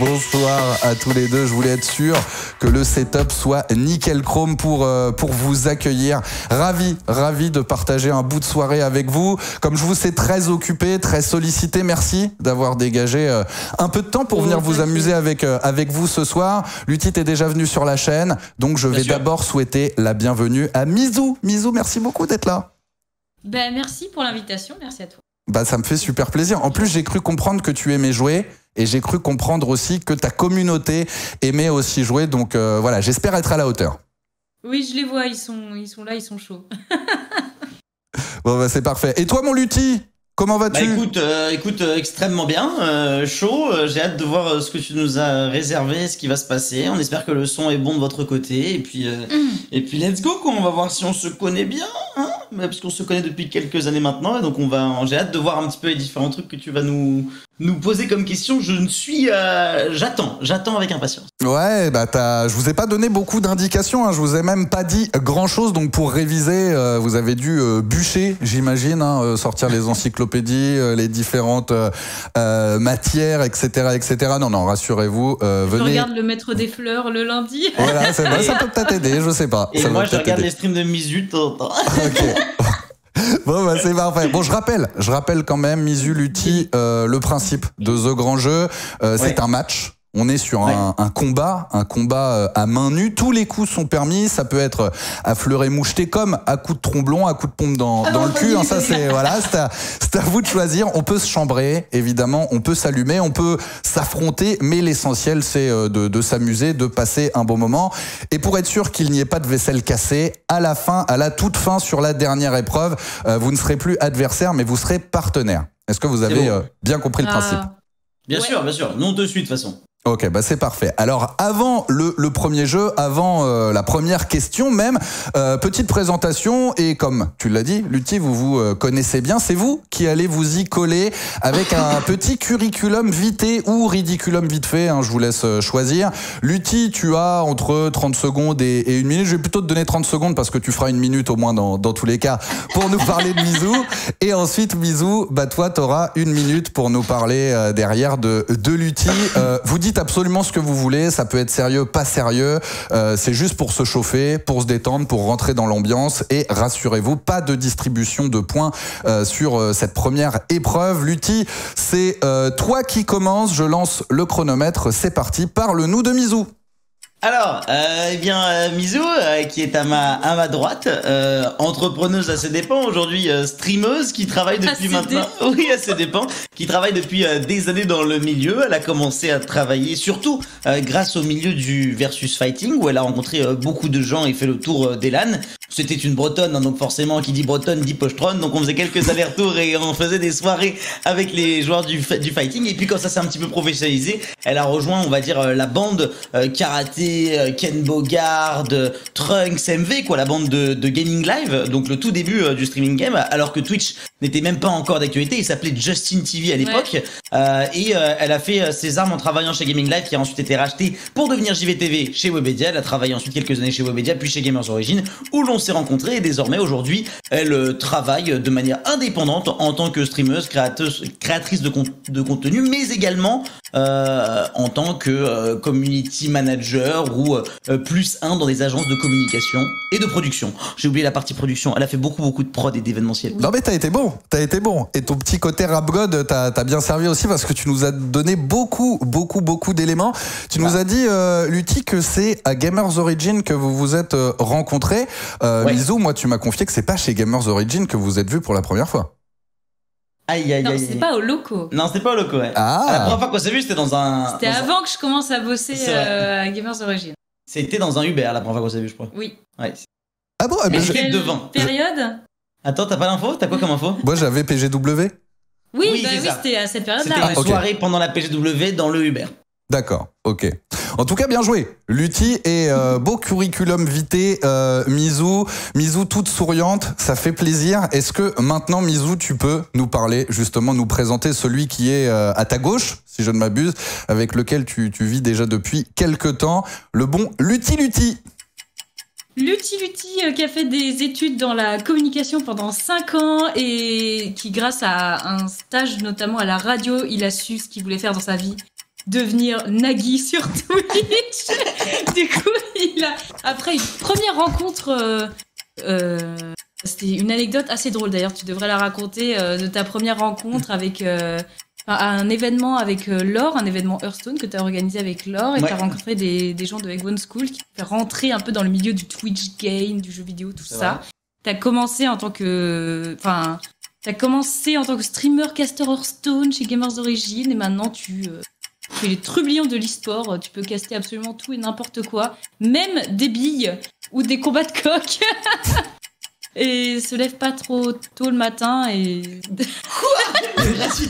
bonsoir à tous les deux. Je voulais être sûr que le setup soit nickel chrome pour vous accueillir. Ravi de partager un bout de soirée avec vous. Comme je vous sais très occupé, très sollicité, merci d'avoir dégagé un peu de temps pour venir vous amuser avec vous ce soir. Lutti est déjà venu sur la chaîne, donc je vais d'abord souhaiter la bienvenue à Mizou. Mizou, merci beaucoup d'être là. Ben, merci pour l'invitation, merci à toi. Bah, ça me fait super plaisir. En plus, j'ai cru comprendre que tu aimais jouer et j'ai cru comprendre aussi que ta communauté aimait aussi jouer. Donc voilà, j'espère être à la hauteur. Oui, je les vois, ils sont là, ils sont chauds. Bon, bah, c'est parfait. Et toi, mon Lutti, comment vas-tu? Bah écoute, extrêmement bien, chaud. J'ai hâte de voir ce que tu nous as réservé, ce qui va se passer. On espère que le son est bon de votre côté. Et puis let's go, quoi. On va voir si on se connaît bien, hein, parce qu'on se connaît depuis quelques années maintenant. Et donc j'ai hâte de voir un petit peu les différents trucs que tu vas nous poser comme question. J'attends avec impatience. Ouais, bah je vous ai pas donné beaucoup d'indications, hein. Je vous ai même pas dit grand chose. Donc pour réviser, vous avez dû bûcher, j'imagine, hein, sortir les encyclopédies, les différentes matières, etc., etc. Non, rassurez-vous, venez. Je regarde le maître des fleurs le lundi. Voilà, c'est vrai, ça peut peut-être aider, je sais pas. Et moi, je regarde les streams de Mizu de temps en temps. Ok. Bon, bah, c'est parfait. Bon, je rappelle quand même, Mizu, Lutti, le principe de The Grand Jeu, c'est un match. On est sur un combat à main nue. Tous les coups sont permis. Ça peut être à fleuret moucheté comme à coup de tromblon, à coup de pompe dans le cul. Hein, ça c'est à vous de choisir. On peut se chambrer, évidemment. On peut s'allumer, on peut s'affronter. Mais l'essentiel c'est de s'amuser, de passer un bon moment. Et pour être sûr qu'il n'y ait pas de vaisselle cassée, à la toute fin, sur la dernière épreuve, vous ne serez plus adversaire, mais vous serez partenaire. Est-ce que vous avez bien compris le principe? Bien sûr. Nous on te suit de toute façon. Ok, bah c'est parfait. Alors avant le premier jeu, avant la première question même, petite présentation, et comme tu l'as dit, Lutti, vous connaissez bien, c'est vous qui allez vous y coller avec un petit curriculum vitae ou ridiculum vite fait, hein, je vous laisse choisir. Lutti, tu as entre 30 secondes et 1 minute, je vais plutôt te donner 30 secondes parce que tu feras 1 minute au moins dans tous les cas pour nous parler de Mizou, et ensuite Mizou, bah toi t'auras 1 minute pour nous parler derrière de Lutti. Vous dites absolument ce que vous voulez, ça peut être sérieux, pas sérieux, c'est juste pour se chauffer, pour se détendre, pour rentrer dans l'ambiance, et rassurez-vous, pas de distribution de points sur cette première épreuve. Lutti, c'est toi qui commence, je lance le chronomètre, c'est parti, parle-nous de Mizou. Alors, Mizou, qui est à ma droite, entrepreneuse, à ses dépens, aujourd'hui streameuse, qui travaille depuis maintenant, à ses dépens, qui travaille depuis des années dans le milieu. Elle a commencé à travailler surtout grâce au milieu du versus fighting, où elle a rencontré beaucoup de gens et fait le tour des LAN. C'était une bretonne, hein, donc forcément, qui dit bretonne dit pochetronne, donc on faisait quelques allers-retours et on faisait des soirées avec les joueurs du fighting. Et puis quand ça s'est un petit peu professionnalisé, elle a rejoint, on va dire, la bande karaté, Ken Bogard, Trunks, MV, quoi, la bande de gaming live, donc le tout début du streaming game, alors que Twitch n'était même pas encore d'actualité, il s'appelait Justin TV à l'époque, et elle a fait ses armes en travaillant chez Gaming Live, qui a ensuite été racheté pour devenir JVTV chez Webedia. Elle a travaillé ensuite quelques années chez Webedia, puis chez Gamers Origin, où l'on s'est rencontrés, et désormais aujourd'hui elle travaille de manière indépendante en tant que streameuse, créatrice de contenu, mais également en tant que community manager ou +1 dans des agences de communication et de production. J'ai oublié la partie production, elle a fait beaucoup de prod et d'événementiel. Non mais t'as été bon. Et ton petit côté rap god t'as bien servi aussi, parce que tu nous as donné beaucoup d'éléments. Tu nous as dit, Lutti, que c'est à Gamers Origin que vous vous êtes rencontrés. Mizou, moi tu m'as confié que c'est pas chez Gamers Origin que vous êtes vus pour la première fois. Non, c'est pas au loco. Non, c'était pas au loco, ouais. Ah. La première fois qu'on s'est vu, c'était dans un... C'était avant que je commence à bosser à Gamers Origin. C'était dans un Uber, la première fois qu'on s'est vu, je crois. Oui. Ouais. Ah bon? Quelle devant. Période? Attends, t'as pas l'info? T'as quoi comme info? Moi j'avais PGW. Oui, c'était à cette période-là. C'était une soirée pendant la PGW dans le Uber. D'accord, ok. En tout cas, bien joué, Lutti, et beau curriculum vitae, Mizou, toute souriante, ça fait plaisir. Est-ce que maintenant, Mizou, tu peux nous parler, justement, nous présenter celui qui est à ta gauche, si je ne m'abuse, avec lequel tu vis déjà depuis quelques temps, le bon Lutti. Lutti, qui a fait des études dans la communication pendant 5 ans et qui, grâce à un stage notamment à la radio, il a su ce qu'il voulait faire dans sa vie. devenir Nagui sur Twitch. Du coup, après une première rencontre, c'était une anecdote assez drôle d'ailleurs, tu devrais la raconter, de ta première rencontre avec à un événement avec Laure, un événement Hearthstone que tu as organisé avec Laure, et tu as rencontré des gens de Egg One School qui t'ont fait rentrer un peu dans le milieu du Twitch game, du jeu vidéo, tout ça. Tu as commencé en tant que streamer caster Hearthstone chez Gamers Origin, et maintenant tu fais les trublions de l'e-sport. Tu peux caster absolument tout et n'importe quoi, même des billes ou des combats de coq. Et se lève pas trop tôt le matin et... Quoi?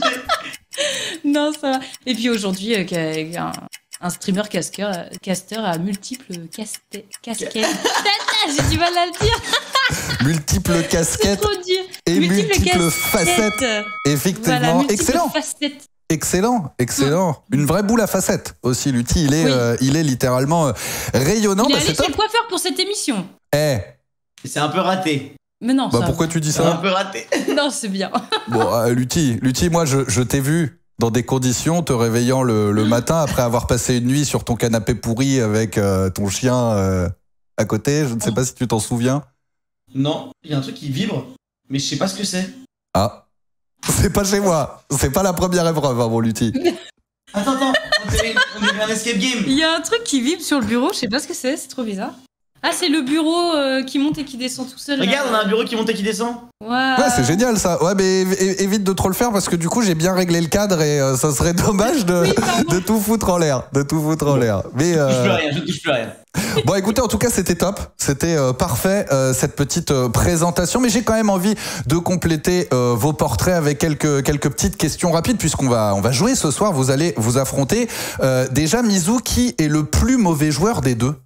Non, ça va. Et puis aujourd'hui, un streamer caster à multiples casquettes. J'ai du mal à le dire. Multiples casquettes et multiples facettes. Effectivement, voilà, excellent. Facettes. Excellent. Une vraie boule à facettes aussi, Lutti. Il est littéralement rayonnant. Il est allé chez le coiffeur pour cette émission. C'est un peu raté. Mais non, pourquoi tu dis ça? C'est un peu raté. Non, c'est bien. Bon, Lutti, moi, je t'ai vu dans des conditions te réveillant le matin après avoir passé une nuit sur ton canapé pourri avec ton chien à côté. Je ne sais pas si tu t'en souviens. Non, il y a un truc qui vibre, mais je sais pas ce que c'est. Ah, c'est pas chez moi. C'est pas la première épreuve, hein, mon Lutti. Attends, on dirait un escape game. Il y a un truc qui vibre sur le bureau, je sais pas ce que c'est trop bizarre. Ah, c'est le bureau qui monte et qui descend tout seul. Regarde, on a un bureau qui monte et qui descend. Ouais, c'est génial ça. Ouais, mais évite de trop le faire parce que du coup, j'ai bien réglé le cadre et ça serait dommage de tout foutre en l'air. Mais je touche plus rien. Bon, écoutez, en tout cas, c'était top. C'était parfait, cette petite présentation. Mais j'ai quand même envie de compléter vos portraits avec quelques petites questions rapides puisqu'on va jouer ce soir. Vous allez vous affronter. Déjà, Mizou, qui est le plus mauvais joueur des deux?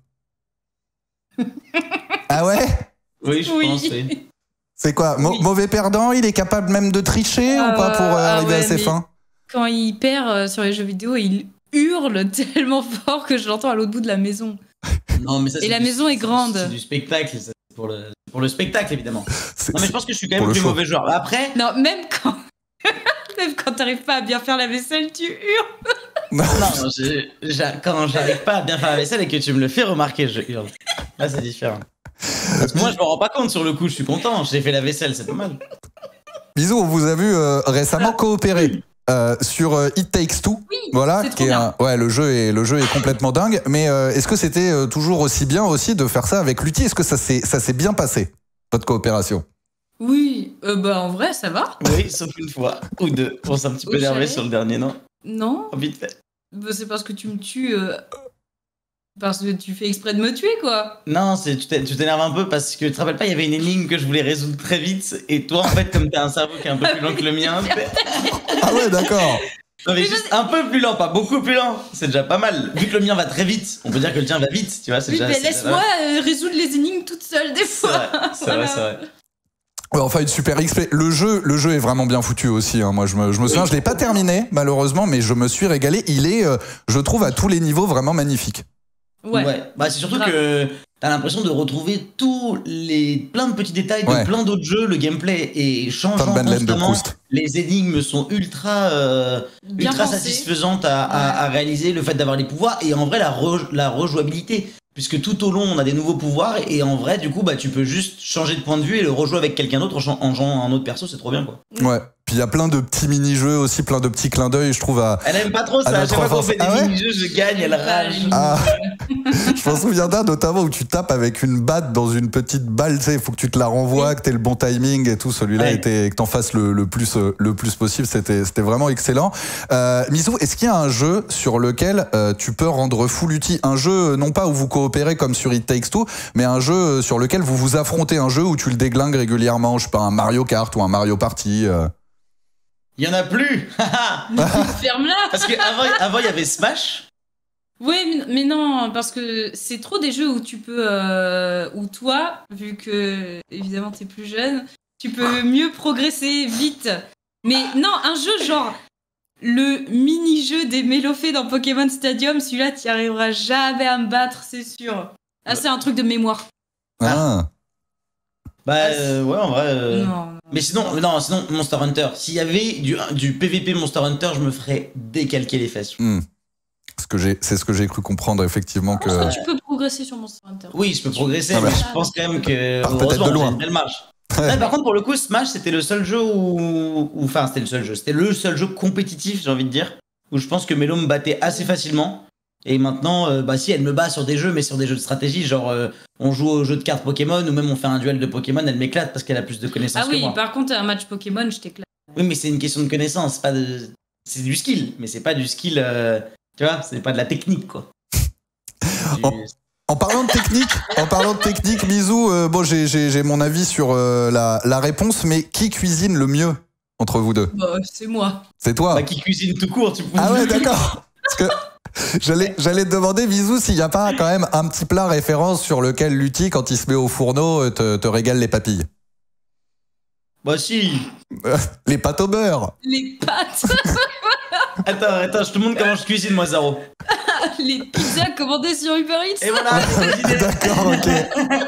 Ah ouais? Oui, je pense, oui. C'est quoi? Mauvais perdant? Il est capable même de tricher ou pas pour arriver à ses fins? Quand il perd sur les jeux vidéo, il hurle tellement fort que je l'entends à l'autre bout de la maison. Non, mais ça, et la maison est grande. C'est du spectacle, c'est pour le spectacle évidemment. Non, mais je pense que je suis quand même le plus show. mauvais joueur. Après... Non, même quand t'arrives pas à bien faire la vaisselle, tu hurles. Non, quand j'arrive pas à bien faire la vaisselle et que tu me le fais remarquer, je hurle. Là, c'est différent. Parce que moi, je me rends pas compte sur le coup, je suis content, j'ai fait la vaisselle, c'est pas mal. Bisous, on vous a vu récemment coopérer sur It Takes Two. Oui, voilà, c'est trop bien. Ouais, le jeu est complètement dingue. Mais est-ce que c'était toujours aussi bien aussi de faire ça avec Lutti? Est-ce que ça s'est bien passé, votre coopération? Oui, en vrai, ça va. Oui, sauf une fois ou deux. On s'est un petit peu énervé sur le dernier, non? Non. Oh, vite fait. C'est parce que tu me tues. Parce que tu fais exprès de me tuer, quoi. Non, tu t'énerves un peu parce que tu te rappelles pas, il y avait une énigme que je voulais résoudre très vite. Et toi, en fait, comme t'as un cerveau qui est un peu plus lent que le mien. Ah ouais, d'accord. Non, mais juste un peu plus lent, pas beaucoup plus lent. C'est déjà pas mal. Vu que le mien va très vite, on peut dire que le tien va vite. Tu vois, c'est déjà. Mais laisse-moi résoudre les énigmes toute seule, des fois. C'est vrai. Ouais, enfin, une super XP. Le jeu est vraiment bien foutu aussi. Hein. Moi, je me souviens, je l'ai pas terminé, malheureusement, mais je me suis régalé. Il est, je trouve, à tous les niveaux vraiment magnifique. Ouais. Bah, c'est surtout que t'as l'impression de retrouver plein de petits détails de plein d'autres jeux. Le gameplay est changeant constamment. Les énigmes sont ultra satisfaisantes à réaliser. Le fait d'avoir les pouvoirs et en vrai la rejouabilité. Puisque tout au long on a des nouveaux pouvoirs et en vrai du coup tu peux juste changer de point de vue et le rejouer avec quelqu'un d'autre en jouant un autre perso, c'est trop bien quoi. Ouais. Puis il y a plein de petits mini-jeux aussi, plein de petits clins d'œil, je trouve. Elle aime pas trop ça, à chaque fois qu'on fait des mini-jeux, je gagne, elle rage. Ah. Je m'en souviens d'un notamment où tu tapes avec une batte dans une petite balle, tu sais, il faut que tu te la renvoies, que t'aies le bon timing et tout. Celui-là était que t'en fasses le plus possible, c'était vraiment excellent. Mizou, est-ce qu'il y a un jeu sur lequel tu peux rendre fou Lutti? Un jeu, non pas où vous coopérez comme sur It Takes Two, mais un jeu sur lequel vous vous affrontez, un jeu où tu le déglingues régulièrement, je sais pas, un Mario Kart ou un Mario Party. Il y en a plus. Ferme-la. Parce qu'avant il y avait Smash. Oui, mais non, parce que c'est trop des jeux où tu peux, où toi, vu que évidemment t'es plus jeune, tu peux mieux progresser vite. Mais non, un jeu genre le mini-jeu des Mélofées dans Pokémon Stadium, celui-là t'y arriveras jamais à me battre, c'est sûr. Ah, c'est un truc de mémoire. Ah. Bah ouais, en vrai. Non. Mais sinon Monster Hunter. S'il y avait du PVP Monster Hunter, je me ferais décalquer les fesses. C'est ce que j'ai cru comprendre, effectivement. Je pense que tu peux progresser sur Monster Hunter. Oui, je peux progresser, Ah bah. mais je pense quand même que Peut-être de loin. j'ai une belle marge. Ouais, par contre, pour le coup, Smash, c'était le seul jeu enfin, c'était le seul jeu compétitif, j'ai envie de dire, où je pense que Mélo me battait assez facilement. Et maintenant, bah si, elle me bat sur des jeux, mais sur des jeux de stratégie, genre on joue aux jeux de cartes Pokémon, ou même on fait un duel de Pokémon, elle m'éclate parce qu'elle a plus de connaissances Ah que oui, moi. par contre, un match Pokémon, je t'éclate. Oui, mais c'est une question de connaissance, pas de... C'est du skill, mais c'est pas du skill, tu vois, c'est pas de la technique, quoi. En parlant de technique, Misou, bon, j'ai mon avis sur la réponse, mais qui cuisine le mieux entre vous deux? Bah, c'est moi. C'est toi. Bah, qui cuisine tout court, tu peux. Ah ouais, d'accord. Parce que j'allais te demander, Misou, s'il n'y a pas quand même un petit plat référence sur lequel Lutti, quand il se met au fourneau, te régale les papilles. Bah si. Les pâtes au beurre. Les pâtes. Attends, je te montre comment je cuisine, moi, Zaro. Les pizzas commandées sur Uber Eats. Et voilà, j'ai cuisiné. D'accord, ok.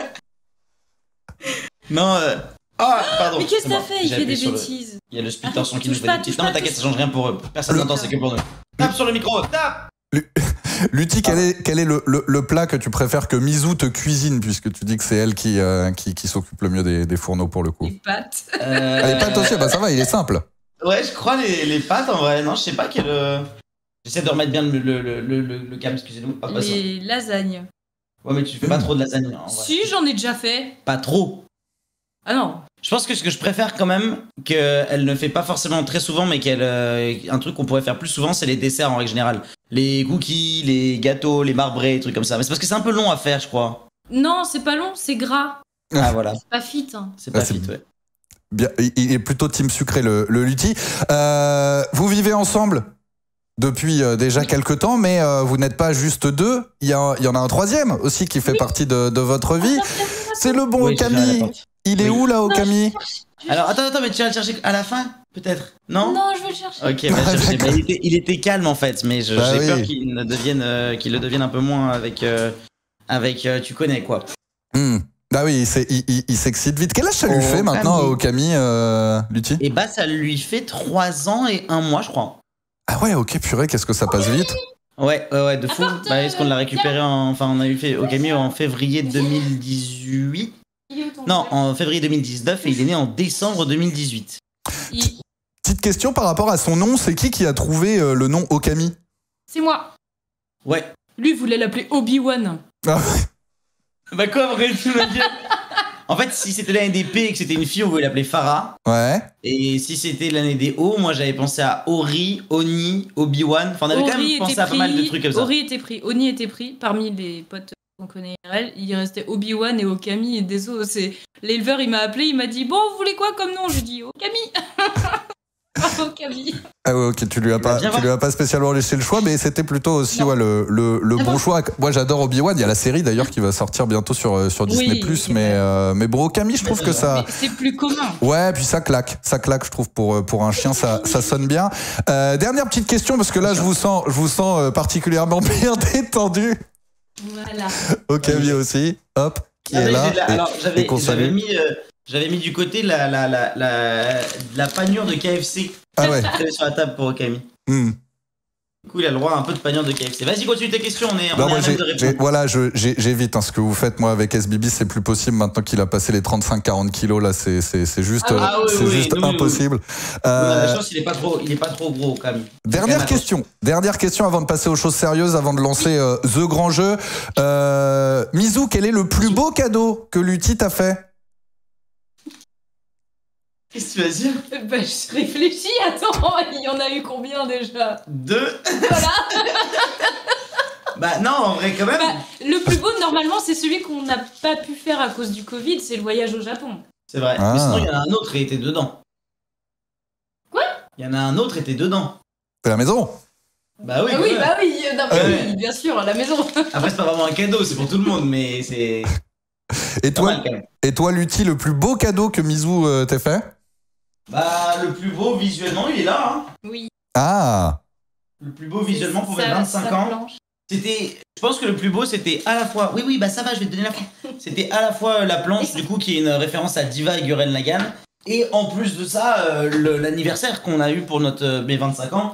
Non, ah, pardon. Mais qu'est-ce que t'as excuse-moi. fait? Il J'ai fait des appuyé sur le- bêtises. Il y a le splitter son qui nous touche fait pas, des petites. touche Non, mais pas, t'inquiète, touche- ça change rien pour eux. Personne n'entend, c'est que pour nous. Tape sur le micro, tape. Lutti, quel est le plat que tu préfères que Misou te cuisine, puisque tu dis que c'est elle qui s'occupe le mieux des fourneaux pour le coup. Les pâtes. Les pâtes aussi, bah ça va, il est simple. Ouais, je crois les pâtes en vrai. Non, je sais pas quel. J'essaie de remettre bien le câble, excusez-moi. Pas ça. Les lasagnes. Ouais, mais tu fais pas trop de lasagne. En vrai. Si, j'en ai déjà fait. Pas trop. Ah non. Je pense que ce que je préfère quand même, qu'elle ne fait pas forcément très souvent, mais un truc qu'on pourrait faire plus souvent, c'est les desserts en règle générale. Les cookies, les gâteaux, les marbrés, des trucs comme ça. Mais c'est parce que c'est un peu long à faire, je crois. Non, c'est pas long, c'est gras. Ah voilà, C'est pas fit. Hein. c'est pas Ah, c'est- fit, ouais. Bien, il est plutôt team sucré, le Lutti. Vous vivez ensemble depuis déjà quelques temps, mais vous n'êtes pas juste deux. Il y en a un troisième aussi qui fait partie de votre vie. C'est le bon Oui, j'ai la Okami. réponse. Il est Oui. où là, Okami? Alors attends, mais tu vas le chercher à la fin, peut-être? Non? Non, je vais le chercher. Ok, bah, je sais pas, il était calme en fait, mais j'ai Bah peur oui. qu'il le devienne un peu moins avec tu connais quoi. Ah oui, il s'excite vite. Quel âge ça lui fait maintenant, Okami, Lutti? Et bah ça lui fait 3 ans et 1 mois, je crois. Ah ouais, ok, purée, qu'est-ce que ça passe vite. Ouais, de fou. Attends, Bah, est-ce qu'on l'a récupéré enfin, on a eu fait Okami en février 2018? Il est où ton Non, père en février 2019 et il est né en décembre 2018. Il- Petite question par rapport à son nom, c'est qui a trouvé le nom Okami? C'est moi. Ouais. Lui voulait l'appeler Obi-Wan. Ah, Bah quoi, après tu me dire? En fait, si c'était l'année des P et que c'était une fille, on voulait l'appeler Farah. ouais. Et si c'était l'année des O, moi j'avais pensé à Ori, Oni, Obi-Wan. Enfin, on avait quand même pensé à pas mal de trucs comme ça. Ori était pris. Oni était pris parmi les potes qu'on connaît IRL. Il restait Obi-Wan et Okami. Et désolé, c'est l'éleveur, il m'a appelé, il m'a dit bon, vous voulez quoi comme nom? J'ai dit Okami. Okami. Ah ouais, ok, tu lui as pas spécialement laissé le choix, mais c'était plutôt aussi ouais, le bon choix. Moi, j'adore Obi-Wan. Il y a la série d'ailleurs qui va sortir bientôt sur Disney+. Mais bon, Okami, je trouve que ça. Mais c'est plus commun. Ouais, puis ça claque, je trouve pour un chien, ça sonne bien. Dernière petite question parce que là, je vous sens particulièrement bien détendu. Voilà. Okami aussi, hop, qui est là. Alors, et qu'on salue. j'avais mis du côté la panure de KFC Ah ouais. sur la table pour Okami. Du coup, il a le droit à un peu de panure de KFC. Vas-y, continue tes questions, on est à même de répondre. Voilà, j'évite ce que vous faites. Moi, avec SBB, c'est plus possible maintenant qu'il a passé les 35-40 kilos. Là, c'est juste, impossible. On a la chance, il est pas trop gros, Okami. Dernière question avant de passer aux choses sérieuses, avant de lancer The Grand Jeu. Misou, quel est le plus beau cadeau que Lutti t'a fait? Qu'est-ce que tu vas dire? Bah, je réfléchis, attends, il y en a eu combien déjà? 2. Voilà. Bah non, en vrai, quand même. Bah, le plus beau, normalement, c'est celui qu'on n'a pas pu faire à cause du Covid, c'est le voyage au Japon. C'est vrai. Ah. Mais sinon, il y en a un autre et était dedans. Quoi? Il y en a un autre et était dedans. C'est la maison. Bah oui, Ah quand oui, même. bah oui, Ouais. oui, bien sûr, à la maison. Après, c'est pas vraiment un cadeau, c'est pour tout le monde, mais c'est Et pas toi, mal quand même. Lutti, le plus beau cadeau que Misou t'a fait? Bah, le plus beau visuellement, il est là. Hein. Oui. Ah. Le plus beau visuellement pour mes Sa 25 ans. planche. C'était. Je pense que le plus beau, c'était à la fois. Oui, bah ça va, je vais te donner la fin. C'était à la fois la planche, du coup, qui est une référence à Diva et Gurren Lagann. Et en plus de ça, l'anniversaire qu'on a eu pour mes 25 ans.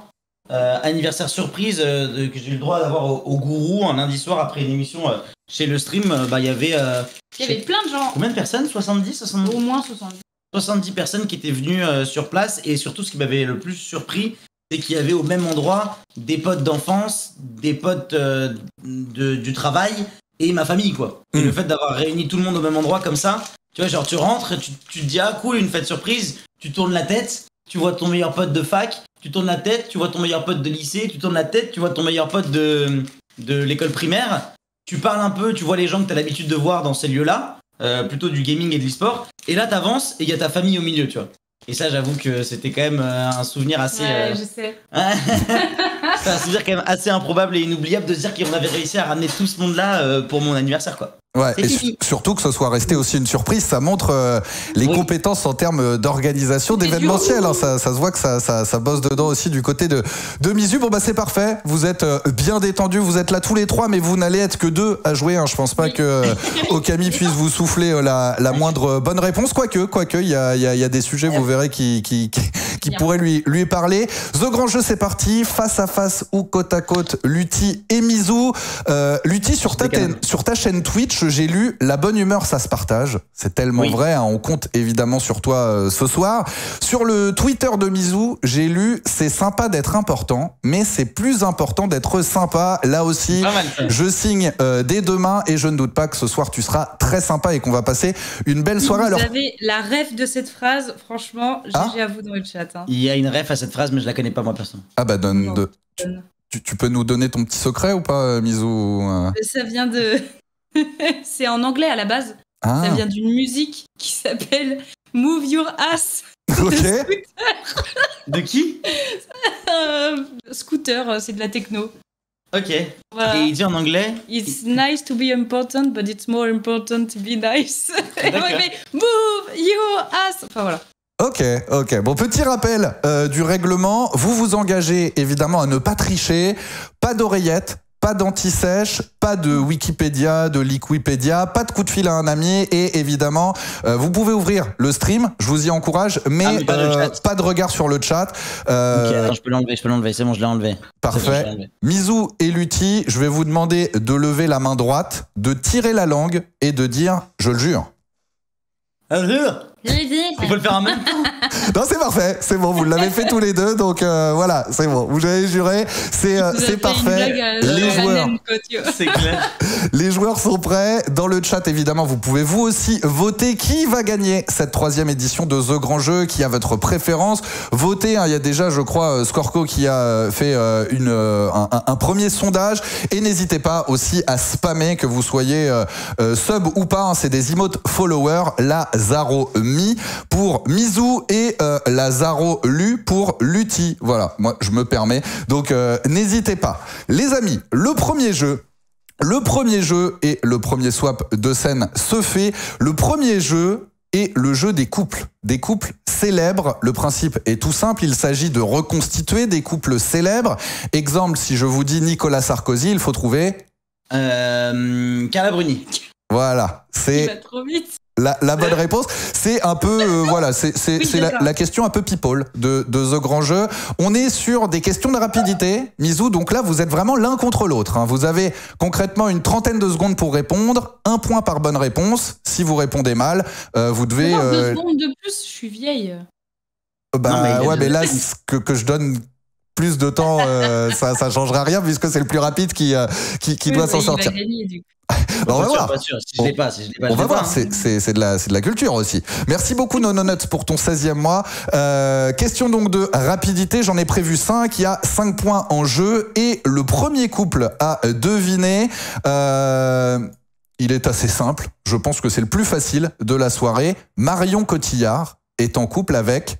anniversaire surprise que j'ai eu le droit d'avoir au Gourou un lundi soir après une émission chez le stream. Il y avait plein de gens. Combien de personnes? 70? Au moins 70. 70 personnes qui étaient venues sur place, et surtout ce qui m'avait le plus surpris, c'est qu'il y avait au même endroit des potes d'enfance, des potes du travail et ma famille, quoi. Et le fait d'avoir réuni tout le monde au même endroit comme ça, tu vois, genre tu rentres, tu te dis ah cool, une fête surprise, tu tournes la tête, tu vois ton meilleur pote de fac, tu tournes la tête, tu vois ton meilleur pote de lycée, tu tournes la tête, tu vois ton meilleur pote de l'école primaire, tu parles un peu, tu vois les gens que t'as l'habitude de voir dans ces lieux-là, plutôt du gaming et de l'e-sport, et là t'avances et il y a ta famille au milieu, tu vois. Et ça, j'avoue que c'était quand même un souvenir assez... Ouais, je sais. C'est un souvenir quand même assez improbable et inoubliable de se dire qu'on avait réussi à ramener tout ce monde-là pour mon anniversaire, quoi. Ouais, et surtout que ce soit resté aussi une surprise, ça montre les compétences en termes d'organisation, d'événementiel. Hein, ça se voit que ça bosse dedans aussi du côté de Mizu. Bon bah c'est parfait, vous êtes bien détendus, vous êtes là tous les trois, mais vous n'allez être que deux à jouer. Hein. Je pense pas que Okami puisse vous souffler la moindre bonne réponse. Quoique, il y a des sujets, vous verrez, qui pourraient lui parler. The Grand Jeu, c'est parti, face à face ou côte à côte, Lutti et Mizu. Lutti, sur ta chaîne Twitch, j'ai lu la bonne humeur, ça se partage. C'est tellement vrai. Hein, on compte évidemment sur toi ce soir. Sur le Twitter de Mizu, j'ai lu c'est sympa d'être important, mais c'est plus important d'être sympa. Là aussi, je signe dès demain et je ne doute pas que ce soir tu seras très sympa et qu'on va passer une belle soirée. Vous avez la ref de cette phrase, franchement, GG à vous dans le chat. Hein. Il y a une ref à cette phrase, mais je la connais pas moi personnellement. Ah bah tu peux nous donner ton petit secret ou pas, Mizu? Ça vient de... C'est en anglais à la base. Ça vient d'une musique qui s'appelle Move Your Ass. Ok. De qui? Scooter, c'est de la techno. Ok. Voilà. Et il dit en anglais? It's nice to be important, but it's more important to be nice. Et on fait Move Your Ass. Enfin voilà. Ok. Bon, petit rappel du règlement. Vous vous engagez évidemment à ne pas tricher, pas d'oreillettes, pas d'anti-sèche, pas de Wikipédia, de Liquipédia, pas de coup de fil à un ami et évidemment, vous pouvez ouvrir le stream, je vous y encourage, mais pas de regard sur le chat. Ok, attends, je peux l'enlever, c'est bon, je l'ai enlevé. Parfait. Mizu et Lutti, je vais vous demander de lever la main droite, de tirer la langue et de dire « je le jure ». On peut le faire en même temps. Non, c'est parfait, c'est bon, vous l'avez fait tous les deux, donc voilà, c'est bon, vous avez juré, c'est parfait. C'est clair. Les joueurs sont prêts. Dans le chat, évidemment, vous pouvez vous aussi voter qui va gagner cette troisième édition de The Grand Jeu, qui a votre préférence. Votez, hein, il y a déjà, je crois, Scorco qui a fait un premier sondage. Et n'hésitez pas aussi à spammer, que vous soyez sub ou pas. Hein, c'est des emotes followers, la Zaro Mi pour Mizu et la Zaro Lu pour Lutti. Voilà, moi je me permets. Donc n'hésitez pas. Les amis, le premier jeu et le premier swap de scène se fait. Le premier jeu est le jeu des couples célèbres. Le principe est tout simple, il s'agit de reconstituer des couples célèbres. Exemple, si je vous dis Nicolas Sarkozy, il faut trouver... Carla Bruni. Voilà, c'est... Il va trop vite. La bonne réponse, c'est un peu voilà, c'est la question un peu people de The Grand Jeu. On est sur des questions de rapidité, Mizu. Donc là, vous êtes vraiment l'un contre l'autre. Hein. Vous avez concrètement une trentaine de secondes pour répondre, 1 point par bonne réponse. Si vous répondez mal, vous devez. 2 secondes de plus, je suis vieille. Bah non, mais là, que je donne plus de temps, ça changera rien puisque c'est le plus rapide qui doit s'en sortir. Il va gagner, du coup. Alors, on va voir. Pas sûr. Si je l'ai pas, on va voir, c'est de la culture aussi. Merci beaucoup Nononuts pour ton 16e mois. Question donc de rapidité, j'en ai prévu 5, il y a 5 points en jeu et le premier couple à deviner, il est assez simple, je pense que c'est le plus facile de la soirée. Marion Cotillard est en couple avec...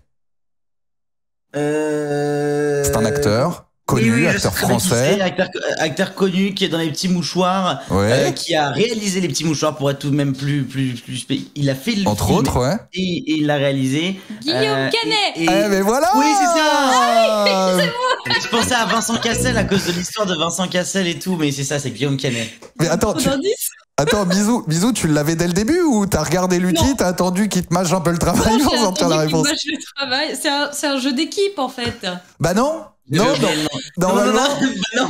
C'est un acteur connu, oui, acteur français. Acteur connu qui est dans les petits mouchoirs, qui a réalisé les petits mouchoirs pour être tout de même plus il a fait le entre film, autres, ouais. Et il l'a réalisé. Guillaume Canet. Mais voilà. Oui, c'est ça. Ah oui, c'est Je pensais à Vincent Cassel à cause de l'histoire de Vincent Cassel et tout, mais c'est ça, c'est Guillaume Canet. Mais attends, Mizu, tu l'avais dès le début ou t'as regardé Lutti, t'as attendu qu'il te mâche un peu le travail pour sortir la réponse? Le travail. C'est un jeu d'équipe en fait. Bah non, Non, normalement, non.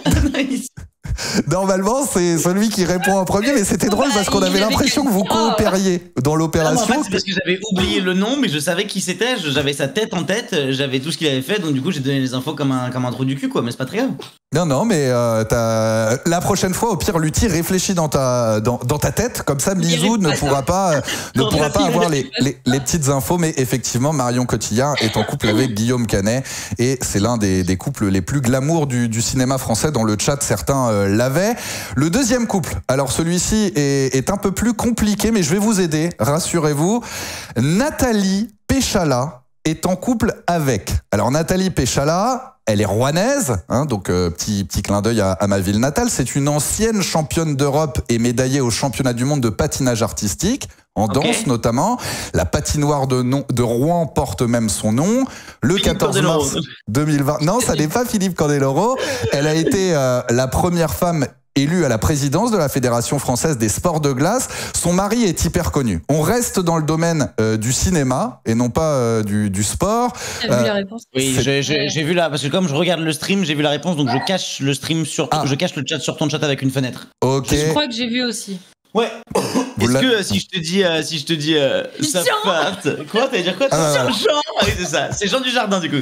normalement, c'est celui qui répond en premier, mais c'était drôle parce qu'on avait l'impression que vous coopériez dans En l'opération. fait, c'est parce que j'avais oublié le nom, mais je savais qui c'était. J'avais sa tête en tête, j'avais tout ce qu'il avait fait, donc du coup, j'ai donné les infos comme un trou du cul, quoi. Mais c'est pas très grave. Non, mais la prochaine fois, au pire, Lutti, réfléchis dans ta tête, comme ça, Misou ne pourra pas avoir les petites infos. Mais effectivement, Marion Cotillard est en couple avec Guillaume Canet, et c'est l'un des couples les plus glamour du cinéma français. Dans le chat, certains l'avaient. Le deuxième couple, alors celui-ci est un peu plus compliqué, mais je vais vous aider, rassurez-vous. Nathalie Péchala est en couple avec. Alors Nathalie Péchala, elle est rouennaise, hein, donc petit clin d'œil à ma ville natale. C'est une ancienne championne d'Europe et médaillée au championnat du monde de patinage artistique, en danse notamment. La patinoire de Rouen porte même son nom. Le Philippe 14 mars 2020. Non, ça n'est pas Philippe Candeloro. Elle a été la première femme élue à la présidence de la Fédération française des sports de glace. Son mari est hyper connu. On reste dans le domaine du cinéma et non pas du sport. T'as vu la réponse? Oui, j'ai vu là, parce que comme je regarde le stream, j'ai vu la réponse, donc je cache le stream je cache le chat sur ton chat avec une fenêtre. Ok. Je crois que j'ai vu aussi. Ouais. Est-ce que si je te dis ça part. Quoi, t'allais dire quoi? Jean. Oui, c'est ça. C'est Jean Dujardin du coup.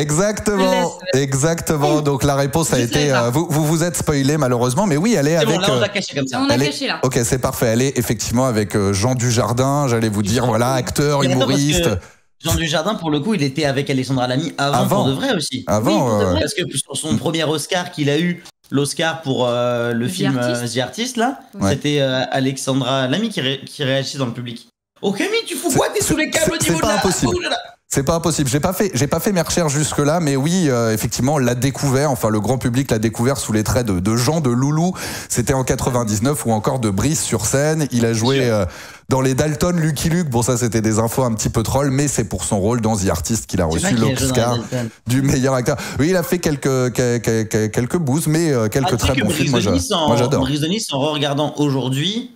Exactement. Donc la réponse a été. Vous êtes spoilé malheureusement, mais oui, elle est avec. Bon, là on l'a caché comme ça. On a caché là. Ok, c'est parfait. Elle est effectivement avec Jean Dujardin. J'allais vous dire, voilà, acteur, humoriste. Jean Dujardin, pour le coup, il était avec Alexandra Lamy avant pour de vrai aussi. Avant, oui, parce que sur son premier Oscar qu'il a eu, l'Oscar pour le film The Artist, là, c'était Alexandra Lamy qui réagissait dans le public. Oh Camille, tu fous quoi? T'es sous les câbles au niveau de la... C'est pas impossible. J'ai pas fait mes recherches jusque là, mais oui, effectivement, on l'a découvert. Enfin, le grand public l'a découvert sous les traits de Jean de Loulou. C'était en 99 ou encore de Brice sur scène. Il a joué dans les Dalton, Lucky Luke. Bon, ça, c'était des infos un petit peu troll, mais c'est pour son rôle dans The Artist qu'il a reçu l'Oscar du meilleur acteur. Oui, il a fait quelques bouses, mais quelques très bons films. Moi, j'adore. Brise de Nice, en regardant aujourd'hui,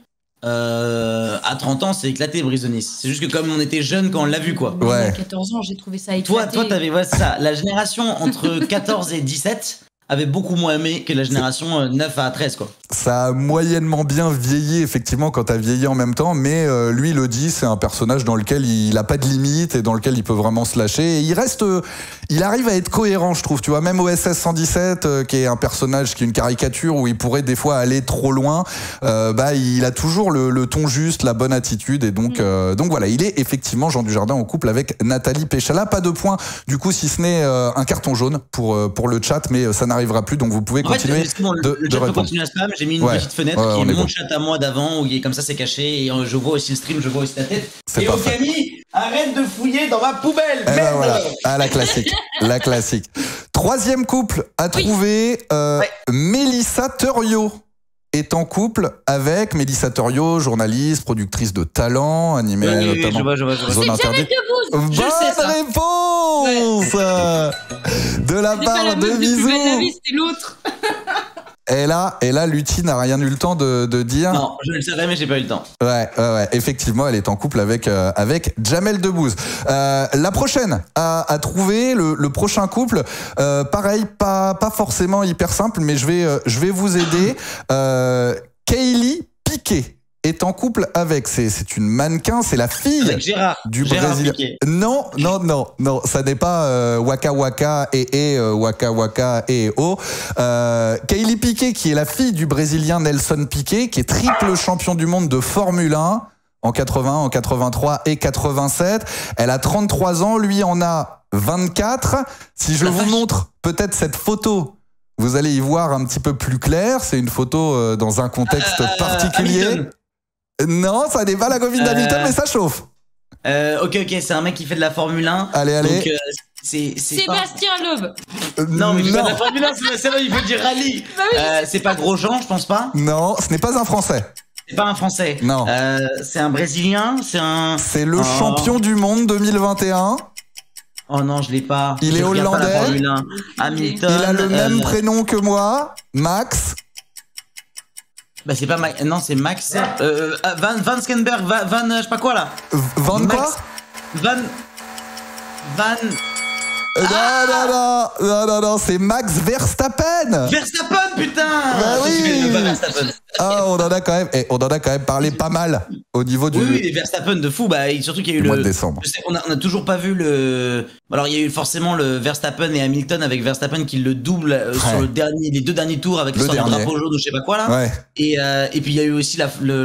à 30 ans, c'est éclaté, Brise de Nice. C'est juste que comme on était jeunes quand on l'a vu, quoi. Ouais. À 14 ans, j'ai trouvé ça éclaté. Toi, t'avais, c'est ça. La génération entre 14 et 17 avait beaucoup moins aimé que la génération 9 à 13, quoi. Ça a moyennement bien vieilli, effectivement, quand t'as vieilli en même temps, mais lui, il le dit, c'est un personnage dans lequel il a pas de limite et dans lequel il peut vraiment se lâcher. Et il arrive à être cohérent, je trouve, tu vois, même OSS 117, qui est un personnage qui est une caricature où il pourrait des fois aller trop loin, il a toujours le ton juste, la bonne attitude, et donc voilà, il est effectivement Jean Dujardin en couple avec Nathalie Péchala. Pas de point, du coup, si ce n'est un carton jaune pour le chat, mais ça n'arrivera plus, donc vous pouvez continuer le chat peut continuer à spam. J'ai mis une petite fenêtre qui est mon chat à moi d'avant, où il est comme ça, c'est caché, et je vois aussi le stream, je vois aussi ta tête. Et Camille, arrête de fouiller dans ma poubelle, merde. Voilà. Ah, la classique. Troisième couple à trouver, Mélissa Theriot est en couple avec Mélissa Theriot, journaliste, productrice de talent, animée notamment je vois. Zone Interdite. Bonne réponse de la part de Bisou. C'était l'autre. Et là, Lutti n'a rien eu le temps de dire. Non, je le savais, mais j'ai pas eu le temps. Ouais. Effectivement, elle est en couple avec Jamel Debbouze. La prochaine à trouver, le prochain couple, pareil, pas forcément hyper simple, mais je vais vous aider. Kaylee Piquet est en couple avec, c'est une mannequin, c'est la fille du Brésilien. Non, ça n'est pas Waka Waka et Waka Waka et Kaylee Piquet, qui est la fille du Brésilien Nelson Piquet, qui est triple champion du monde de Formule 1 en 80, en 83 et 87. Elle a 33 ans, lui en a 24. Si je vous montre peut-être cette photo, vous allez y voir un petit peu plus clair. C'est une photo dans un contexte particulier. Hamilton. Non, ça n'est pas la copine d'Hamilton, mais ça chauffe. Ok, c'est un mec qui fait de la Formule 1. Allez. Donc, Sébastien Loeb. Non, mais il fait de la Formule 1, c'est vrai, il veut dire rallye. C'est pas Grosjean, je pense pas. Non, ce n'est pas un Français. C'est pas un Français. Non. C'est un Brésilien, C'est le champion du monde 2021. Oh non, je l'ai pas. Il est hollandais. Hamilton. Il a le même prénom que moi, Max. Bah c'est pas Max, non c'est Max. Van Skenberg, je sais pas quoi là. Van Max, quoi? Van. Non, c'est Max Verstappen. Verstappen, putain. Bah oui. Verstappen. Ah, on en a quand même parlé pas mal au niveau du. Oui, les Verstappen de fou. Bah, surtout qu'il y a eu mois de décembre. Je sais, on a toujours pas vu le. Alors, il y a eu forcément le Verstappen et Hamilton avec Verstappen qui le double sur les 2 derniers tours avec le drapeau jaune ou je sais pas quoi là. Ouais. Et puis il y a eu aussi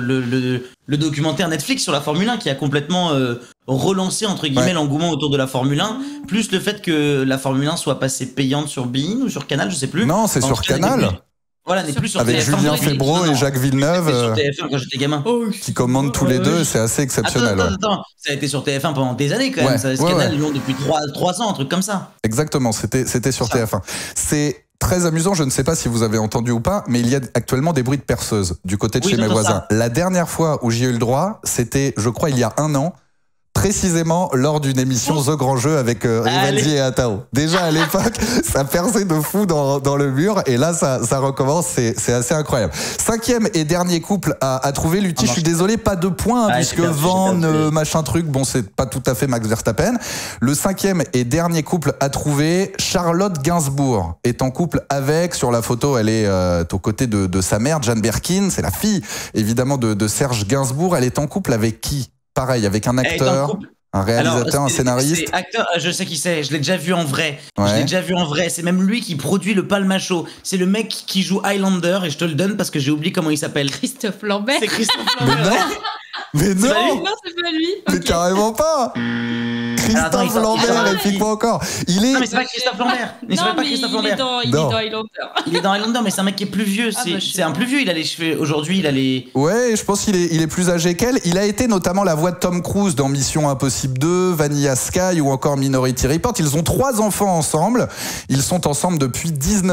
le documentaire Netflix sur la Formule 1 qui a complètement relancé entre guillemets l'engouement autour de la Formule 1, plus le fait que la Formule 1 soit passée payante sur beIN ou sur Canal, je sais plus. Non, c'est sur Canal. Voilà, n'est plus sur avec TF1. Julien Febvreau et Jacques Villeneuve sur TF1 quand j'étais gamin. Qui commandent tous les deux, c'est assez exceptionnel. Attends, ça a été sur TF1 pendant des années quand même. Canal, ils l'ont depuis 3 ans, un truc comme ça. Exactement, c'était sur TF1. C'est très amusant, je ne sais pas si vous avez entendu ou pas, mais il y a actuellement des bruits de perceuse du côté de chez mes voisins. La dernière fois où j'y ai eu le droit, c'était, je crois, il y a 1 an, précisément lors d'une émission The Grand Jeu avec Rivaldi et Atao. Déjà à l'époque, ça perçait de fou dans le mur, et là ça recommence, c'est assez incroyable. 5e et dernier couple à trouver, Lutti, je suis désolé, pas de points, puisque Van, machin truc, bon c'est pas tout à fait Max Verstappen. Le 5e et dernier couple à trouver, Charlotte Gainsbourg est en couple avec, sur la photo elle est aux côtés de sa mère, Jane Birkin, c'est la fille évidemment de Serge Gainsbourg. Elle est en couple avec qui? Pareil, avec un acteur, un réalisateur, un scénariste. Acteur, je sais qui c'est, je l'ai déjà vu en vrai. Ouais. Je l'ai déjà vu en vrai. C'est même lui qui produit le Palma Show. C'est le mec qui joue Highlander, et je te le donne parce que j'ai oublié comment il s'appelle. Christophe Lambert. C'est Christophe Lambert. Mais non, Non, c'est pas lui. mais carrément pas. Christophe Lambert, et puis quoi encore? Non, mais c'est pas Christophe Lambert. Mais c'est pas Christophe Lambert. Il est dans Highlander. Il est dans Highlander, mais c'est un mec qui est plus vieux. C'est un plus vieux. Il a les cheveux. Aujourd'hui, il a les. Ouais, je pense qu'il est plus âgé qu'elle. Il a été notamment la voix de Tom Cruise dans Mission Impossible 2, Vanilla Sky ou encore Minority Report. Ils ont 3 enfants ensemble. Ils sont ensemble depuis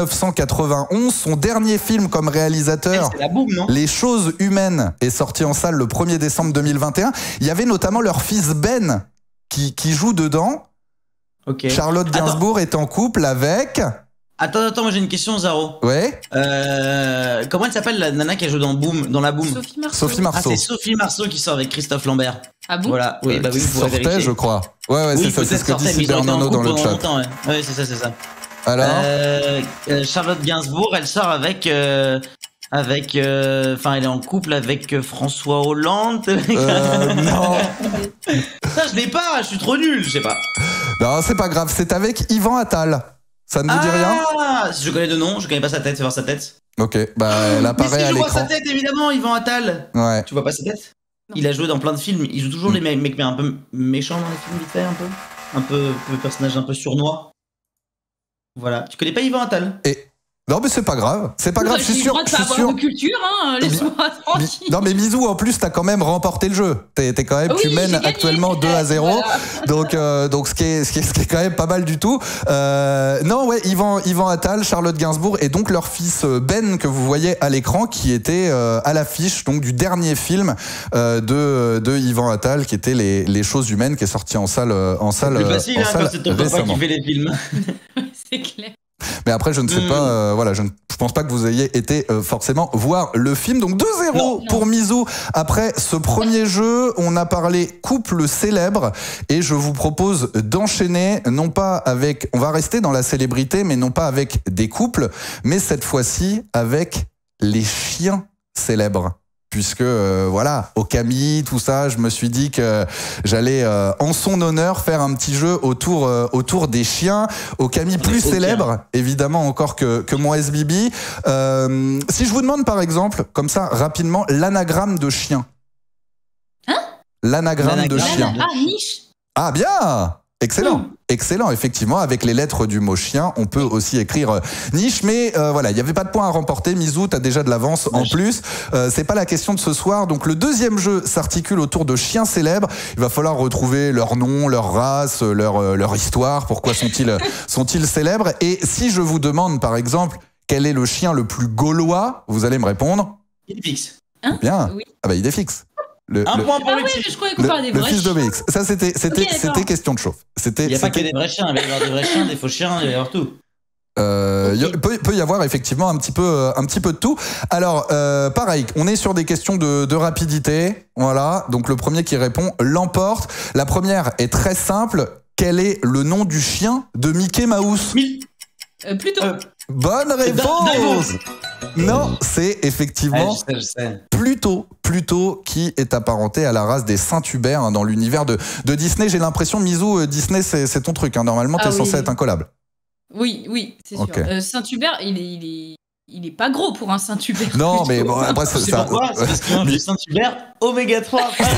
1991. Son dernier film comme réalisateur, c'est la boum, non? Les Choses Humaines, est sorti en salle le 1er décembre 2021. Il y avait notamment leur fils Ben qui joue dedans. Okay. Charlotte Gainsbourg est en couple avec... Attends, moi j'ai une question, Zaro. Ouais. Comment elle s'appelle la nana qui a joué dans la Boom? Sophie Marceau. Ah, c'est Sophie Marceau qui sort avec Christophe Lambert. Ah bon? Voilà. Oui, bah oui, qui sortait, je crois. Ouais, oui, c'est ce que dit Cyber Nano dans le chat. Ouais, c'est ça. Alors Charlotte Gainsbourg, elle sort avec... elle est en couple avec François Hollande. Non. Ça, je l'ai pas, je suis trop nul, je sais pas. Non, c'est pas grave, c'est avec Yvan Attal. Ça ne vous dit rien? Je connais de nom, je connais pas sa tête, fais voir sa tête. Ok, bah elle apparaît à l'écran. Je vois sa tête, évidemment, Yvan Attal. Ouais. Tu vois pas sa tête? Non. Il a joué dans plein de films, il joue toujours les mecs un peu méchants dans les films, vite fait, un peu personnage un peu sournois. Voilà. Tu connais pas Yvan Attal? Non, mais c'est pas grave. C'est pas grave, je suis sûr. Je suis sûr. De culture, hein, laisse-moi tranquille. Non, mais Misou, en plus, t'as quand même remporté le jeu. T'es quand même, tu mènes actuellement 2-0. Voilà. Donc, ce qui est quand même pas mal du tout. Non, ouais, Yvan Attal, Charlotte Gainsbourg et donc leur fils Ben que vous voyez à l'écran, qui était à l'affiche donc du dernier film de Yvan Attal, qui était les Choses Humaines, qui est sorti en salle. C'est plus facile quand c'est ton papa qui fait les films. C'est clair. Mais après, je ne sais pas, voilà, je pense pas que vous ayez été forcément voir le film. Donc 2-0 pour Misou. Après ce premier jeu, on a parlé couple célèbre et je vous propose d'enchaîner, non pas avec, on va rester dans la célébrité, mais non pas avec des couples, mais cette fois-ci avec les chiens célèbres. Puisque voilà, Okami, tout ça, je me suis dit que j'allais en son honneur faire un petit jeu autour des chiens. Okami plus célèbre, évidemment, encore que mon SBB. Si je vous demande par exemple, comme ça, rapidement, l'anagramme de chien. Hein? L'anagramme de chien. Ah, niche. Ah bien. Excellent, excellent, effectivement, avec les lettres du mot chien, on peut aussi écrire niche, mais voilà, il n'y avait pas de points à remporter. Misou, t'as déjà de l'avance en plus. C'est pas la question de ce soir. Donc le deuxième jeu s'articule autour de chiens célèbres. Il va falloir retrouver leur nom, leur race, leur histoire. Pourquoi sont-ils célèbres? Et si je vous demande, par exemple, quel est le chien le plus gaulois, vous allez me répondre. Idéfix. Hein? Bien. Oui. Ah bah Idéfix. Un point pour je croyais qu'on parlait des vrais fils chiens. d'Obélix. Ça, c'était question de chauffe. Il n'y a pas que des vrais chiens, il va y avoir des vrais chiens, des faux chiens, il va y avoir tout. Peut y avoir effectivement un petit peu de tout. Alors, pareil, on est sur des questions de rapidité. Voilà. Donc, le premier qui répond l'emporte. La première est très simple. quel est le nom du chien de Mickey Mouse? Pluto. Bonne réponse. Non, c'est effectivement je sais. Pluto qui est apparenté à la race des Saint-Hubert hein, dans l'univers de Disney. J'ai l'impression, Misou, Disney, c'est ton truc. Hein. Normalement, t'es censé être incollable. Oui, c'est sûr. Saint-Hubert, il est pas gros pour un Saint-Hubert. Non, mais bon, après, c'est pourquoi c'est parce qu'il mange du Saint-Hubert Oméga 3.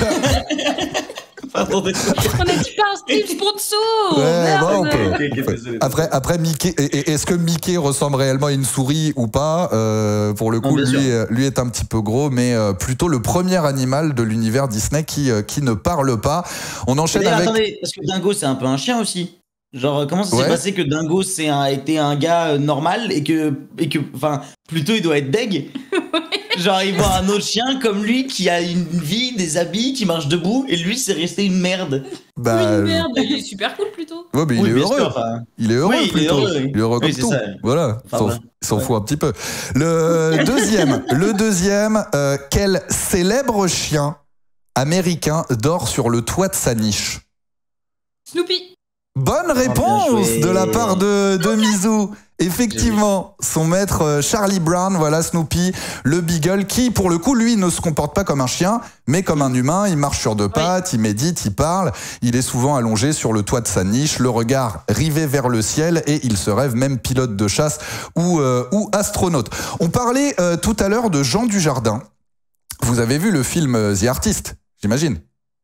On a dit pas un Steve sponsor. Ouais, bon, okay. Après Mickey, est-ce que Mickey ressemble réellement à une souris ou pas? Pour le coup, lui est un petit peu gros, mais plutôt le premier animal de l'univers Disney qui ne parle pas. On enchaîne avec... Attendez, parce que Dingo, c'est un peu un chien aussi. Genre, comment ça s'est passé que Dingo était un gars normal et que, enfin, plutôt il doit être deg. Genre, il voit un autre chien comme lui qui a une vie, des habits, qui marche debout, et lui, c'est resté une merde. Une merde, il est super cool plutôt. Ouais, mais il est heureux. Sûr, enfin... Il est heureux plutôt. Il est heureux comme tout. Ça. Voilà, il s'en fout un petit peu. Le deuxième, quel célèbre chien américain dort sur le toit de sa niche? Snoopy. Bonne réponse de la part de Misou. Effectivement, son maître Charlie Brown, voilà Snoopy, le beagle, qui pour le coup, lui, ne se comporte pas comme un chien, mais comme un humain. Il marche sur deux pattes, il médite, il parle. Il est souvent allongé sur le toit de sa niche, le regard rivé vers le ciel, et il se rêve même pilote de chasse ou astronaute. On parlait tout à l'heure de Jean Dujardin. Vous avez vu le film The Artist, j'imagine?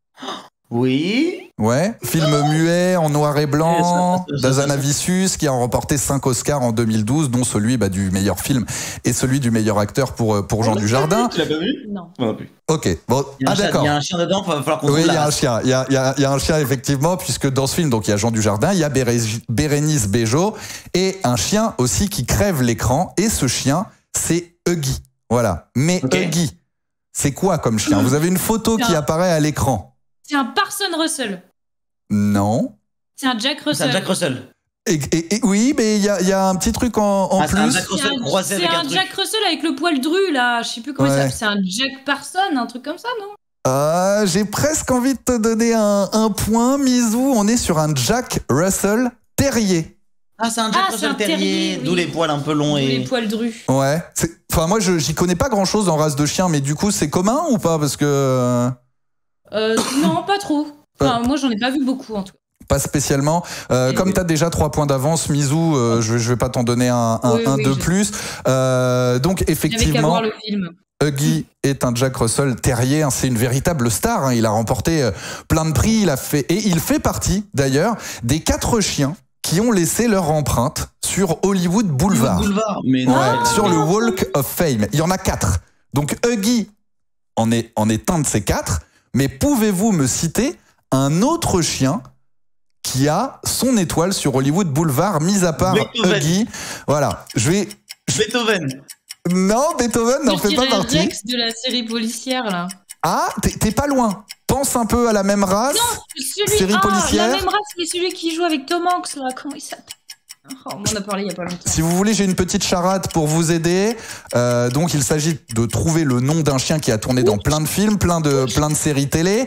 Oui. Ouais, film muet en noir et blanc d'Azanavicius qui a remporté 5 Oscars en 2012, dont celui du meilleur film et celui du meilleur acteur pour Jean Dujardin. Tu l'as pas vu? Non. Moi non plus. Ok, bon, d'accord. Il y a un chien dedans, il va falloir qu'on trouve il y a un chien. Il y a un chien effectivement, puisque dans ce film, donc il y a Jean Dujardin, il y a Bérénice Bejo et un chien aussi qui crève l'écran. Et ce chien, c'est Huggy. Voilà. Mais Huggy, c'est quoi comme chien? Vous avez une photo qui apparaît à l'écran. C'est un Parson Russell. Non. C'est un Jack Russell. C'est un Jack Russell. Et oui, mais il y a un petit truc en plus. C'est un Jack Russell croisé avec un truc. C'est un Jack Russell avec le poil dru, là. Je sais plus comment il s'appelle. C'est un Jack Parson, un truc comme ça, non? J'ai presque envie de te donner un point, Misou. On est sur un Jack Russell terrier. Ah, c'est un Jack Russell terrier, d'où les poils un peu longs et... les poils drus. Ouais. Enfin, moi, j'y connais pas grand-chose en race de chien, mais du coup, c'est commun ou pas? Parce que... non, pas trop. Enfin, moi, j'en ai pas vu beaucoup, en tout cas. Pas spécialement. Comme tu as déjà 3 points d'avance, Misou, je vais pas t'en donner un de plus. Donc, effectivement... Qu'à voir le film. Huggy est un Jack Russell terrier, hein, c'est une véritable star. Hein, il a remporté plein de prix, il fait partie, d'ailleurs, des 4 chiens qui ont laissé leur empreinte sur Hollywood Boulevard. Mais non. Sur le Walk of Fame. Il y en a 4. Donc Huggy en est un de ces 4. Mais pouvez-vous me citer un autre chien qui a son étoile sur Hollywood Boulevard, mis à part Huggy? Voilà. Beethoven. Non, Beethoven n'en fait pas partie. Rex de la série policière, là. Ah, t'es pas loin. Pense un peu à la même race. Non, série policière. La même race, c'est celui qui joue avec Tom Hanks, là. Comment il s'appelle? On en a parlé il y a pas longtemps. Si vous voulez, j'ai une petite charade pour vous aider. Donc, il s'agit de trouver le nom d'un chien qui a tourné dans plein de films, plein de séries télé.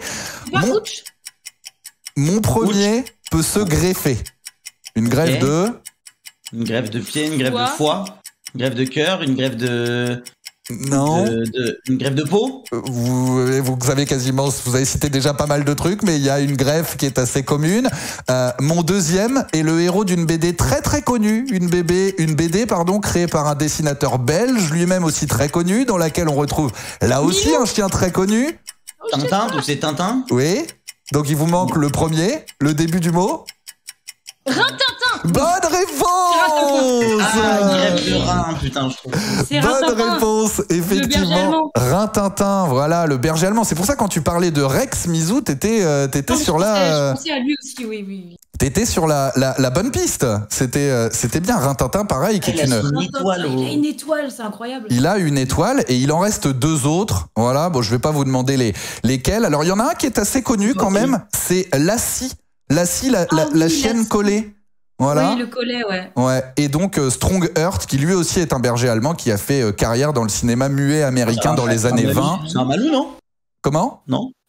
Mon premier peut se greffer. Une greffe de... Une greffe de pied, une greffe de foie, une greffe de cœur, une greffe de... Non. Une greffe de peau. Vous avez quasiment, vous avez cité déjà pas mal de trucs, mais il y a une greffe qui est assez commune. Mon deuxième est le héros d'une BD très très connue, une BD créée par un dessinateur belge, lui-même aussi très connu, dans laquelle on retrouve là aussi un chien très connu. Tintin, donc c'est Tintin. Oui. Donc il vous manque le premier, le début du mot. Rintintin. Bonne réponse. Greffe de rein, putain, je trouve. Bonne réponse, effectivement. Rintintin, voilà, le berger allemand. C'est pour ça quand tu parlais de Rex, Misou, t'étais sur la... Je pensais à lui aussi, oui. T'étais sur la bonne piste. C'était bien. Rintintin, pareil, qui est il a une étoile, c'est incroyable. Il a une étoile et il en reste 2 autres. Voilà, bon, je vais pas vous demander lesquels. Alors, il y en a un qui est assez connu quand même. C'est Lassie. Lassie, la chienne collée. Voilà. Oui, le collet, ouais. Ouais. Et donc Strong Heart, qui lui aussi est un berger allemand qui a fait carrière dans le cinéma muet américain dans les années 20. C'est un Malou, non? Comment? Non.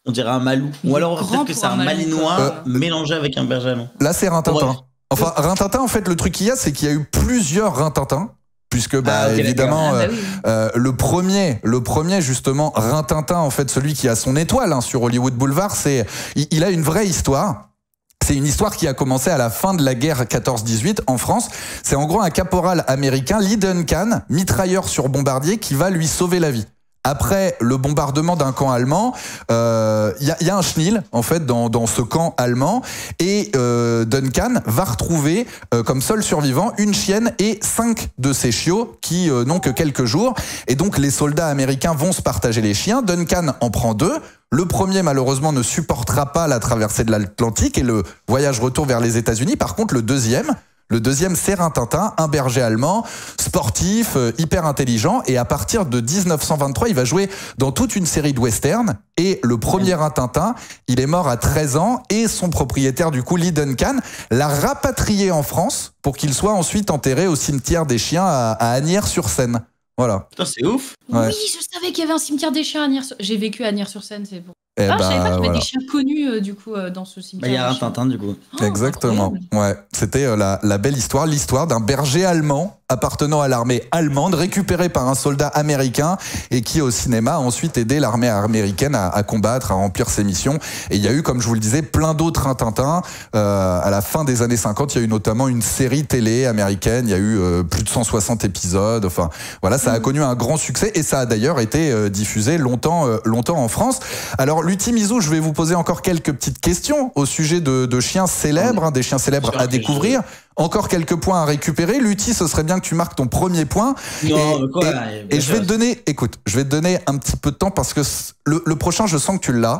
On dirait un Malou. Ou alors grand peut-être que pour c'est un un Malinois mélangé avec un berger allemand. Là, c'est Rintintin. Ouais. Enfin, Rintintin, en fait, le truc qu'il y a, c'est qu'il y a eu plusieurs Rintintins. Puisque ok, évidemment oui. le premier justement Rintintin, en fait, celui qui a son étoile sur Hollywood Boulevard, il a une vraie histoire. C'est une histoire qui a commencé à la fin de la guerre 14-18 en France. C'est en gros un caporal américain, Lee Duncan, mitrailleur sur bombardier, qui va lui sauver la vie. Après le bombardement d'un camp allemand, y a un chenil en fait dans ce camp allemand, et Duncan va retrouver comme seul survivant une chienne et 5 de ses chiots qui n'ont que quelques jours. Et donc les soldats américains vont se partager les chiens. Duncan en prend 2. Le premier, malheureusement, ne supportera pas la traversée de l'Atlantique et le voyage retour vers les États-Unis. Par contre, le deuxième, c'est Rintintin, un berger allemand, sportif, hyper intelligent. Et à partir de 1923, il va jouer dans toute une série de westerns. Et le premier Rintintin, il est mort à 13 ans. Et son propriétaire, du coup, Lee Duncan, l'a rapatrié en France pour qu'il soit ensuite enterré au cimetière des chiens à Asnières-sur-Seine. Voilà. Putain, c'est ouf. Ouais. Oui, je savais qu'il y avait un cimetière des chiens à Asnières. J'ai vécu à Asnières-sur-Seine, c'est bon. Eh je savais pas qu'il y avait voilà. des chiens connus du coup dans ce cimetière. Il y a des un chiens. Tintin du coup. Oh, Exactement. incroyable. Ouais, c'était la belle histoire, l'histoire d'un berger allemand appartenant à l'armée allemande, récupéré par un soldat américain et qui au cinéma a ensuite aidé l'armée américaine à combattre, à remplir ses missions. Et il y a eu, comme je vous le disais, plein d'autres Rintintins. À la fin des années 50, il y a eu notamment une série télé américaine. Il y a eu plus de 160 épisodes. Enfin, voilà, ça a connu un grand succès et ça a d'ailleurs été diffusé longtemps en France. Alors, Lutti, Mizou, je vais vous poser encore quelques petites questions au sujet de chiens célèbres, des chiens célèbres à découvrir. Encore quelques points à récupérer. Lutti, ce serait bien que tu marques ton premier point. Non, mais quoi, et je vais te donner, écoute, je vais te donner un petit peu de temps parce que le prochain, je sens que tu l'as.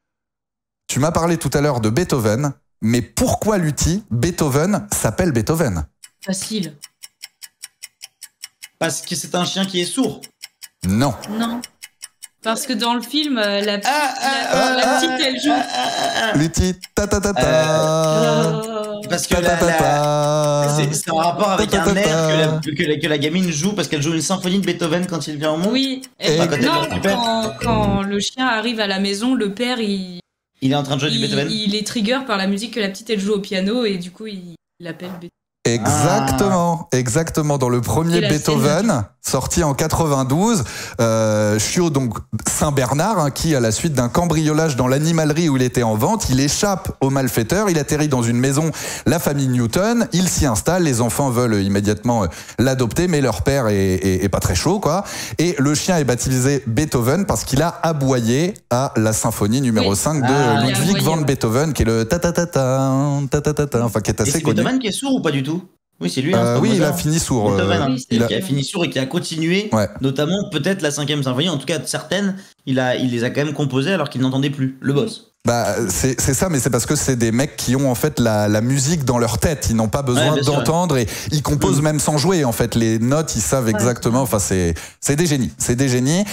Tu m'as parlé tout à l'heure de Beethoven, mais pourquoi, Lutti, Beethoven s'appelle Beethoven? Facile. Parce que c'est un chien qui est sourd. Non. Non. Parce que dans le film, la petite, elle joue. Lutti, ta-ta-ta-ta. Parce que c'est en rapport avec un air que la gamine joue parce qu'elle joue une symphonie de Beethoven quand il vient au monde. Oui. Quand le chien arrive à la maison, le père, il est en train de jouer du Beethoven. Il est trigger par la musique que la petite elle joue au piano et du coup il l'appelle Beethoven. Exactement. Dans le premier Beethoven, sorti en 92, chiot donc Saint-Bernard, qui à la suite d'un cambriolage dans l'animalerie où il était en vente, il échappe aux malfaiteurs, il atterrit dans une maison, la famille Newton, il s'y installe, les enfants veulent immédiatement l'adopter, mais leur père est pas très chaud, quoi. Et le chien est baptisé Beethoven parce qu'il a aboyé à la symphonie numéro 5 de Ludwig van Beethoven, qui est le ta-ta-ta-ta, enfin qui est assez connu. C'est Beethoven qui est sourd ou pas du tout? Oui, c'est lui. Oui, il a fini sourd. Il a fini sourd et qui a continué, notamment peut-être la 5e symphonie, en tout cas certaines, il les a quand même composées alors qu'il n'entendait plus, le boss. C'est ça, mais c'est parce que c'est des mecs qui ont en fait la musique dans leur tête. Ils n'ont pas besoin d'entendre et ils composent même sans jouer. En fait, les notes, ils savent exactement. Enfin, c'est des génies. C'est des génies.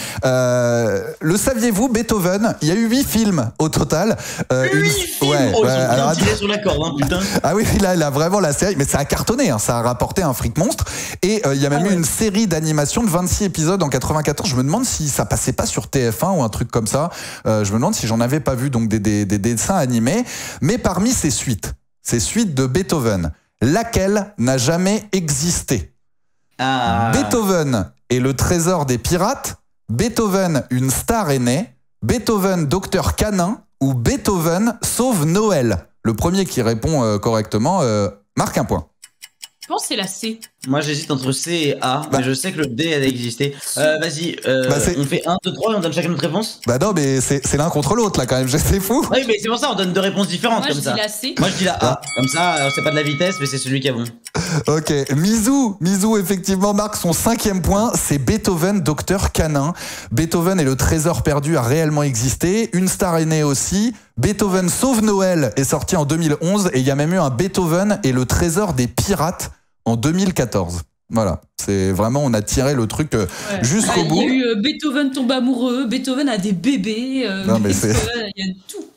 Le saviez-vous, Beethoven, il y a eu 8 films au total. 8 films. Alors, tiré sur la corde, putain. Ah oui, là, vraiment la série, mais ça a cartonné. Ça a rapporté un fric monstre. Et il y a même eu une série d'animation de 26 épisodes en 94. Je me demande si ça passait pas sur TF1 ou un truc comme ça. Je me demande si j'en avais pas vu. Donc des dessins animés, mais parmi ces suites de Beethoven, laquelle n'a jamais existé? Beethoven et le trésor des pirates, Beethoven, une star est née, Beethoven, docteur canin, ou Beethoven sauve Noël. Le premier qui répond correctement marque un point. Je pense que c'est la C. Moi j'hésite entre C et A, mais je sais que le D elle a existé. Vas-y, on fait 1, 2, 3 et on donne chacun notre réponse. Non, mais c'est l'un contre l'autre là quand même, c'est fou. Oui, mais c'est pour ça on donne 2 réponses différentes. Moi, comme ça. Moi je dis la C. Moi je dis la A. Comme ça, c'est pas de la vitesse, mais c'est celui qui a bon. Ok, Mizou effectivement marque son 5e point, c'est Beethoven, docteur canin. Beethoven et le trésor perdu a réellement existé, une star est née aussi. Beethoven sauve Noël est sorti en 2011 et il y a même eu un Beethoven et le trésor des pirates en 2014. Voilà, c'est vraiment, on a tiré le truc jusqu'au bout. Il y a eu Beethoven tombe amoureux, Beethoven a des bébés, il y a tout.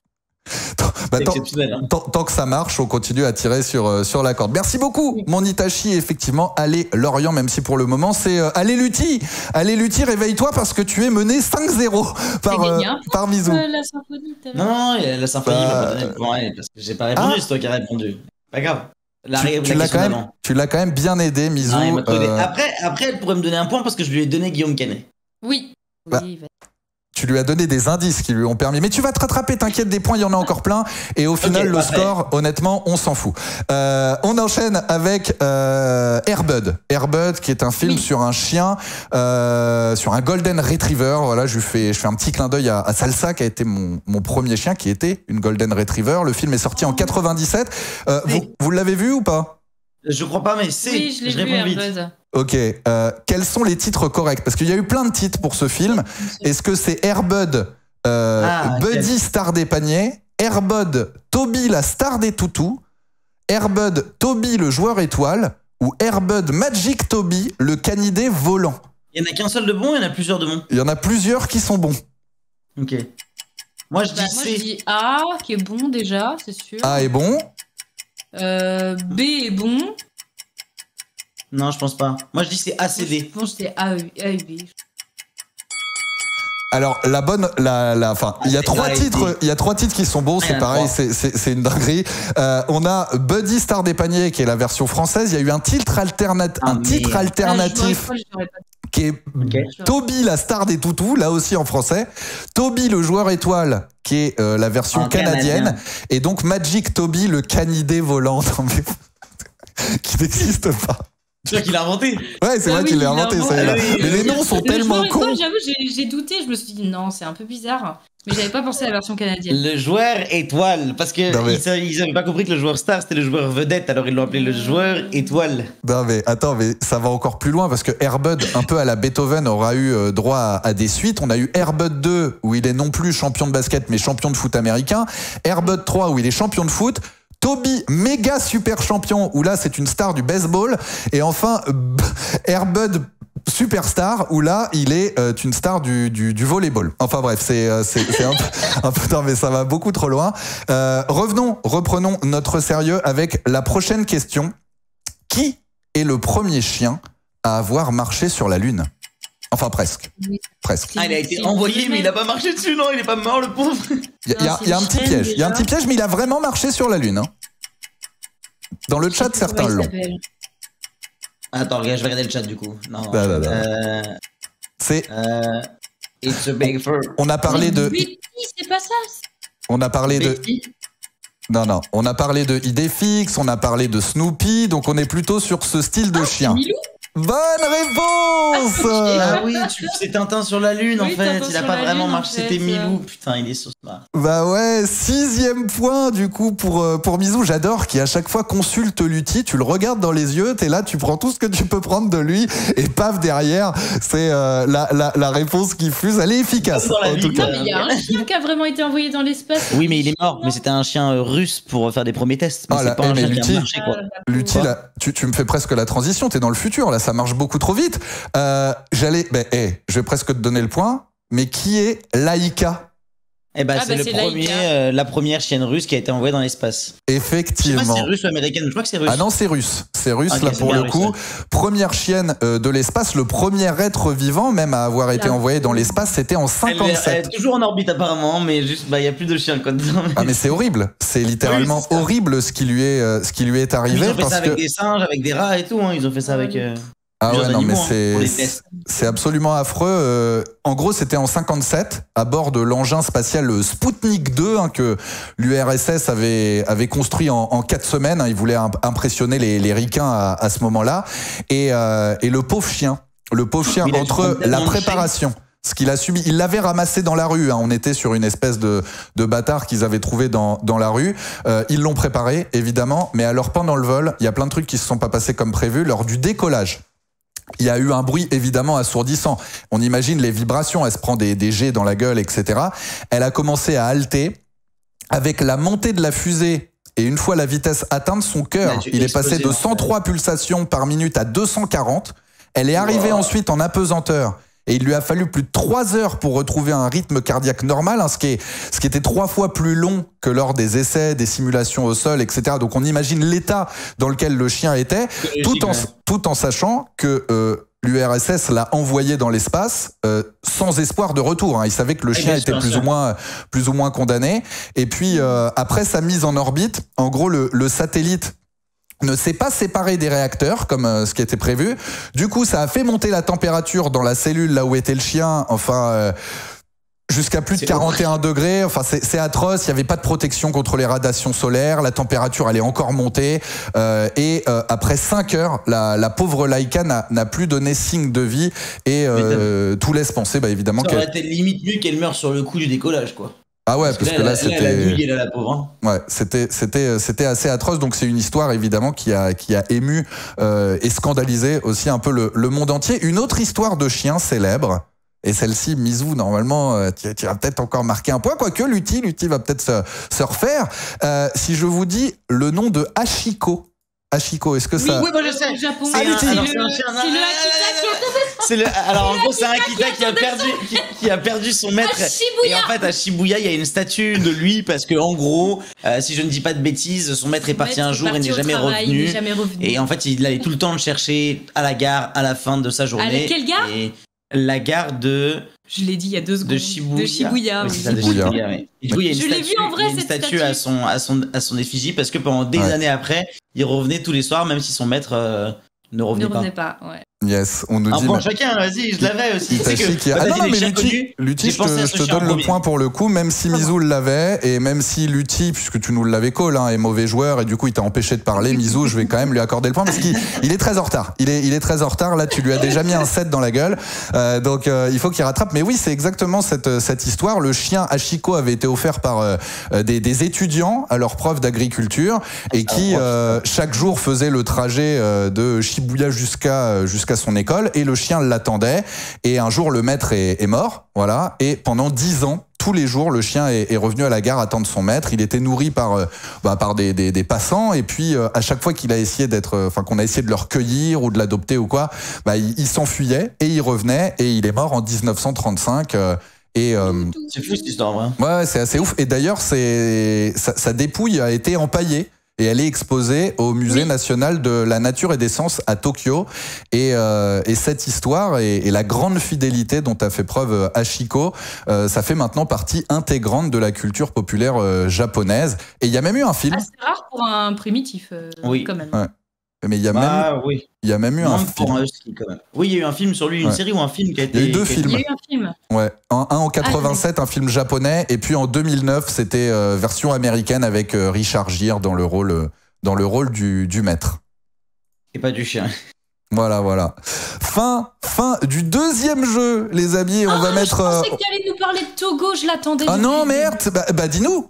Bah, exceptionnel, hein. tant que ça marche, on continue à tirer sur la corde. Merci beaucoup, mon Itachi. Effectivement, allez Lorient, même si pour le moment, c'est allez Lutti. Allez Lutti, réveille-toi parce que tu es mené 5-0 par Mizou. La symphonie, Non, la symphonie m'a pas donné le point, parce que j'ai pas répondu, c'est toi qui as répondu. Pas grave. Tu l'as quand même bien aidé, Mizou. Après, elle pourrait me donner un point parce que je lui ai donné Guillaume Canet. Oui. Tu lui as donné des indices qui lui ont permis. Mais tu vas te rattraper, t'inquiète, des points, il y en a encore plein. Et au final, le score, honnêtement, on s'en fout. On enchaîne avec Air Bud. Air Bud, qui est un film sur un chien, sur un Golden Retriever. Voilà, je fais un petit clin d'œil à Salsa, qui a été mon premier chien, qui était une Golden Retriever. Le film est sorti en 97. Vous l'avez vu ou pas? Je crois pas, mais oui, je l'ai vu, Air Bud. Ok, quels sont les titres corrects? Parce qu'il y a eu plein de titres pour ce film. Est-ce que c'est Air Bud, Buddy star des paniers, Air Bud, Toby la star des toutous, Air Bud, Toby le joueur étoile, ou Air Bud Magic Toby le canidé volant? Il y en a qu'un seul de bon, il y en a plusieurs de bons. Il y en a plusieurs qui sont bons. Ok. Moi je dis A, qui est bon déjà, c'est sûr. A est bon. B est bon. Non, je pense pas. Moi, je dis c'est ACD. Je pense que c'est A et B. Alors, enfin, il y a trois titres qui sont bons, c'est pareil, c'est une dinguerie. On a Buddy Star des paniers, qui est la version française. Il y a eu un titre alternatif qui est Toby la star des toutous, là aussi en français. Toby le joueur étoile, qui est la version canadienne. Et donc Magic Toby le canidé volant, qui n'existe pas. C'est toi qui l'as inventé. Ouais, c'est moi qui l'ai inventé, ça est là. Mais les noms sont tellement cons. J'avoue, j'ai douté, je me suis dit non, c'est un peu bizarre. Mais j'avais pas pensé à la version canadienne. Le joueur étoile, parce que ils avaient pas compris que le joueur star c'était le joueur vedette, alors ils l'ont appelé le joueur étoile. Non mais attends, mais ça va encore plus loin parce que Air Bud, un peu à la Beethoven, aura eu droit à des suites. On a eu Air Bud 2 où il est non plus champion de basket mais champion de foot américain. Air Bud 3 où il est champion de foot. Toby, méga super champion, où là c'est une star du baseball. Et enfin, Air Bud Superstar, où là il est une star du volleyball. Enfin bref, c'est un peu non mais ça va beaucoup trop loin. Reprenons notre sérieux avec la prochaine question. Qui est le premier chien à avoir marché sur la Lune? Enfin, presque. Presque. Ah, il a été envoyé, mais il n'a pas marché dessus, non? Il n'est pas mort, le pauvre. Il y a un petit piège. Il y a un petit piège, mais il a vraiment marché sur la Lune. Hein. Dans le chat, certains l'ont. Attends, regarde, je vais regarder le chat, du coup. Non. C'est... It's a big fur. On a parlé de... Betty, c'est pas ça. On a parlé de... Non. On a parlé de Idéfix, on a parlé de Snoopy, donc on est plutôt sur ce style de chien. Milou. Bonne réponse! Ah oui, c'est Tintin sur la Lune, en fait. Il a pas vraiment marché, c'était Milou. Putain, il est so smart. Bah ouais, 6e point du coup pour Mizou. J'adore qui à chaque fois consulte Lutti, tu le regardes dans les yeux, t'es là, tu prends tout ce que tu peux prendre de lui et paf derrière, c'est la réponse qui fuse. Elle est efficace en tout cas. Non, mais il y a un chien qui a vraiment été envoyé dans l'espace. Oui, mais il est mort. Mais c'était un chien russe pour faire des premiers tests. Mais c'est pas un chien qui a marché, quoi. Lutti, là, tu me fais presque la transition. T'es dans le futur là. Ça marche beaucoup trop vite. Je vais presque te donner le point. Mais qui est Laïka? Eh ben, c'est la première chienne russe qui a été envoyée dans l'espace. Effectivement. Je sais pas si c'est russe ou américaine, je crois que c'est russe. Ah non, c'est russe. C'est russe, okay, là, pour le coup. Première chienne de l'espace, le premier être vivant, même à avoir été envoyé dans l'espace, c'était en 57. Elle est toujours en orbite, apparemment, mais juste, il y a plus de chiens, quoi. Ah, mais c'est horrible. C'est littéralement horrible ce qui lui est arrivé. Ils ont fait ça avec des singes, avec des rats et tout, hein. Ils ont fait ça avec... Ah ouais, non, mais c'est absolument affreux. En gros, c'était en 57, à bord de l'engin spatial Sputnik 2, hein, que l'URSS avait construit en 4 semaines. Hein. Il voulait impressionner les ricains à ce moment-là. Et le pauvre chien, entre la préparation, ce qu'il a subi, il l'avait ramassé dans la rue. Hein. On était sur une espèce de bâtard qu'ils avaient trouvé dans la rue. Ils l'ont préparé, évidemment. Mais alors, pendant le vol, il y a plein de trucs qui se sont pas passés comme prévu. Lors du décollage, il y a eu un bruit évidemment assourdissant. On imagine les vibrations, elle se prend des jets dans la gueule, etc. Elle a commencé à halter. Avec la montée de la fusée et une fois la vitesse atteinte, son cœur, il est passé de 103 pulsations par minute à 240. Elle est arrivée ensuite en apesanteur Et il lui a fallu plus de 3 heures pour retrouver un rythme cardiaque normal, hein, ce qui était 3 fois plus long que lors des essais, des simulations au sol, etc. Donc on imagine l'état dans lequel le chien était, tout en sachant que l'URSS l'a envoyé dans l'espace sans espoir de retour. Hein. Il savait que le chien était plus ou moins condamné. Et puis après sa mise en orbite, en gros le satellite ne s'est pas séparé des réacteurs comme ce qui était prévu. Du coup, ça a fait monter la température dans la cellule là où était le chien. Enfin. Jusqu'à plus de 41 degrés, enfin c'est atroce, il n'y avait pas de protection contre les radiations solaires, la température elle est encore montée, et après 5 heures, la pauvre Laika n'a plus donné signe de vie, et tout laisse penser évidemment ça aurait été limite mieux qu'elle meure sur le coup du décollage, quoi. Ah ouais, parce que là c'était... la pauvre. Hein. Ouais, c'était assez atroce, donc c'est une histoire évidemment qui a ému et scandalisé aussi un peu le monde entier. Une autre histoire de chien célèbre, et celle-ci, Mizou, normalement, tu vas peut-être encore marquer un point, quoique Lutti va peut-être se refaire. Si je vous dis le nom de Hachiko. Hachiko, est-ce que ça... Oui, moi je sais. Japon. Ah, Lutti. C'est le Akita qui a alors en gros, c'est un Akita qui a perdu son maître. Et en fait, à Shibuya, il y a une statue de lui parce que en gros, si je ne dis pas de bêtises, son maître est parti un jour et n'est jamais revenu. Et en fait, il allait tout le temps le chercher à la gare à la fin de sa journée. À quelle gare ? La gare de... Je l'ai dit il y a 2 secondes. De Shibuya. Oui. C'est ça, de Shibuya. Et du coup, il y a Je l'ai vu en vrai, une cette statue à son effigie parce que pendant des années après, il revenait tous les soirs, même si son maître ne revenait pas. Ouais. Yes, on nous dit... point chacun, vas-y, je l'avais aussi. Ah non, mais Lutti, je te donne le point pour le coup, même si Mizou l'avait, et même si Lutti, puisque tu nous l'avais call, est mauvais joueur, et du coup il t'a empêché de parler, Mizou, je vais quand même lui accorder le point, parce qu'il est très en retard. Il est très en retard, là tu lui as déjà mis un 7 dans la gueule, donc il faut qu'il rattrape. Mais oui, c'est exactement cette histoire. Le chien Hachiko avait été offert par des étudiants à leur prof d'agriculture, et qui chaque jour faisait le trajet de Shibuya jusqu'à son école, et le chien l'attendait, et un jour le maître est mort, voilà, et pendant 10 ans, tous les jours, le chien est revenu à la gare attendre son maître. Il était nourri par des passants, et puis à chaque fois qu'il a essayé qu'on a essayé de le recueillir ou de l'adopter ou quoi, il s'enfuyait et il revenait, et il est mort en 1935. C'est fou cette histoire, hein. Ouais, c'est assez ouf. Et d'ailleurs, sa dépouille a été empaillée. Et elle est exposée au Musée national de la nature et des sciences à Tokyo. Et cette histoire et la grande fidélité dont a fait preuve Hachiko, ça fait maintenant partie intégrante de la culture populaire japonaise. Et il y a même eu un film. C'est rare pour un primitif, quand même. Ouais. Mais il y a même eu un film. Quand même. Oui, il y a eu un film sur lui, une série ou un film qui a été... Il y a eu 2 films. Il y a eu un film. Ouais, un en 87, un film japonais, et puis en 2009, c'était version américaine avec Richard Gere dans le rôle du maître. Et pas du chien. Voilà. Fin du 2e jeu, les amis. On va mettre... Je pensais que tu allais nous parler de Togo, je l'attendais. Ah non, merde. Dis-nous.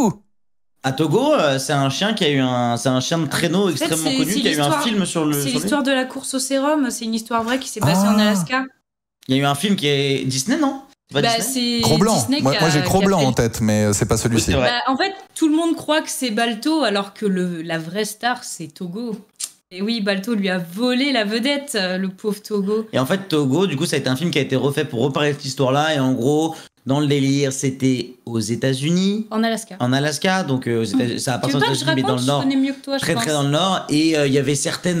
À Togo, c'est un chien c'est un chien de traîneau extrêmement connu qui a eu un film sur le... C'est l'histoire de la course au sérum, c'est une histoire vraie qui s'est passée en Alaska. Il y a eu un film qui est Disney, non? C'est Cro-Blanc. Disney moi j'ai Cro-Blanc en tête, mais c'est pas celui-ci. Oui, en fait, tout le monde croit que c'est Balto, alors que la vraie star, c'est Togo. Et oui, Balto lui a volé la vedette, le pauvre Togo. Et en fait, Togo, du coup, ça a été un film qui a été refait pour reparler de cette histoire-là, et en gros... Dans le délire, c'était aux États-Unis. En Alaska. Donc ça appartient aux États-Unis, mais dans le Nord. Je connais mieux que toi, très dans le Nord. Et il y avait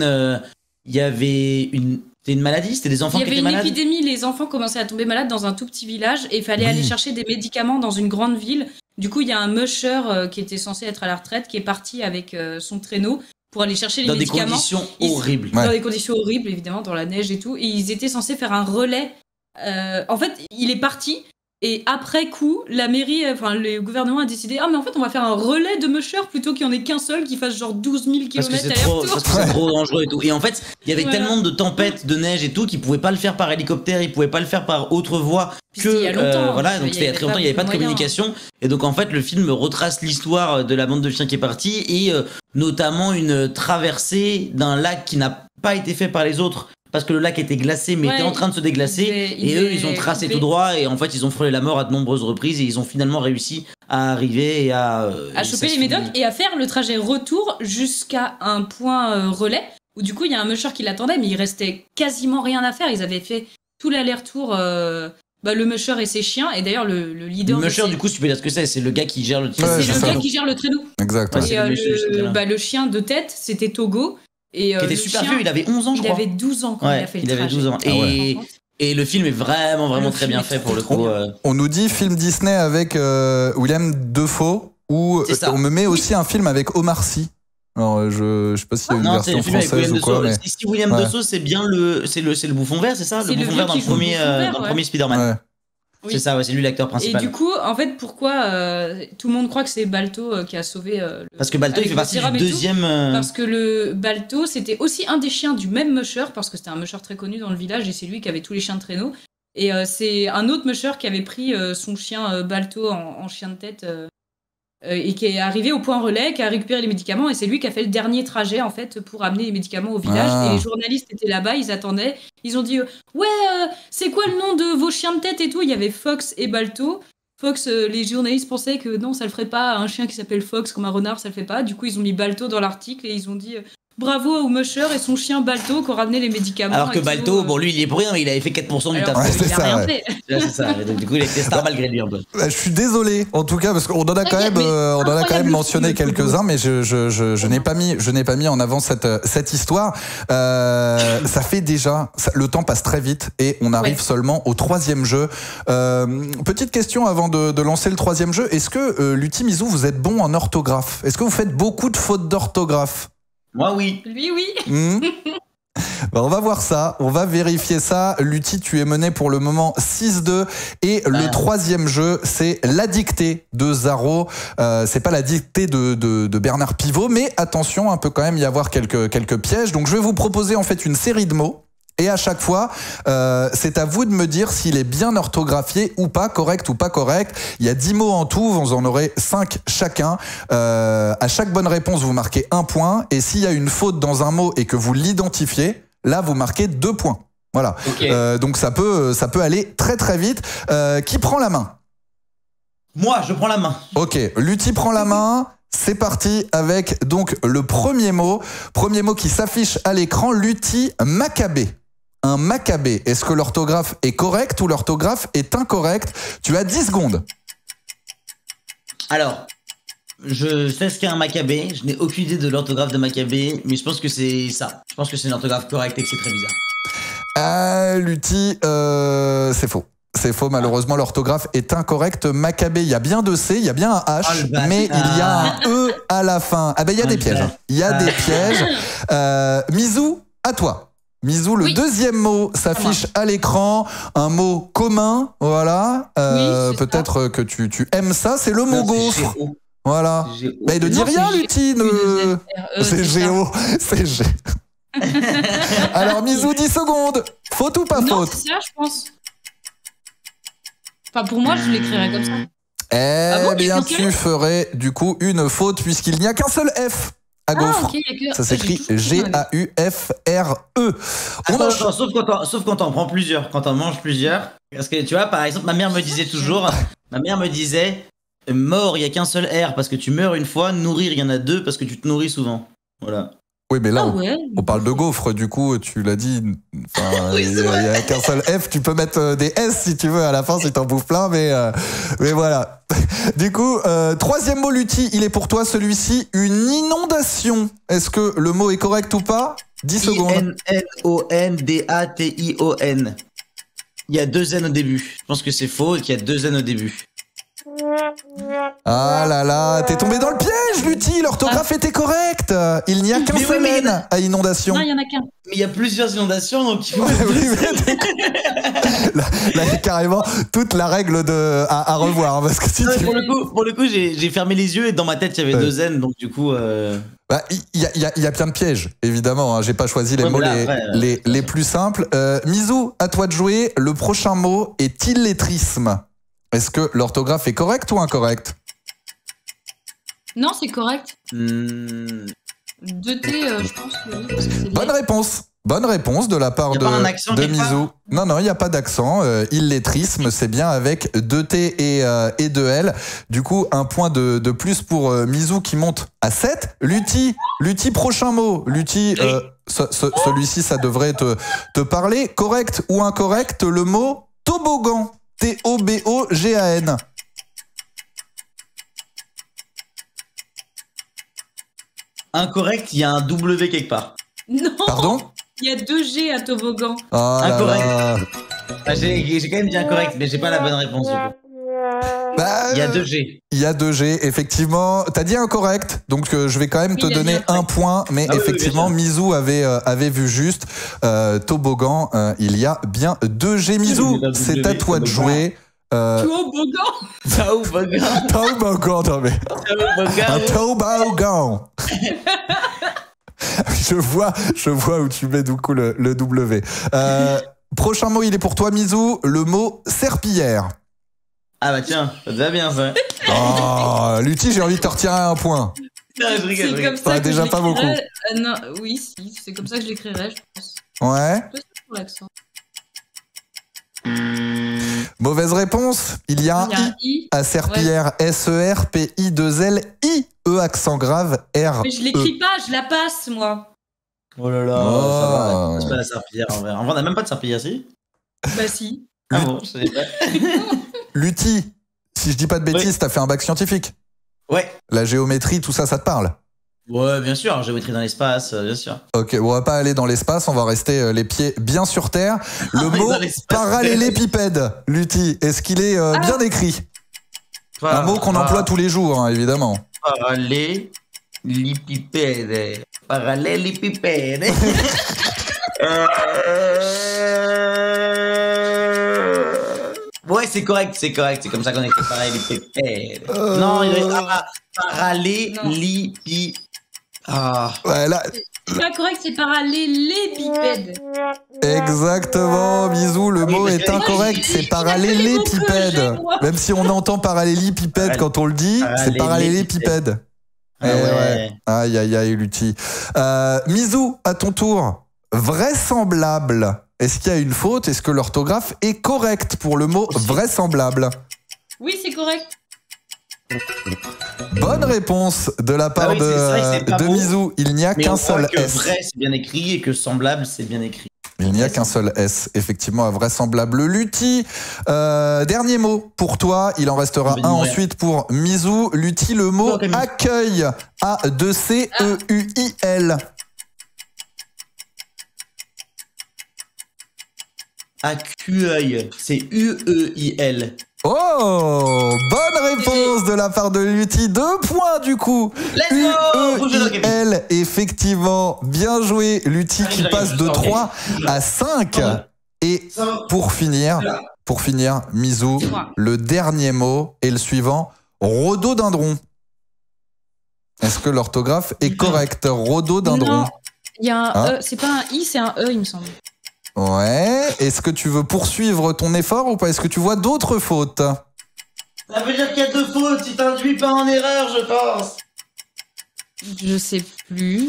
c'était une maladie, c'était des enfants qui étaient malades. Il y avait une épidémie, les enfants commençaient à tomber malades dans un tout petit village, et il fallait aller chercher des médicaments dans une grande ville. Du coup, il y a un musher qui était censé être à la retraite, qui est parti avec son traîneau pour aller chercher les médicaments. Dans des conditions horribles. Dans des conditions horribles, évidemment, dans la neige et tout. Et ils étaient censés faire un relais. En fait, il est parti. Et après coup, la mairie, le gouvernement a décidé mais en fait, on va faire un relais de musher plutôt qu'il n'y en ait qu'un seul qui fasse genre 12 000 km aller-retour. Parce que c'est trop dangereux et tout. Et en fait, il y avait tellement de tempêtes, de neige et tout qu'ils ne pouvaient pas le faire par hélicoptère, ils ne pouvaient pas le faire par autre voie que. Il y a longtemps. Donc c'était il y a très longtemps, il n'y avait pas de communication. Et donc en fait, le film retrace l'histoire de la bande de chiens qui est partie, et notamment une traversée d'un lac qui n'a pas été fait par les autres. Parce que le lac était glacé, mais était en train de se déglacer. Ils ont tracé tout droit, et en fait, ils ont frôlé la mort à de nombreuses reprises, et ils ont finalement réussi à arriver et à choper les médocs et à faire le trajet retour jusqu'à un point relais, où du coup, il y a un musher qui l'attendait, mais il restait quasiment rien à faire. Ils avaient fait tout l'aller-retour. Le musher et ses chiens, et d'ailleurs le leader. Le musher, du coup, tu peux dire ce que c'est le gars qui gère le traîneau. C'est le gars qui gère le traîneau. Exact. Et le chien de tête, c'était Togo. Et, qui était super vieux, il avait 11 ans, je crois. Il avait 12 ans quand il a fait le trajet. Il avait 12 ans. Et le film est vraiment très bien fait pour le coup. On nous dit film Disney avec William Dafoe, où on me met aussi un film avec Omar Sy. Alors, je sais pas s'il y a une version française ou quoi. Mais... Si William Dafoe, c'est bien le bouffon vert, c'est ça? Le bouffon vert dans le premier Spider-Man. Ouais. Oui. C'est ça, c'est lui l'acteur principal. Et du coup, en fait, pourquoi tout le monde croit que c'est Balto qui a sauvé Parce que Balto, il fait partie du deuxième... Parce que le Balto, c'était aussi un des chiens du même musher, parce que c'était un musher très connu dans le village, et c'est lui qui avait tous les chiens de traîneau. Et c'est un autre musher qui avait pris son chien Balto en chien de tête... et qui est arrivé au point relais, qui a récupéré les médicaments, et c'est lui qui a fait le dernier trajet en fait pour amener les médicaments au village. Et les journalistes étaient là-bas, ils attendaient, ils ont dit c'est quoi le nom de vos chiens de tête et tout. Il y avait Fox et Balto. Fox, les journalistes pensaient que non, ça le ferait pas, un chien qui s'appelle Fox comme un renard, ça le fait pas. Du coup, ils ont mis Balto dans l'article et ils ont dit bravo au musher et son chien Balto qui ont ramené les médicaments. Alors que Balto, bon, lui, il est pour rien, mais il avait fait 4% du taf. Il a rien fait. C'est ça. Donc, du coup, il a été star malgré lui un peu. Je suis désolé, en tout cas, parce qu'on en a quand même, mentionné quelques-uns, mais je n'ai pas mis en avant cette histoire. Ça fait déjà, le temps passe très vite et on arrive seulement au troisième jeu. Petite question avant de lancer le troisième jeu. Est-ce que, Lutti, Mizou, vous êtes bon en orthographe? Est-ce que vous faites beaucoup de fautes d'orthographe? Moi, oui. Lui, oui. On va voir ça, on va vérifier ça. Lutti, tu es mené pour le moment 6-2. Et le troisième jeu, c'est la dictée de Zaro. C'est pas la dictée de Bernard Pivot, mais attention, il peut quand même y avoir quelques pièges. Donc je vais vous proposer en fait une série de mots. Et à chaque fois, c'est à vous de me dire s'il est bien orthographié ou pas, correct ou pas correct. Il y a 10 mots en tout, vous en aurez 5 chacun. À chaque bonne réponse, vous marquez 1 point. Et s'il y a une faute dans un mot et que vous l'identifiez, là, vous marquez 2 points. Voilà. Okay. Donc ça peut aller très très vite. Qui prend la main? Moi, je prends la main. Ok, Lutti prend la main. C'est parti avec donc le premier mot qui s'affiche à l'écran, Lutti, Maccabée. Un Maccabée. Est-ce que l'orthographe est correcte ou l'orthographe est incorrecte? Tu as 10 secondes. Alors, je sais ce qu'est un Maccabée. Je n'ai aucune idée de l'orthographe de Maccabée, mais je pense que c'est ça. Je pense que c'est une orthographe correcte et que c'est très bizarre. Lutti, c'est faux. C'est faux, malheureusement, l'orthographe est incorrecte. Maccabée, il y a bien 2 C, il y a bien un H, mais il y a un E à la fin. Ah ben, il y a des pièges. Il y a des pièges. Mizou, à toi. Mizou, le deuxième mot s'affiche à l'écran. Un mot commun, voilà. Peut-être que tu aimes ça, c'est le mot gaufre. Voilà. Mais ne dis rien, Lutti. C'est Géo. C'est G. Alors, Mizou, 10 secondes. Faute ou pas faute? Non, c'est ça, je pense. Enfin, pour moi, je l'écrirais comme ça. Eh bien, tu ferais du coup une faute puisqu'il n'y a qu'un seul F à gaufre. Ça s'écrit G-A-U-F-R-E. Attends, sauf quand on prend plusieurs, quand on mange plusieurs. Parce que tu vois, par exemple, ma mère me disait toujours, mort, il n'y a qu'un seul R parce que tu meurs une fois, nourrir, il y en a 2 parce que tu te nourris souvent. Voilà. Oui, mais là, on parle de gaufre, du coup, tu l'as dit, il n'y a qu'un seul F, tu peux mettre des S si tu veux à la fin, si t'en bouffes plein, mais voilà. Du coup, troisième mot, Lutti, il est pour toi, celui-ci, une inondation. Est-ce que le mot est correct ou pas? 10 secondes. I-N-N-O-N-D-A-T-I-O-N. Il y a 2 N au début. Je pense que c'est faux et qu'il y a 2 N au début. Ah là là, t'es tombé dans le piège, Lutti, l'orthographe était correcte. Il n'y a qu'un seul N à inondation. Non, il n'y en a qu'un. Mais il y a plusieurs inondations, donc il faut... Là, il y a carrément toute la règle à revoir. Parce que si pour le coup, j'ai fermé les yeux et dans ma tête, il y avait 2 N, donc du coup... Il y a plein de pièges, évidemment. Hein. J'ai pas choisi les mots les plus simples. Mizou, à toi de jouer. Le prochain mot est illettrisme. Est-ce que l'orthographe est correcte ou incorrecte? Non, c'est correct. 2 T, je pense que oui. Bonne réponse de la part de Mizou. Non, il n'y a pas d'accent. Illettrisme, c'est bien avec 2 T et 2 L. Du coup, un point de plus pour Mizou qui monte à 7. Lutti, prochain mot. Lutti, Celui-ci, ça devrait te parler. Correct ou incorrect, le mot toboggan. T-O-B-O-G-A-N. Incorrect, il y a un W quelque part. Non. Pardon? Il y a 2 G à toboggan. Oh là Incorrect. là. Ah, j'ai quand même dit incorrect, mais j'ai pas la bonne réponse. Du coup. Bah, Il y a 2 G. Il y a 2 G, effectivement. T'as dit incorrect, donc je vais quand même te Oui, il a donner dit un incorrect. point. Mais Ah oui, effectivement, bien Mizou avait vu juste. Toboggan, il y a bien 2 G. Mizou, Oui, c'est à toi de toboggan. jouer. Toboggan. Toboggan. Toboggan, non mais... Un toboggan. Je vois où tu mets du coup le W. Prochain mot, il est pour toi, Mizou. Le mot serpillière. Ah bah tiens, ça te va bien ça. Oh, Lutti, j'ai envie de te retirer un point. Non, je rigole, je C'est rigole. comme ça Ouais, que déjà je pas beaucoup. l'écrirais. Non, oui, si, c'est comme ça que je l'écrirais, je pense. Ouais. Peut-être pour l'accent. Mauvaise réponse. Il y a un Il y a un I I. à serpillière. S-E-R-P-I-2-L-I. E accent grave R. Mais je l'écris pas, je la passe, moi. Oh là là, Oh. ça va. C'est pas la serpillière en vrai. En vrai, on n'a même pas de serpillière ici. Bah si. Ah bon, je savais pas. Lutti, si je dis pas de bêtises, Oui. t'as fait un bac scientifique. Ouais. La géométrie, tout ça, ça te parle? Ouais, bien sûr, géométrie dans l'espace, bien sûr. Ok, on va pas aller dans l'espace, on va rester les pieds bien sur terre. Le On est mot dans l'espace. parallélépipède, Lutti, est-ce qu'il est bien écrit? Un mot qu'on emploie tous les jours, hein, évidemment. Parallélépipède. Parallélépipède. Ouais, c'est correct, c'est comme ça qu'on écrit parallélépipède. Non, il y a parallélépipède. Ah. Ouais, là, C'est pas correct, c'est parallélépipède. exactement, bisous, le mot parce est que- incorrect, Moi, c'est j'ai parallélépipède. moi. Même si on entend parallélépipède quand on le dit, c'est parallélépipède. Ah Eh ouais. Aïe, aïe, aïe, Lutti. Mizou, à ton tour. Vraisemblable. Est-ce qu'il y a une faute? Est-ce que l'orthographe est correcte pour le mot vraisemblable? Oui, c'est correct. Bonne réponse de la part Ah oui, c'est vrai que c'est pas de beau. Mizou. Il n'y a Mais qu'un on voit seul que S. vrai c'est bien écrit et que semblable c'est bien écrit. Il n'y a qu'un seul S, effectivement, à vraisemblable. Lutti, dernier mot pour toi. Il en restera Je vais un mourir. ensuite pour Mizou. Lutti, le mot Non, Camille. accueil. A-2-C-E-U-I-L. Accueil, c'est U-E-I-L. Oh, bonne réponse de la part de Lutti. 2 points du coup. Let's go! Rouge de U-E-I-L, effectivement. Bien joué, Lutti qui j'arrive, passe de ok. 3 à 5. Et pour finir, Mizou, C'est moi. le dernier mot est le suivant. Rhododendron. Est-ce que l'orthographe est correcte? Rhododendron. Non, il y a un Hein E, c'est pas un I, c'est un E, il me semble. Ouais. Est-ce que tu veux poursuivre ton effort ou pas? Est-ce que tu vois d'autres fautes? Ça veut dire qu'il y a 2 fautes, si t'induis pas en erreur, je pense. Je sais plus.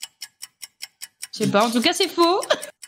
Je sais pas, en tout cas, c'est faux.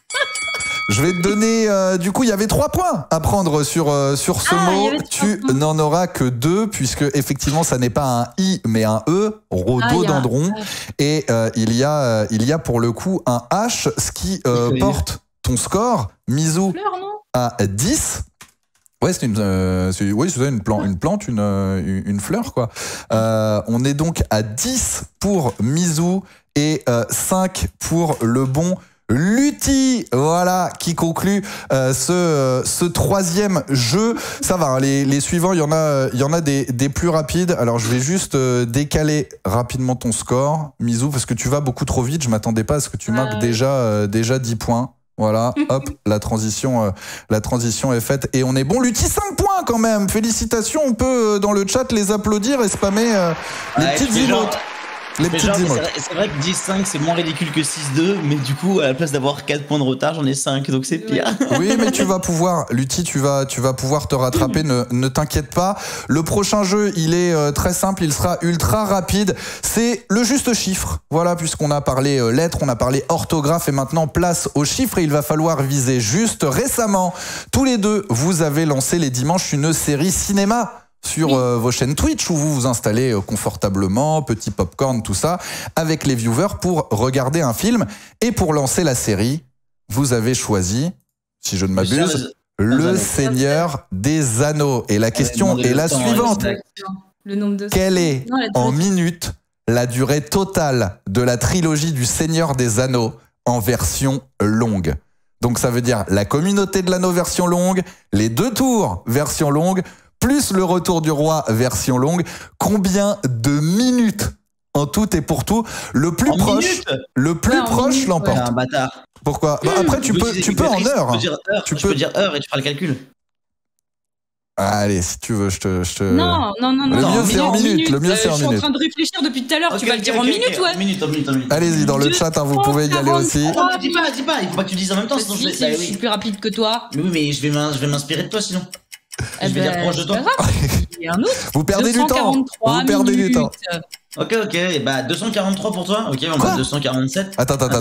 Je vais te donner, du coup, il y avait 3 points à prendre sur ce Ah, il y mot. avait 3 Tu points. n'en auras que 2, puisque effectivement, ça n'est pas un I, mais un E, rhododendron. Et il y a pour le coup un H, ce qui porte ton score, Mizou, Fleur, non? à 10. Ouais, c'est oui, c'est ça, une plante, une fleur, quoi. On est donc à 10 pour Mizou et 5 pour le bon Lutti, voilà, qui conclut ce troisième jeu. Ça va, hein, les suivants, il y en a des plus rapides. Alors, je vais juste décaler rapidement ton score, Mizou, parce que tu vas beaucoup trop vite. Je m'attendais pas à ce que tu marques déjà 10 points. Voilà, hop, la transition est faite et on est bon. Lutti, 5 points quand même. Félicitations, on peut dans le chat les applaudir et spammer les petites emotes. Les Mais petites genre, emotes. c'est vrai que 10-5 c'est moins ridicule que 6-2, mais du coup, à la place d'avoir 4 points de retard, j'en ai 5, donc c'est pire. Oui, mais tu vas pouvoir, Lutti, tu vas pouvoir te rattraper, ne t'inquiète pas. Le prochain jeu, il est très simple, il sera ultra rapide. C'est le juste chiffre. Voilà, puisqu'on a parlé lettres, on a parlé orthographe et maintenant place aux chiffres et il va falloir viser juste. Récemment, tous les deux, vous avez lancé les dimanches une série cinéma. sur vos chaînes Twitch où vous vous installez confortablement, petit popcorn, tout ça, avec les viewers pour regarder un film. Et pour lancer la série, vous avez choisi, si je ne m'abuse, Le Seigneur des Anneaux. Et la question est la suivante. Le nombre de... Quelle est, en minutes, la durée totale de la trilogie du Seigneur des Anneaux en version longue? Donc ça veut dire la communauté de l'anneau version longue, les 2 tours version longue, plus le retour du roi version longue. Combien de minutes en tout et pour tout? Le plus proche l'emporte. C'est un bâtard. Pourquoi? Bah après tu peux en heure. Je peux dire heure et tu feras le calcul. Allez, si tu veux, je te... Non. Le mieux c'est en minutes. Le mieux c'est en minutes. Je suis en train de réfléchir depuis tout à l'heure. Tu vas le dire en minutes, ouais. En minutes. Allez-y, dans le chat, vous pouvez y aller aussi. Attends, dis pas. Il faut pas que tu dises en même temps, sinon je suis plus rapide que toi. Mais oui, mais je vais m'inspirer de toi sinon. Je vais dire proche de toi. Il y a un autre. Vous perdez du temps. Vous perdez du temps. Ok, et bah 243 pour toi. Ok, on va 247. Attendez,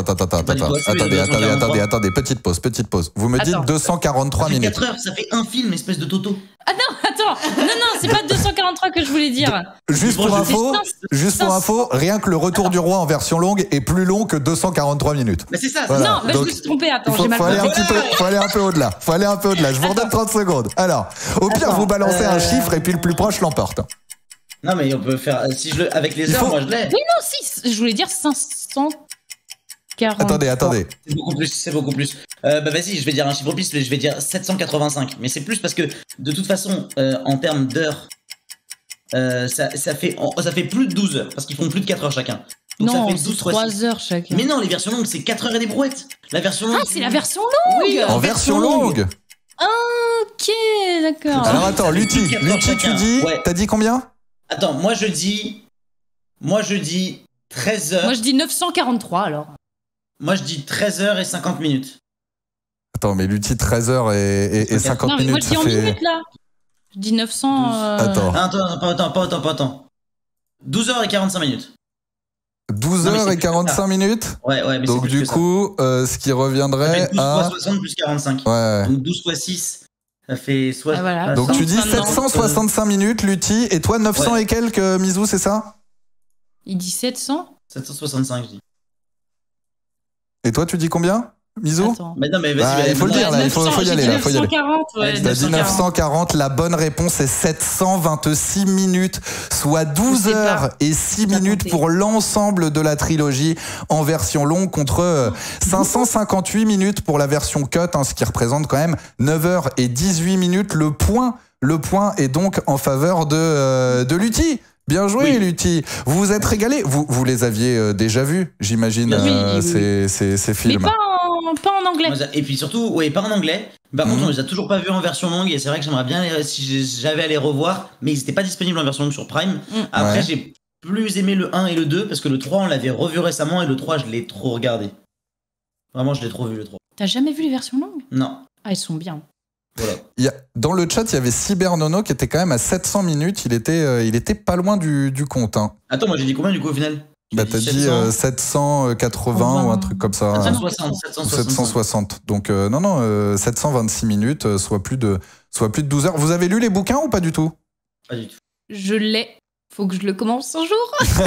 petite pause. Vous me dites 243 minutes. 4 heures, ça fait un film, espèce de Toto. Attends, non, c'est pas 243 que je voulais dire. Juste pour info, rien que le retour du roi en version longue est plus long que 243 minutes. Mais c'est ça. Voilà. Non, je me suis trompé, attends, j'ai mal compris. Faut aller un peu au-delà. Je vous redonne 30 secondes. Alors, au pire, vous balancez un chiffre et puis le plus proche l'emporte. Non, mais on peut faire. Si je le. Avec les heures, moi je l'ai. Oui, non, si, je voulais dire 540. Attendez. C'est beaucoup plus. Bah vas-y, je vais dire un chiffre piste, je vais dire 785. Mais c'est plus parce que, de toute façon, en termes d'heures, ça fait plus de 12 heures. Parce qu'ils font plus de 4 heures chacun. Donc non, ça fait 12 3 heures chacun. Mais non, les versions longues, c'est 4 heures et des brouettes. La version longue. Ah, c'est la version longue. Oui, en version longue. Ok, d'accord. Alors attends, Lutti, tu dis. Ouais. T'as dit combien? Attends, moi je dis 13 heures. Moi je dis 943 alors. Moi je dis 13 heures et 50 minutes. Attends, mais Lutti, 13 heures et 50 non, mais minutes, moi je dis en minutes là. Je dis 900. Attends. Pas autant. 12 heures et 45 minutes. 12 heures et 45 minutes. Ouais, mais donc du coup, ce qui reviendrait 12 à... 12 x 60 plus 45. Ouais. Donc 12 x 6, ça fait 60. Voilà. Donc tu dis 765 minutes, Lutti, et toi 900 et quelques, Misou, c'est ça? Il dit 700. 765, je dis. Et toi, tu dis combien, Misou? Mais non, mais vas-y, il faut le dire, là, il faut y aller. Là, faut y aller. 940, T'as dit 940, la bonne réponse est 726 minutes, soit 12 heures et 6 minutes pour l'ensemble de la trilogie en version longue, contre 558 minutes pour la version cut, hein, ce qui représente quand même 9 heures et 18 minutes. Le point est donc en faveur de Lutti. Bien joué, Lutti. Vous vous êtes régalé. Vous les aviez déjà vus, j'imagine, ces films. Mais pas en anglais. Et puis surtout, pas en anglais. Par contre, on les a toujours pas vus en version longue. Et c'est vrai que j'aimerais bien, si j'avais à les revoir, mais ils n'étaient pas disponibles en version longue sur Prime. Après, j'ai plus aimé le 1 et le 2, parce que le 3, on l'avait revu récemment, et le 3, je l'ai trop regardé. Vraiment, je l'ai trop vu, le 3. T'as jamais vu les versions longues? Non. Ah, ils sont bien. Voilà. Dans le chat, il y avait Cybernono qui était quand même à 700 minutes. Il était pas loin du compte. Hein. Attends, moi j'ai dit combien du coup au final? Bah t'as dit 780 ou un truc comme ça. 760. Donc non, 726 minutes, soit plus de 12 heures. Vous avez lu les bouquins ou pas du tout? Pas du tout. Je l'ai. Faut que je le commence un jour.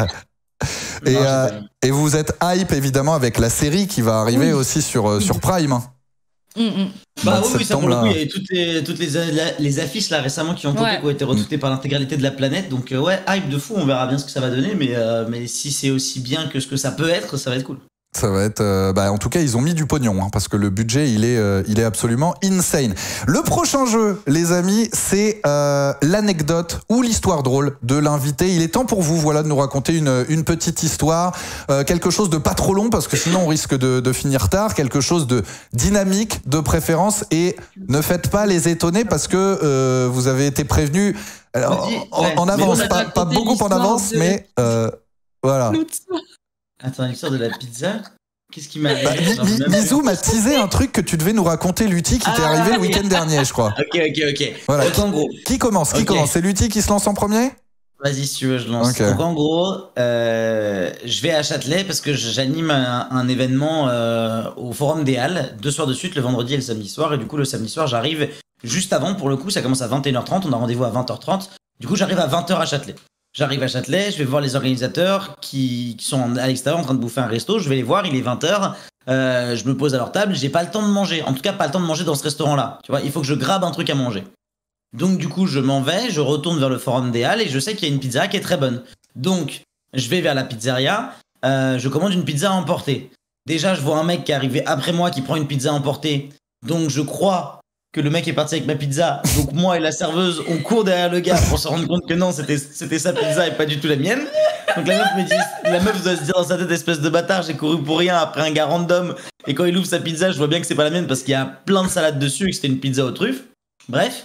Et vous êtes hype évidemment avec la série qui va arriver aussi sur Prime. Bah oui, ça pour le coup, il y avait toutes les affiches là récemment qui ont été retweetées par l'intégralité de la planète. Donc hype de fou, on verra bien ce que ça va donner, mais si c'est aussi bien que ce que ça peut être, ça va être cool. Ça va être, en tout cas, ils ont mis du pognon, hein, parce que le budget, il est absolument insane. Le prochain jeu, les amis, c'est l'anecdote ou l'histoire drôle de l'invité. Il est temps pour vous, voilà, de nous raconter une petite histoire, quelque chose de pas trop long, parce que sinon on risque de finir tard, quelque chose de dynamique, de préférence, et ne faites pas les étonner, parce que vous avez été prévenus. Alors, en avance, pas beaucoup en avance, mais voilà. Attends, l'histoire de la pizza. Qu'est-ce qui m'a... Misou m'a teasé un truc que tu devais nous raconter, Lutti, qui t'est arrivé le week-end dernier, je crois. Ok. Voilà. Donc, en gros... Qui commence? C'est Lutti qui se lance en premier? Vas-y, si tu veux, je lance. Okay. Donc en gros, je vais à Châtelet parce que j'anime un événement au Forum des Halles, 2 soirs de suite, le vendredi et le samedi soir. Et du coup, le samedi soir, j'arrive juste avant, pour le coup, ça commence à 21h30, on a rendez-vous à 20h30. Du coup, j'arrive à 20h à Châtelet. J'arrive à Châtelet, je vais voir les organisateurs qui sont à l'extérieur en train de bouffer un resto. Je vais les voir, il est 20h. Je me pose à leur table, j'ai pas le temps de manger. En tout cas, pas le temps de manger dans ce restaurant-là. Tu vois, il faut que je grabe un truc à manger. Donc, du coup, je m'en vais, je retourne vers le Forum des Halles et je sais qu'il y a une pizzeria qui est très bonne. Donc, je vais vers la pizzeria, je commande une pizza à emporter. Déjà, je vois un mec qui est arrivé après moi qui prend une pizza à emporter. Donc, je crois que le mec est parti avec ma pizza. Donc moi et la serveuse, on court derrière le gars pour se rendre compte que non, c'était sa pizza et pas du tout la mienne. Donc la meuf doit se dire dans sa tête, espèce de bâtard, j'ai couru pour rien après un gars random. Et quand il ouvre sa pizza, je vois bien que c'est pas la mienne parce qu'il y a plein de salade dessus et que c'était une pizza aux truffes. Bref.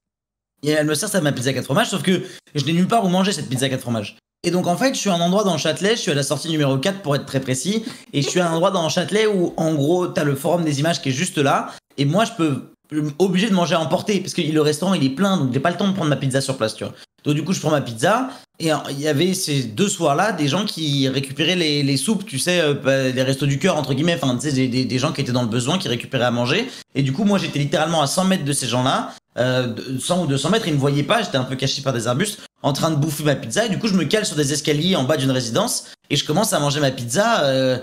Et elle me sert ça de ma pizza 4 fromages, sauf que je n'ai nulle part où manger cette pizza 4 fromages. Et donc en fait, je suis à un endroit dans le Châtelet, je suis à la sortie numéro 4 pour être très précis, et je suis à un endroit dans le Châtelet où en gros, t'as le forum des images qui est juste là, et moi je peux obligé de manger à emporter parce que le restaurant il est plein, donc j'ai pas le temps de prendre ma pizza sur place, tu vois. Donc du coup, je prends ma pizza, et il y avait ces 2 soirs-là des gens qui récupéraient les soupes, tu sais, les restos du cœur entre guillemets, enfin tu sais, des gens qui étaient dans le besoin, qui récupéraient à manger, et du coup moi j'étais littéralement à 100 mètres de ces gens-là. 100 ou 200 mètres, ils me voyaient pas, j'étais un peu caché par des arbustes, en train de bouffer ma pizza, et du coup je me cale sur des escaliers en bas d'une résidence, et je commence à manger ma pizza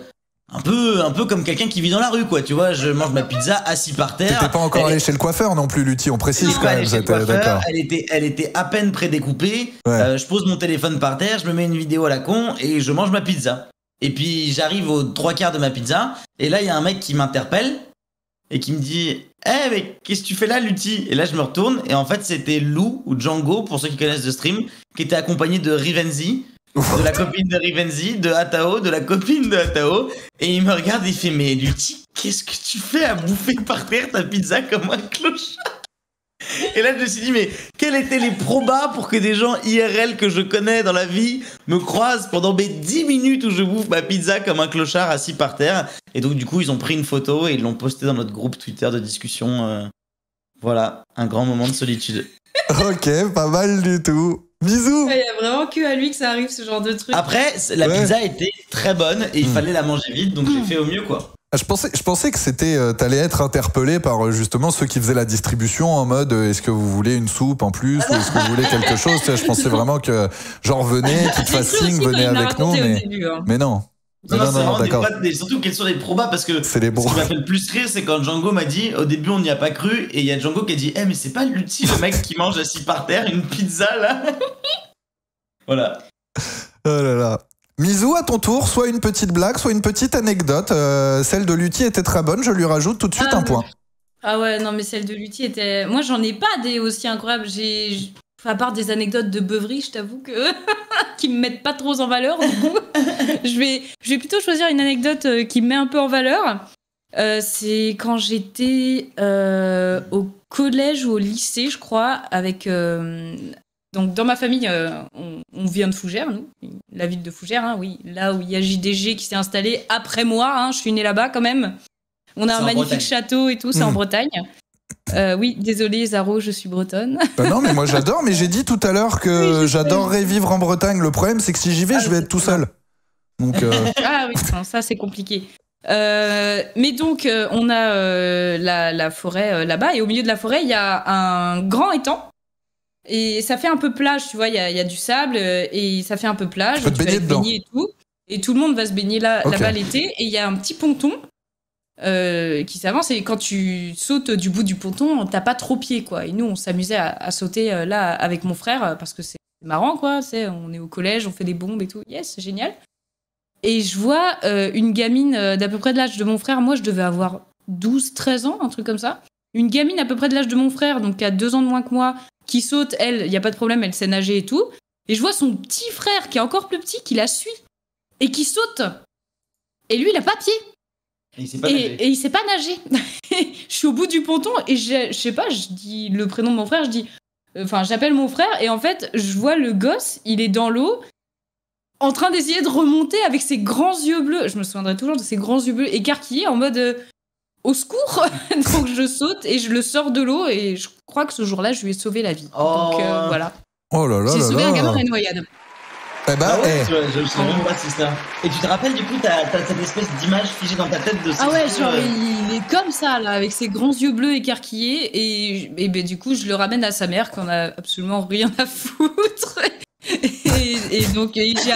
un peu comme quelqu'un qui vit dans la rue, quoi, tu vois, je mange ma pizza assis par terre. T'étais pas encore allé chez le coiffeur non plus, Lutti, on précise quand même, d'accord. Elle était à peine prédécoupée, ouais. Je pose mon téléphone par terre, je me mets une vidéo à la con, et je mange ma pizza. Et puis j'arrive aux 3/4 de ma pizza, et là il y a un mec qui m'interpelle, et qui me dit mais qu'est-ce que tu fais là, Lutti? Et là, je me retourne, et en fait, c'était Lou, ou Django, pour ceux qui connaissent le stream, qui était accompagné de Rivenzi, de la copine de Rivenzi, de Atao, de la copine de Atao, et il me regarde et il fait, mais Lutti, qu'est-ce que tu fais à bouffer par terre ta pizza comme un clochard? Et là, je me suis dit, mais quels étaient les probas pour que des gens IRL que je connais dans la vie me croisent pendant mes 10 minutes où je bouffe ma pizza comme un clochard assis par terre? Et donc, du coup, ils ont pris une photo et ils l'ont postée dans notre groupe Twitter de discussion. Voilà, un grand moment de solitude. Ok, pas mal du tout. Bisous. Il y a vraiment que à lui que ça arrive, ce genre de truc. Après, la pizza était très bonne et il fallait la manger vite, donc j'ai fait au mieux, quoi. Je pensais que c'était t'allais être interpellé par justement ceux qui faisaient la distribution en mode est-ce que vous voulez une soupe en plus ou est-ce que vous voulez quelque chose. Je pensais vraiment que genre venez, qu'ils te fassent signe, venez avec nous, mais non. Non, d'accord. Surtout quels sont les probas, parce que ce qui m'a fait le plus rire, c'est quand Django m'a dit au début on n'y a pas cru, et il y a Django qui a dit mais c'est pas Lutti le mec qui mange assis par terre une pizza là. Voilà. Oh là là. Misou, à ton tour, soit une petite blague, soit une petite anecdote. Celle de Lutti était très bonne, je lui rajoute tout de suite un point. Ah ouais, non mais celle de Lutti était... Moi j'en ai pas des aussi incroyables, à part des anecdotes de beuverie, je t'avoue que... qui me mettent pas trop en valeur, du coup. je vais plutôt choisir une anecdote qui me met un peu en valeur. C'est quand j'étais au collège ou au lycée, je crois, avec... Donc, dans ma famille, on vient de Fougères, nous, la ville de Fougères, hein, oui, là où il y a JDG qui s'est installé après moi, hein, je suis née là-bas quand même. On a un magnifique château et tout, c'est en Bretagne. Oui, désolé Zaro, je suis bretonne. Non, mais moi j'adore, mais j'ai dit tout à l'heure que oui, j'adorerais vivre en Bretagne. Le problème, c'est que si j'y vais, je vais être tout seul. Donc, Ah oui, non, ça c'est compliqué. Mais donc, on a la forêt là-bas, et au milieu de la forêt, il y a un grand étang. Et ça fait un peu plage, tu vois, il y a du sable et ça fait un peu plage. Tu peux te baigner et tout. Et tout le monde va se baigner là-bas l'été. Et il y a un petit ponton qui s'avance. Et quand tu sautes du bout du ponton, t'as pas trop pied, quoi. Et nous, on s'amusait à sauter là avec mon frère parce que c'est marrant, quoi. On est au collège, on fait des bombes et tout. Yes, c'est génial. Et je vois une gamine d'à peu près de l'âge de mon frère. Moi, je devais avoir 12-13 ans, un truc comme ça. Une gamine à peu près de l'âge de mon frère, donc qui a 2 ans de moins que moi, qui saute, elle, il n'y a pas de problème, elle sait nager et tout. Et je vois son petit frère, qui est encore plus petit, qui la suit, et qui saute. Et lui, il n'a pas pied. Et il sait pas nager. Je suis au bout du ponton, et je sais pas, je dis le prénom de mon frère, j'appelle mon frère, et en fait, je vois le gosse, il est dans l'eau, en train d'essayer de remonter avec ses grands yeux bleus. Je me souviendrai toujours de ses grands yeux bleus écarquillés, en mode... au secours. Donc je saute et je le sors de l'eau, et je crois que ce jour-là, je lui ai sauvé la vie. Donc voilà. Oh là là. J'ai sauvé un gamin de la noyade. Eh ben, Ah ouais, tu vois, je sais même pas si c'est ça. Et tu te rappelles du coup, t'as cette espèce d'image figée dans ta tête de Ah ouais, genre il est comme ça là, avec ses grands yeux bleus écarquillés et ben du coup je le ramène à sa mère qu'on a absolument rien à foutre. Et donc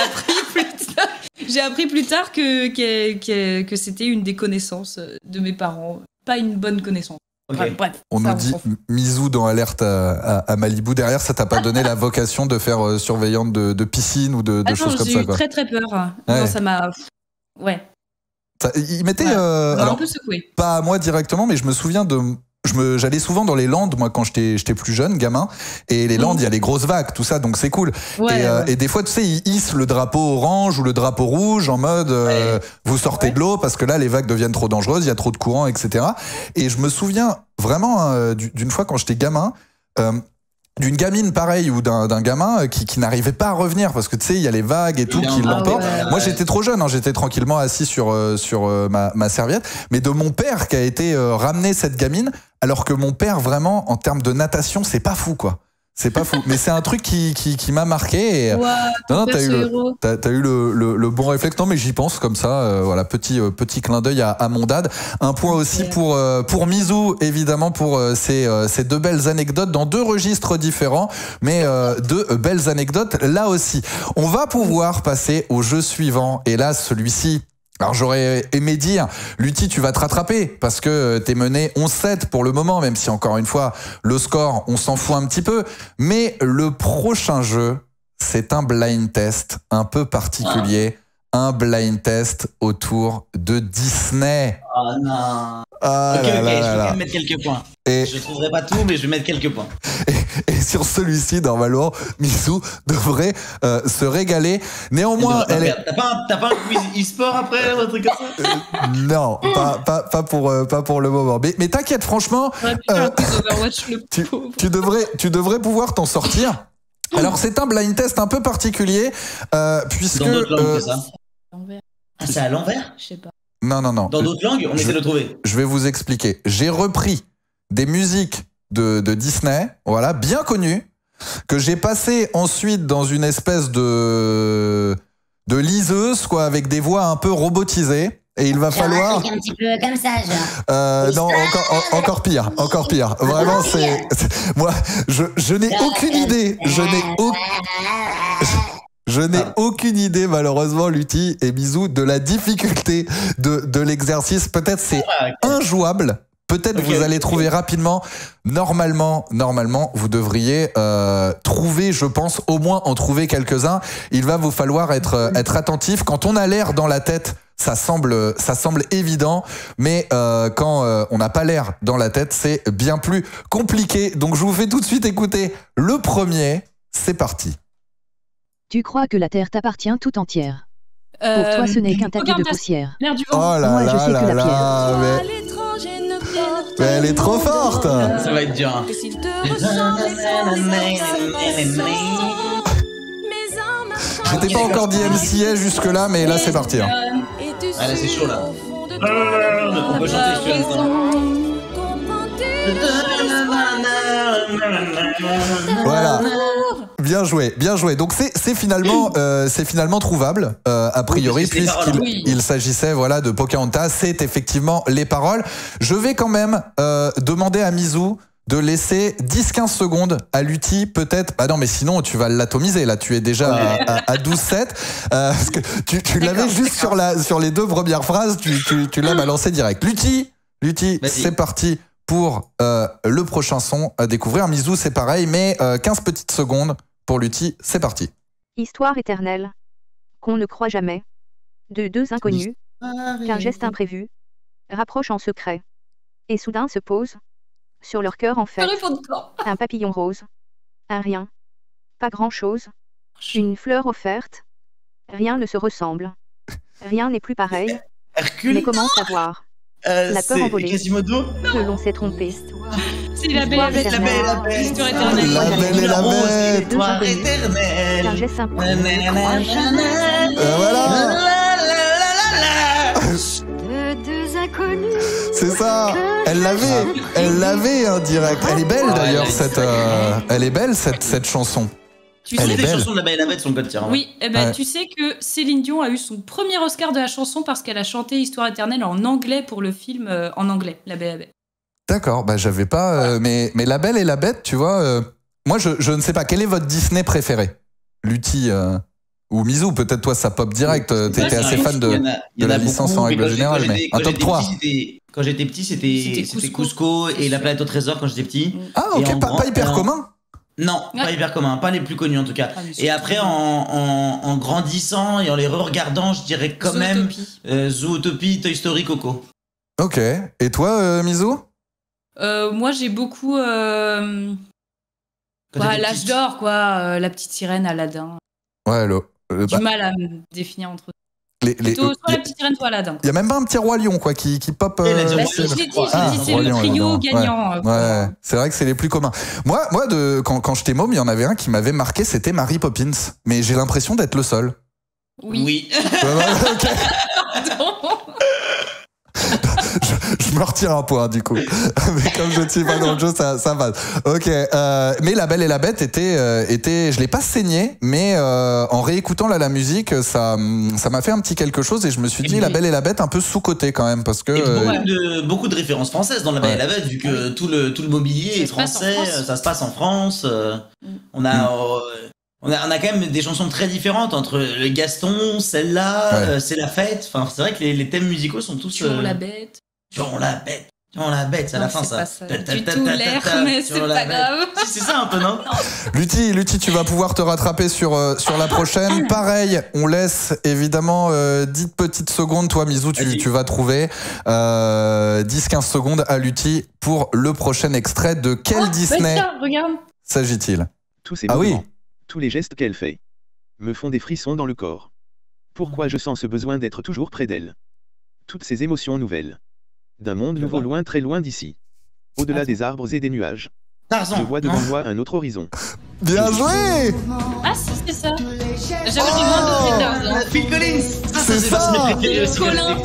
j'ai appris plus tard que c'était une des connaissances de mes parents, pas une bonne connaissance. Okay. Bref, on nous dit Misou dans Alerte à Malibu. Derrière, ça t'a pas donné la vocation de faire surveillante de piscine ou de choses comme ça, j'ai eu quoi. très très peur. Ouais. Non, ça m'a... Ouais. Il m'était... Ouais. alors, un peu secoué. pas à moi directement, mais je me souviens de... J'allais souvent dans les Landes, moi, quand j'étais plus jeune, gamin. Et les Landes, il y a les grosses vagues, tout ça, donc c'est cool. Ouais, et des fois, tu sais, ils hissent le drapeau orange ou le drapeau rouge en mode vous sortez de l'eau parce que là, les vagues deviennent trop dangereuses, il y a trop de courant, etc. Et je me souviens vraiment d'une fois quand j'étais gamin, d'une gamine pareille ou d'un gamin qui n'arrivait pas à revenir parce que tu sais il y a les vagues et tout qui l'emportent. Moi j'étais trop jeune, j'étais tranquillement assis sur ma serviette, mais de mon père qui a été ramener cette gamine alors que mon père vraiment en termes de natation c'est pas fou quoi. C'est pas fou, mais c'est un truc qui m'a marqué. Et... non, t'as eu le bon réflexe. Non, mais j'y pense comme ça. Voilà, petit clin d'œil à mon dad. Un point aussi pour Misou, évidemment, pour ces deux belles anecdotes dans deux registres différents, mais deux belles anecdotes là aussi. On va pouvoir passer au jeu suivant. Et là, celui-ci. Alors j'aurais aimé dire, Lutti, tu vas te rattraper parce que t'es mené 11-7 pour le moment, même si encore une fois, le score, on s'en fout un petit peu. Mais le prochain jeu, c'est un blind test un peu particulier. Un blind test autour de Disney. Oh non. Ah ok, là je là vais là. quand même mettre quelques points. Je trouverai pas tout, mais je vais mettre quelques points. Et sur celui-ci, normalement, Misou devrait se régaler. Néanmoins, elle est... T'as pas un quiz e-sport après, ou un truc comme ça Non, pas pour le moment. Mais t'inquiète, franchement, tu devrais pouvoir t'en sortir. Alors c'est un blind test un peu particulier puisque... Dans d'autres langues que ça. Ah, c'est à l'envers? Je sais pas. Non. Dans d'autres langues, on essaie de trouver. Je vais vous expliquer. J'ai repris des musiques de Disney, voilà, bien connues, que j'ai passé ensuite dans une espèce de liseuse, quoi, avec des voix un peu robotisées. Et il va falloir... un petit peu comme ça, genre. non, encore pire. Vraiment, c'est... Moi, je n'ai aucune idée. Je n'ai aucune idée, malheureusement, Lutti et Misou, de la difficulté de l'exercice. Peut-être c'est injouable. Peut-être vous allez trouver rapidement. Normalement, vous devriez trouver, je pense, au moins en trouver quelques-uns. Il va vous falloir être attentif. Quand on a l'air dans la tête, ça semble évident, mais quand on n'a pas l'air dans la tête, c'est bien plus compliqué. Donc je vous fais tout de suite écouter le premier. C'est parti. Tu crois que la Terre t'appartient tout entière. Pour toi, ce n'est qu'un tapis de poussière. L'air du vent. Oh là Moi, je là sais là que la là, mais elle est trop forte. Ça va être dur. Hein. J'étais pas encore DMCA jusque-là, mais là c'est parti. Hein. Allez, c'est chaud là. On peut chanter celui-là. Voilà. Bien joué. Donc c'est finalement trouvable a priori puisqu'il s'agissait de Pocahontas. C'est effectivement les paroles. Je vais quand même demander à Misou de laisser 10-15 secondes à Lutti, peut-être. Bah non, mais sinon, tu vas l'atomiser. Là, tu es déjà à 12-7. Parce que tu l'avais juste sur les deux premières phrases, tu l'as balancé direct. Lutti, c'est parti pour le prochain son à découvrir. Misou, c'est pareil, mais 15 petites secondes pour Lutti. C'est parti. Histoire éternelle. Qu'on ne croit jamais. De deux inconnus. Qu'un geste imprévu. Rapproche en secret. Et soudain se pose. Sur leur cœur en fait, un papillon rose, un rien, pas grand-chose, une fleur offerte, rien ne se ressemble, rien n'est plus pareil, Hercule. Mais comment savoir? La peur envolée, Quasimodo. que l'on s'est trompé. C'est la belle et la bête, l'histoire éternelle. La belle et la bête. L'histoire éternelle. Qu'un geste simple, Voilà. De deux inconnus. C'est ça. Elle l'avait en direct. Elle est belle d'ailleurs cette chanson. Tu sais, les chansons de La Belle et la Bête sont code tir. Oui, eh ben, tu sais que Céline Dion a eu son premier Oscar de la chanson parce qu'elle a chanté Histoire éternelle en anglais pour le film en anglais, La Belle et la Bête. D'accord, bah j'avais pas... mais La Belle et la Bête, tu vois... moi, je ne sais pas, quel est votre Disney préféré? Lutti ou Mizou, peut-être toi, ça pop direct. T'étais assez fan de la licence en règle générale, mais un top 3. Quand j'étais petit, c'était Cusco et La Planète au Trésor quand j'étais petit. Ah, ok, pas hyper commun. Non, pas hyper commun, pas les plus connus en tout cas. Et après, en grandissant et en les re-regardant, je dirais quand même Zootopie, Toy Story, Coco. Ok. Et toi, Mizou? Moi, j'ai beaucoup l'âge d'or, quoi. La petite sirène, Aladdin. Ouais, du mal à me définir entre soit la petite sirène, soit Aladdin. Il y a même pas un petit roi lion, quoi, qui pop. Je l'ai dit, c'est le trio gagnant. Ouais, c'est vrai que c'est les plus communs. Moi, quand j'étais môme, il y en avait un qui m'avait marqué, c'était Mary Poppins. Mais j'ai l'impression d'être le seul. Oui. Okay. Je me retire un point du coup. Mais comme je ne suis pas dans le jeu, ça va. Ok. Mais La Belle et la Bête était, je l'ai pas saigné, mais en réécoutant la musique, ça m'a fait un petit quelque chose et je me suis dit La Belle et la Bête un peu sous-côté quand même parce que beaucoup de références françaises dans La Belle et la Bête vu que tout le mobilier est français, ça se passe en France. On a quand même des chansons très différentes entre le Gaston, celle-là, C'est la fête. Enfin, c'est vrai que les thèmes musicaux sont tous. Tuons la bête. Tuons la bête. Tuons la bête, c'est à la fin ça. Du tout l'air, mais c'est pas grave. Si, c'est ça un peu, non? Lutti, tu vas pouvoir te rattraper sur la prochaine. Pareil, on laisse évidemment 10 petites secondes. Toi, Mizou, tu vas trouver 10-15 secondes à Lutti pour le prochain extrait. De quel Disney s'agit-il? Tous ces mouvements, tous les gestes qu'elle fait, me font des frissons dans le corps. Pourquoi je sens ce besoin d'être toujours près d'elle? Toutes ces émotions nouvelles. D'un monde nouveau loin, très loin d'ici. Au-delà des arbres et des nuages. Je vois devant moi un autre horizon. Bien joué! Ah si, c'est ça. J'avais demandé Tarzan. Phil Collins. C'est ça. Colin.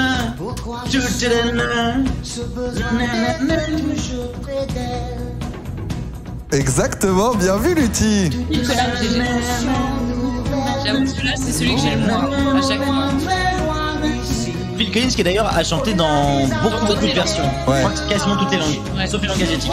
Exactement, bien vu Lutti. J'avoue que celui-là, c'est celui que j'ai le moins à chaque fois. Phil Collins qui d'ailleurs a chanté dans beaucoup de versions. Je crois que c'est quasiment toutes les langues, sauf les langues asiatiques.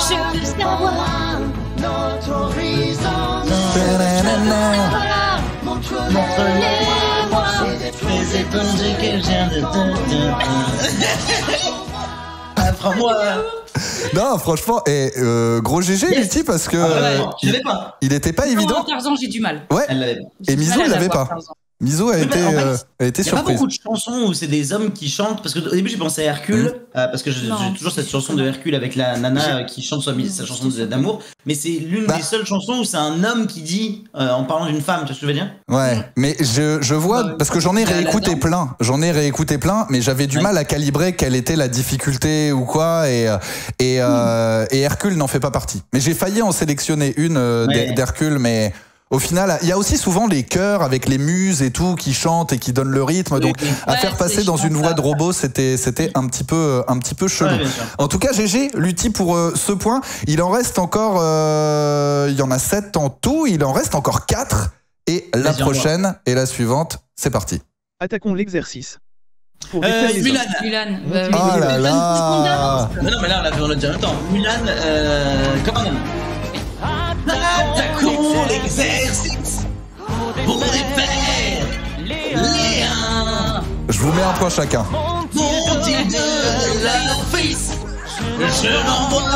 Apprends-moi. Non, franchement, gros GG Lutti parce que il était pas évident. Tarzan, j'ai du mal. Ouais. Et Mizou, il l'avait pas. Mizou a été surprise. Il y a pas beaucoup de chansons où c'est des hommes qui chantent, parce qu'au début j'ai pensé à Hercule, parce que j'ai toujours cette chanson de Hercule avec la nana qui chante sa chanson d'amour, mais c'est l'une des seules chansons où c'est un homme qui dit en parlant d'une femme, tu vois ce que je veux dire? Ouais, mais je vois, parce que j'en ai réécouté plein, mais j'avais du mal à calibrer quelle était la difficulté ou quoi, et Hercule n'en fait pas partie. Mais j'ai failli en sélectionner une d'Hercule, mais... Au final, il y a aussi souvent les chœurs avec les muses et tout qui chantent et qui donnent le rythme. Donc, à faire passer dans une voix de robot, c'était un petit peu chelou. En tout cas, GG, Lutti pour ce point. Il en reste encore, il y en a 7 en tout. Il en reste encore 4. Et la prochaine et la suivante, c'est parti. Attaquons l'exercice. Mulan. Oh là là. Non, mais là, on l'a dit en même temps. Mulan, comment on attaquons l'exercice pour défaire les uns. Je vous mets un point chacun. Monter de la fils, je l'envoie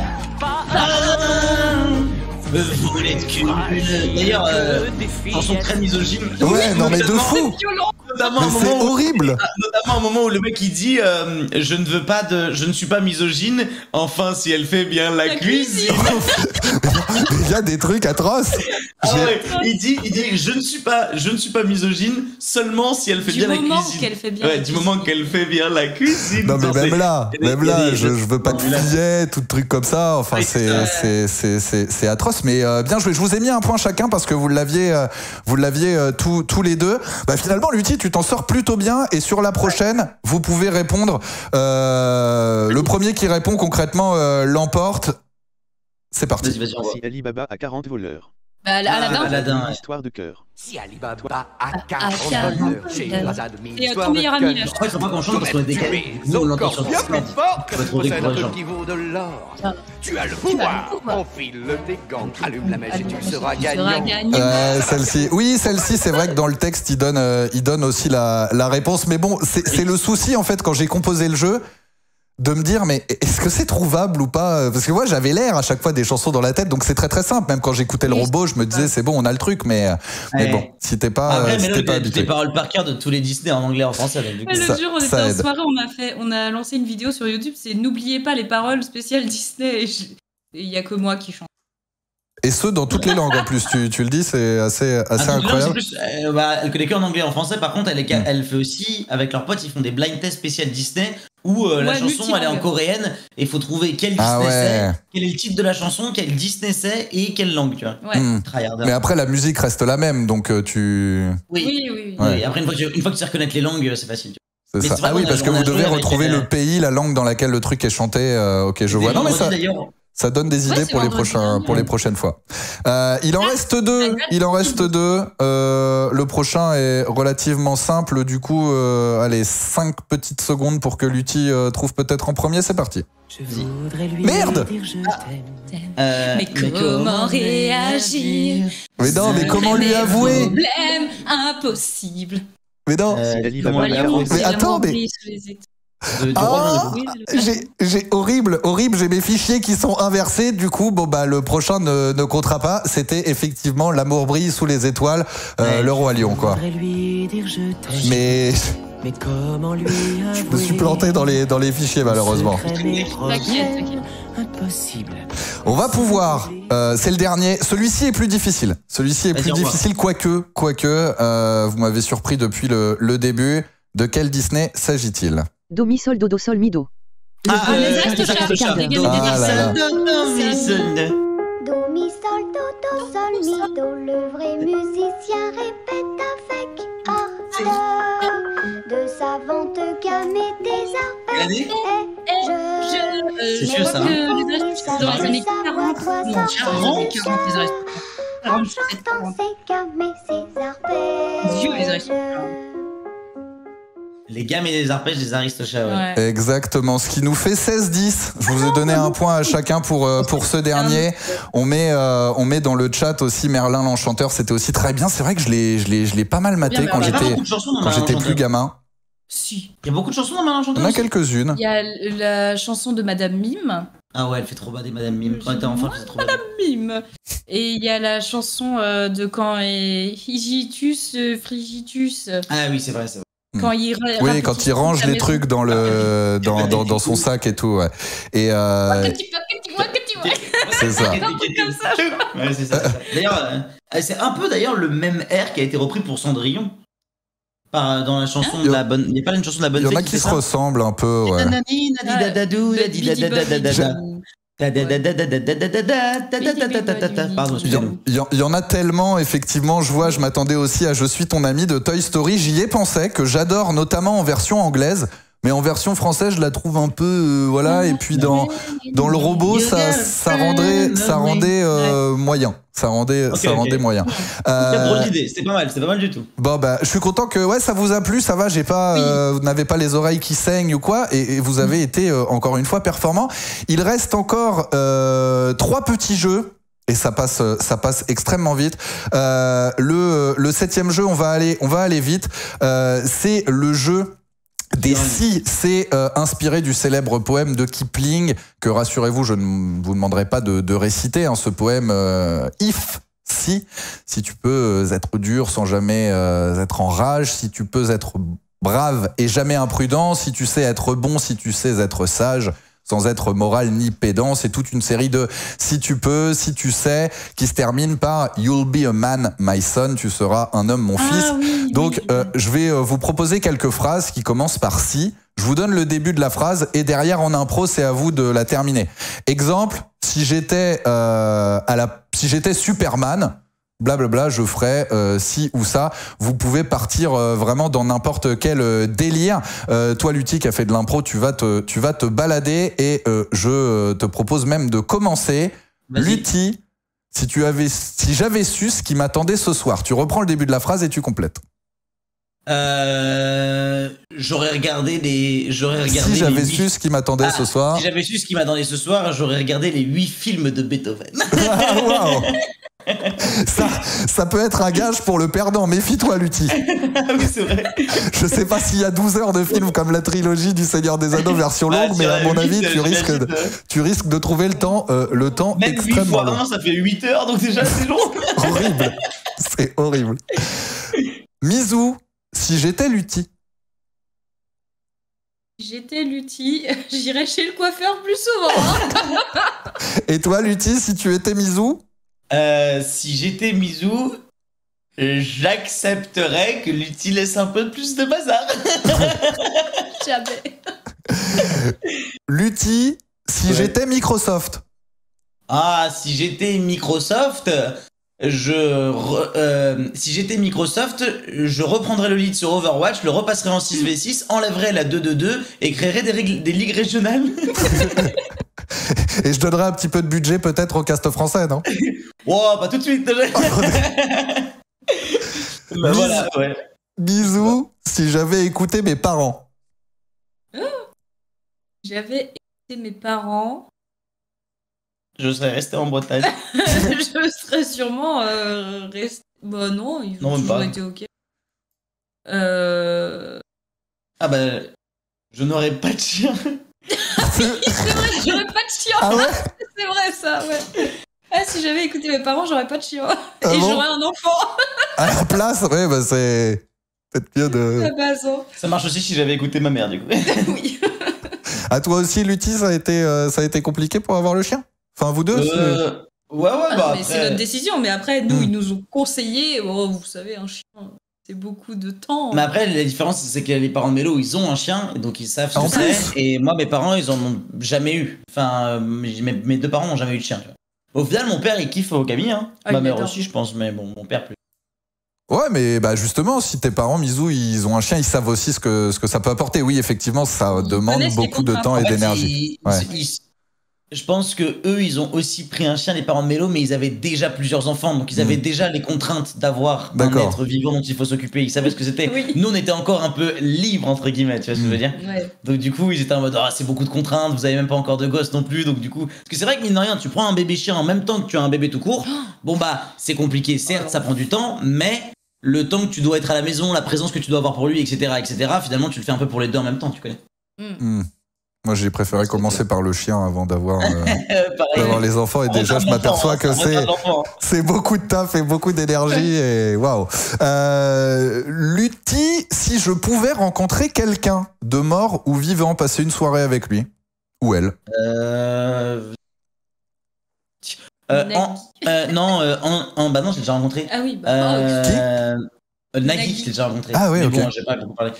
vous l'êtes cul. D'ailleurs, chanson très misogyne. Ouais, non mais de fou. C'est horrible. Notamment au moment où le mec il dit je ne suis pas misogyne. Enfin, si elle fait bien la cuisine. Il y a des trucs atroces. Il dit je ne suis pas misogyne seulement si elle fait bien la cuisine. Du moment qu'elle fait bien la cuisine. Non mais même là, je veux pas de fillet, tout truc comme ça. Enfin c'est atroce. Mais bien joué. Je vous ai mis un point chacun parce que vous l'aviez tous les deux. Bah finalement, Lutti, tu t'en sors plutôt bien. Et sur la prochaine, vous pouvez répondre. Le premier qui répond concrètement l'emporte. C'est parti. Si Alibaba a 40 voleurs. Aladdin. Histoire de cœur. Si Alibaba a 40 voleurs chez Razad, Et ton meilleur ami, là. Après, il faut pas qu'on chante parce qu'on est décalé. Nous, on l'entend sur le bien plus fort que le trouver possède courageux. qui vaut de l'or. Tu as le pouvoir. Enfile tes gants, allume la mèche et tu seras gagnant. Celle-ci, oui, celle-ci, c'est vrai que dans le texte, il donne aussi la réponse. Mais bon, c'est le souci en fait quand j'ai composé le jeu. De me dire, mais est-ce que c'est trouvable ou pas? Parce que moi, j'avais l'air à chaque fois des chansons dans la tête, donc c'est très très simple. Même quand j'écoutais le robot, je me disais, c'est bon, on a le truc, mais bon, si t'es pas, après, si t'es pas habitué. Les paroles par cœur de tous les Disney en anglais, en français. Donc, du coup, le jour, on était en soirée, on a lancé une vidéo sur YouTube, c'est n'oubliez pas les paroles spéciales Disney. Et il y a que moi qui chante. Et ce, dans toutes les langues en plus, tu le dis, c'est assez incroyable. Plus, elle connaît que en anglais et en français, par contre, elle fait aussi, avec leurs potes, ils font des blind tests spéciales Disney, où la chanson, elle est en coréenne, et il faut trouver quel Disney c'est, quel est le titre de la chanson, quel Disney c'est, et quelle langue, tu vois. Mais après, la musique reste la même, donc tu... Oui. Après, une fois que tu sais reconnaître les langues, c'est facile. C'est ça. Ah oui, parce que vous devez retrouver le pays, la langue dans laquelle le truc est chanté. Ok, je vois. Non, mais ça donne des idées pour les prochaines fois. Il en reste deux. Le prochain est relativement simple. Du coup, allez, 5 petites secondes pour que Lutti trouve peut-être en premier. C'est parti. Merde. Mais comment réagir? Mais non, mais comment lui avouer? Problème impossible. Mais non. Mais attends, mais... j'ai horrible, j'ai mes fichiers qui sont inversés, du coup, le prochain ne comptera pas. C'était effectivement L'amour brille sous les étoiles, le Roi Lion, quoi. Mais comment lui je me suis planté dans les fichiers, malheureusement. On va pouvoir, c'est le dernier. Celui-ci est plus difficile. Quoique, vous m'avez surpris depuis le début. De quel Disney s'agit-il? Do, mi, sol, do, do, sol, mi, do. Les Aristochats. Do, mi, sol, do, do, sol, mi, do. Le vrai musicien répète avec ardeur de savantes gammes et des arpèges. C'est sûr, ça. C'est dans les années 40. En chantant ses gammes et ses arpèges. Les gammes et les arpèges des Aristochats, ouais. Exactement, ce qui nous fait 16-10. Je vous ai donné un point à chacun pour ce dernier. On met dans le chat aussi Merlin l'Enchanteur, c'était aussi très bien. C'est vrai que je l'ai pas mal maté quand j'étais plus gamin. Si. Il y a beaucoup de chansons dans Merlin l'Enchanteur. Il y en a quelques-unes. Il y a la chanson de Madame Mime. Ah ouais, elle fait trop bader Madame Mime. Quand elle était enfant, elle fait trop bader. Madame Mime. Et il y a la chanson de quand Hygitus, Frigitus. Ah oui, c'est vrai, c'est vrai. Quand il quand il range les trucs dans son sac et tout, ouais. Et c'est ça. Ouais, c'est ça. D'ailleurs, c'est un peu le même air qui a été repris pour Cendrillon. Dans la chanson de la bonne. Il n'y a pas une chanson de la bonne fée. Il y en a qui se ressemblent un peu, ouais. Il y en a tellement, effectivement, je m'attendais aussi à Je suis ton ami de Toy Story, j'y ai pensé, que j'adore notamment en version anglaise, mais en version française je la trouve un peu, et puis dans le robot ça rendait moyen. Ça rendait moyen. Drôle d'idée, c'était pas mal du tout. Je suis content que ça vous a plu, ça va, vous n'avez pas les oreilles qui saignent ou quoi, et vous avez été encore une fois performant. Il reste encore 3 petits jeux. Et ça passe extrêmement vite. Le 7e jeu, on va aller vite. C'est le jeu des si. C'est inspiré du célèbre poème de Kipling, que rassurez-vous, je ne vous demanderai pas de réciter, ce poème If. Si tu peux être dur sans jamais être en rage, si tu peux être brave et jamais imprudent, si tu sais être bon, si tu sais être sage, sans être moral ni pédant. C'est toute une série de si tu peux, si tu sais, qui se termine par You'll be a man, my son, tu seras un homme, mon fils. Donc, je vais vous proposer quelques phrases qui commencent par si. Je vous donne le début de la phrase et derrière en impro, c'est à vous de la terminer. Exemple, si j'étais Superman, blablabla, je ferais ci ou ça. Vous pouvez partir vraiment dans n'importe quel délire. Toi, Lutti, qui a fait de l'impro, tu vas te balader et je te propose même de commencer. Lutti, si j'avais su ce qui m'attendait ce soir. Tu reprends le début de la phrase et tu complètes. J'aurais regardé les. Si j'avais su ce qui m'attendait ce soir. Si j'avais su ce qui m'attendait ce soir, j'aurais regardé les 8 films de Beethoven. Ah, wow. Ça peut être un gage pour le perdant. Méfie-toi, Lutti. Oui, c'est vrai. Je sais pas s'il y a 12 heures de films comme la trilogie du Seigneur des Anneaux version longue, mais à mon avis, tu risques de trouver le temps même extrêmement 8 long. fois 1, ça fait 8 heures, donc déjà c'est long. Horrible. C'est horrible. Misou, si j'étais Lutti. Si j'étais Lutti, j'irais chez le coiffeur plus souvent. Et toi, Lutti, si tu étais Misou? Si j'étais Misou, j'accepterais que Lutti laisse un peu plus de bazar. Jamais. Lutti, si j'étais Microsoft. Ah, si j'étais Microsoft, si j'étais Microsoft, je reprendrais le lead sur Overwatch, le repasserais en 6v6, enlèverais la 2-2-2 et créerais des ligues régionales. Et je donnerais un petit peu de budget peut-être au cast français, non? Oh, pas tout de suite. Bah voilà, ouais. Bisous, si j'avais écouté mes parents. J'avais écouté mes parents. Je serais resté en Bretagne. Je serais sûrement resté. Bah non, ils ont toujours été ok. Ah bah, je n'aurais pas de chien. C'est vrai, j'aurais pas de chien. Ah ouais? C'est vrai ça, ouais. Ah, si j'avais écouté mes parents, j'aurais pas de chien. Ah et bon, j'aurais un enfant. à la place, ouais, bah c'est peut-être mieux de. À base, hein. Ça marche aussi si j'avais écouté ma mère, du coup. Oui. À toi aussi, Lutti, ça a été compliqué pour avoir le chien? Enfin, vous deux? Ouais, Ah, bah mais après... c'est notre décision, mais après, nous, ils nous ont conseillé. Oh, vous savez, un chien, c'est beaucoup de temps. Mais après, la différence, c'est que les parents de Mélo, ils ont un chien, donc ils savent ce que c'est. Et moi, mes parents, ils en ont jamais eu. Enfin, mes deux parents n'ont jamais eu de chien. Tu vois. Au final, mon père, il kiffe Camille. Hein. Ah, ma mère aussi, je pense, mais bon, mon père plus. Ouais, mais bah justement, si tes parents, Misou, ils ont un chien, ils savent aussi ce que ça peut apporter. Oui, effectivement, ça demande beaucoup de temps et d'énergie. Ouais. Je pense que eux, ils ont aussi pris un chien, les parents de Mélo, mais ils avaient déjà plusieurs enfants, donc ils avaient déjà les contraintes d'avoir un être vivant dont il faut s'occuper. Ils savaient ce que c'était. Oui. Nous, on était encore un peu libres, entre guillemets, tu vois ce que je veux dire? Ouais. Donc du coup, ils étaient en mode, ah, c'est beaucoup de contraintes, vous avez même pas encore de gosse non plus, donc du coup... Parce que c'est vrai que mine de rien, tu prends un bébé chien en même temps que tu as un bébé tout court, bon bah, c'est compliqué, certes, ça prend du temps, mais le temps que tu dois être à la maison, la présence que tu dois avoir pour lui, etc., finalement, tu le fais un peu pour les deux en même temps, tu connais. Moi, j'ai préféré commencer par le chien avant d'avoir les enfants. Et déjà, je m'aperçois que c'est beaucoup de taf et beaucoup d'énergie. Et waouh. Lutti, si je pouvais rencontrer quelqu'un de mort ou vivant, passer une soirée avec lui ou elle. Bah non, je l'ai déjà rencontré. Ah oui, bah. Nagui, je l'ai déjà rencontré. Ah oui, mais ok. Bon, j'ai pas beaucoup parlé.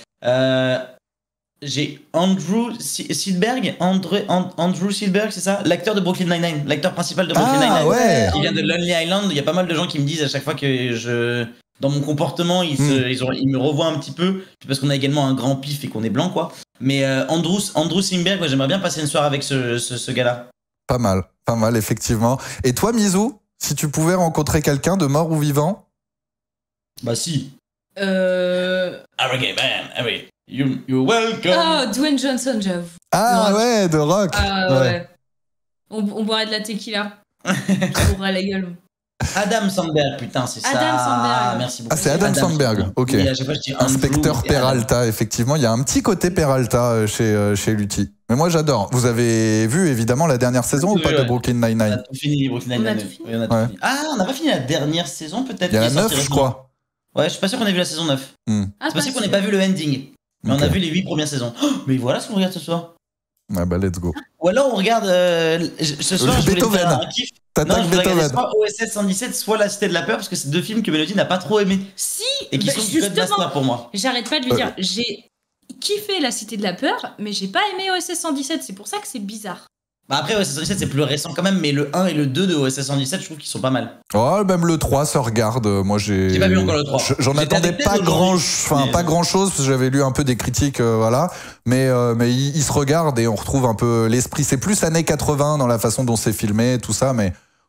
J'ai Andrew Silberg, Andrew Silberg, c'est ça? L'acteur de Brooklyn Nine-Nine, l'acteur principal de Brooklyn Nine-Nine. Ouais. Il vient de Lonely Island. Il y a pas mal de gens qui me disent à chaque fois que dans mon comportement, ils me revoient un petit peu, parce qu'on a également un grand pif et qu'on est blanc, quoi. Mais Andrew Silberg, j'aimerais bien passer une soirée avec ce gars-là. Pas mal, effectivement. Et toi, Misou, si tu pouvais rencontrer quelqu'un de mort ou vivant? Bah si. You're welcome. Ah, Dwayne Johnson, j'avoue. Ah ouais, de Rock. Ah ouais. On boirait de la tequila. Je bourrais la gueule. Adam Sandberg, putain, c'est ça. Adam Sandberg. Merci beaucoup. Ah, c'est Adam Sandberg. Ok. Oui, à chaque fois, je dis Inspecteur Peralta, effectivement. Il y a un petit côté Peralta chez Lutti. Mais moi, j'adore. Vous avez vu, évidemment, la dernière saison ou pas de Brooklyn Nine-Nine? On a tout fini, Brooklyn Nine-Nine. On a tout fini. Ah, on n'a pas fini la dernière saison, peut-être? Il y a la 9, je crois. Ouais, je suis pas sûr qu'on ait vu la saison 9. C'est possible qu'on n'ait pas vu le ending. Mais on a vu les 8 premières saisons. Oh, mais voilà ce qu'on regarde ce soir. Ouais, bah, let's go. Ou alors on regarde. Ce soir, je voulais faire un kiff. T'attaques Beethoven. Soit OSS 117, soit La Cité de la Peur, parce que c'est deux films que Mélodie n'a pas trop aimé. Si, et qui sont du master pour moi. J'arrête pas de lui dire, j'ai kiffé La Cité de la Peur, mais j'ai pas aimé OSS 117, c'est pour ça que c'est bizarre. Bah après, OSS 117, c'est plus récent quand même, mais le 1 et le 2 de OSS 117, je trouve qu'ils sont pas mal. Oh, même le 3 se regarde. Moi, j'ai pas vu encore le 3. J'en attendais pas grand-chose, parce que j'avais lu un peu des critiques, voilà. Mais il se regarde et on retrouve un peu l'esprit. C'est plus années 80 dans la façon dont c'est filmé, tout ça, mais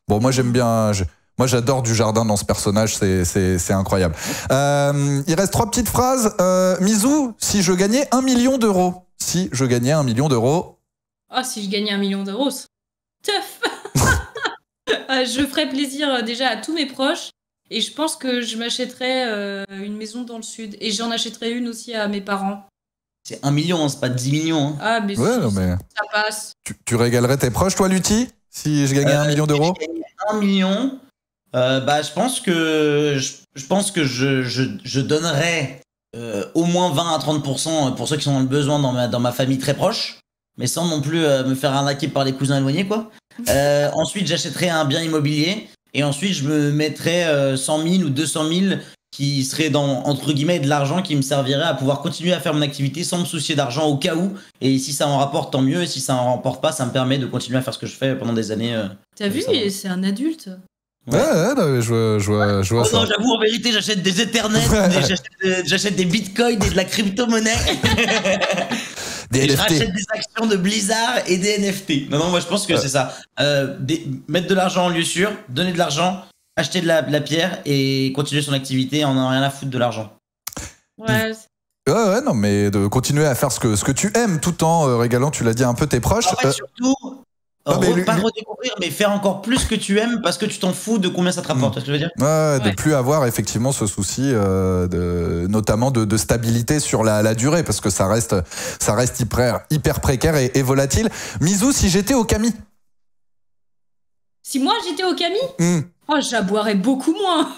Bon, moi j'aime bien... Moi j'adore Dujardin dans ce personnage, c'est incroyable. Il reste 3 petites phrases. Misou, si je gagnais 1 million d'euros. Si je gagnais 1 million d'euros. Ah, si je gagnais 1 million d'euros, c'est tough. Je ferais plaisir déjà à tous mes proches. Et je pense que je m'achèterais une maison dans le sud. Et j'en achèterais une aussi à mes parents. C'est 1 million, c'est pas 10 millions. Hein. Ah, mais, ouais, si, mais ça passe. Tu régalerais tes proches, toi, Lutti, si je gagnais 1 million d'euros? 1 million, je pense que je donnerais au moins 20 à 30% pour ceux qui sont dans le besoin dans ma famille très proche, mais sans non plus me faire arnaquer par les cousins éloignés, quoi. Ensuite, j'achèterais un bien immobilier. Et ensuite, je me mettrais 100 000 ou 200 000 qui seraient entre guillemets de l'argent qui me servirait à pouvoir continuer à faire mon activité sans me soucier d'argent au cas où. Et si ça en rapporte, tant mieux. Et si ça en rapporte pas, ça me permet de continuer à faire ce que je fais pendant des années. T'as vu, c'est un adulte. Ouais, je vois ça. Non, j'avoue, en vérité, j'achète des Ethernet, j'achète des bitcoins et de la crypto-monnaie. Je rachète des actions de Blizzard et des NFT. Non, moi je pense que c'est ça. Mettre de l'argent en lieu sûr, donner de l'argent, acheter de la pierre et continuer son activité en n'ayant rien à foutre de l'argent. Ouais. Ouais, non, mais de continuer à faire ce que tu aimes tout en régalant, tu l'as dit, un peu tes proches. En fait, surtout, pas redécouvrir, mais faire encore plus que tu aimes parce que tu t'en fous de combien ça te rapporte. Tu vois ce que je veux dire ? Ouais, de plus avoir effectivement ce souci, notamment de stabilité sur la durée, parce que ça reste hyper précaire et volatile. Misou, si j'étais au Camille. Si moi j'étais au Camille, oh, j'aboierais beaucoup moins.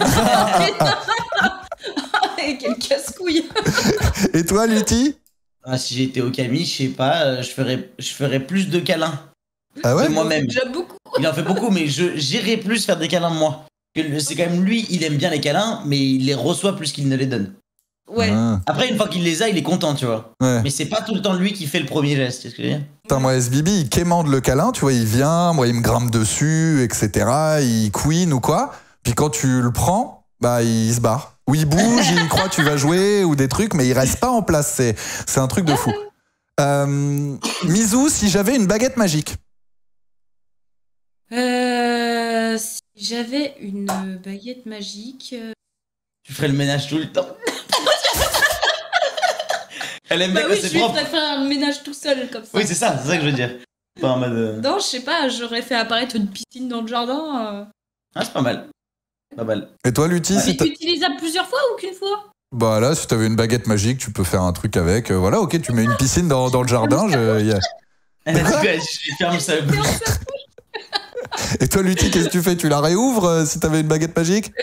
Quel casse-couille. Et toi, Lutti ? Si j'étais au Camille, je sais pas, je ferais plus de câlins. Ah ouais ? De moi-même. J'aime beaucoup. Il en fait beaucoup, mais j'irais plus faire des câlins de moi. C'est quand même lui, il aime bien les câlins, mais il les reçoit plus qu'il ne les donne. Ouais. Après, une fois qu'il les a, il est content, tu vois. Ouais. Mais c'est pas tout le temps lui qui fait le premier geste, c'est ce que je veux dire. Putain, moi, SBB, il quémande le câlin, tu vois, il vient, moi, il me grimpe dessus, etc. Il queen ou quoi. Puis quand tu le prends, bah, il se barre. Ou il bouge, il croit que tu vas jouer, ou des trucs, mais il reste pas en place. C'est un truc de fou. Misou, si j'avais une baguette magique. Si j'avais une baguette magique... Tu ferais le ménage tout le temps. Elle aime bien quand c'est propre. Je préfère le ménage tout seul, comme ça. Oui, c'est ça que je veux dire. Pas en mode... Non, je sais pas, j'aurais fait apparaître une piscine dans le jardin. Ah, c'est pas mal. Pas mal. Et toi, Lutti, mais utilisable plusieurs fois ou qu'une fois? Bah là, si t'avais une baguette magique, tu peux faire un truc avec. Voilà, ok, tu mets une piscine dans le jardin. Je ferme ça. Et toi, Lutti, qu'est-ce que tu fais? Tu la réouvres si t'avais une baguette magique?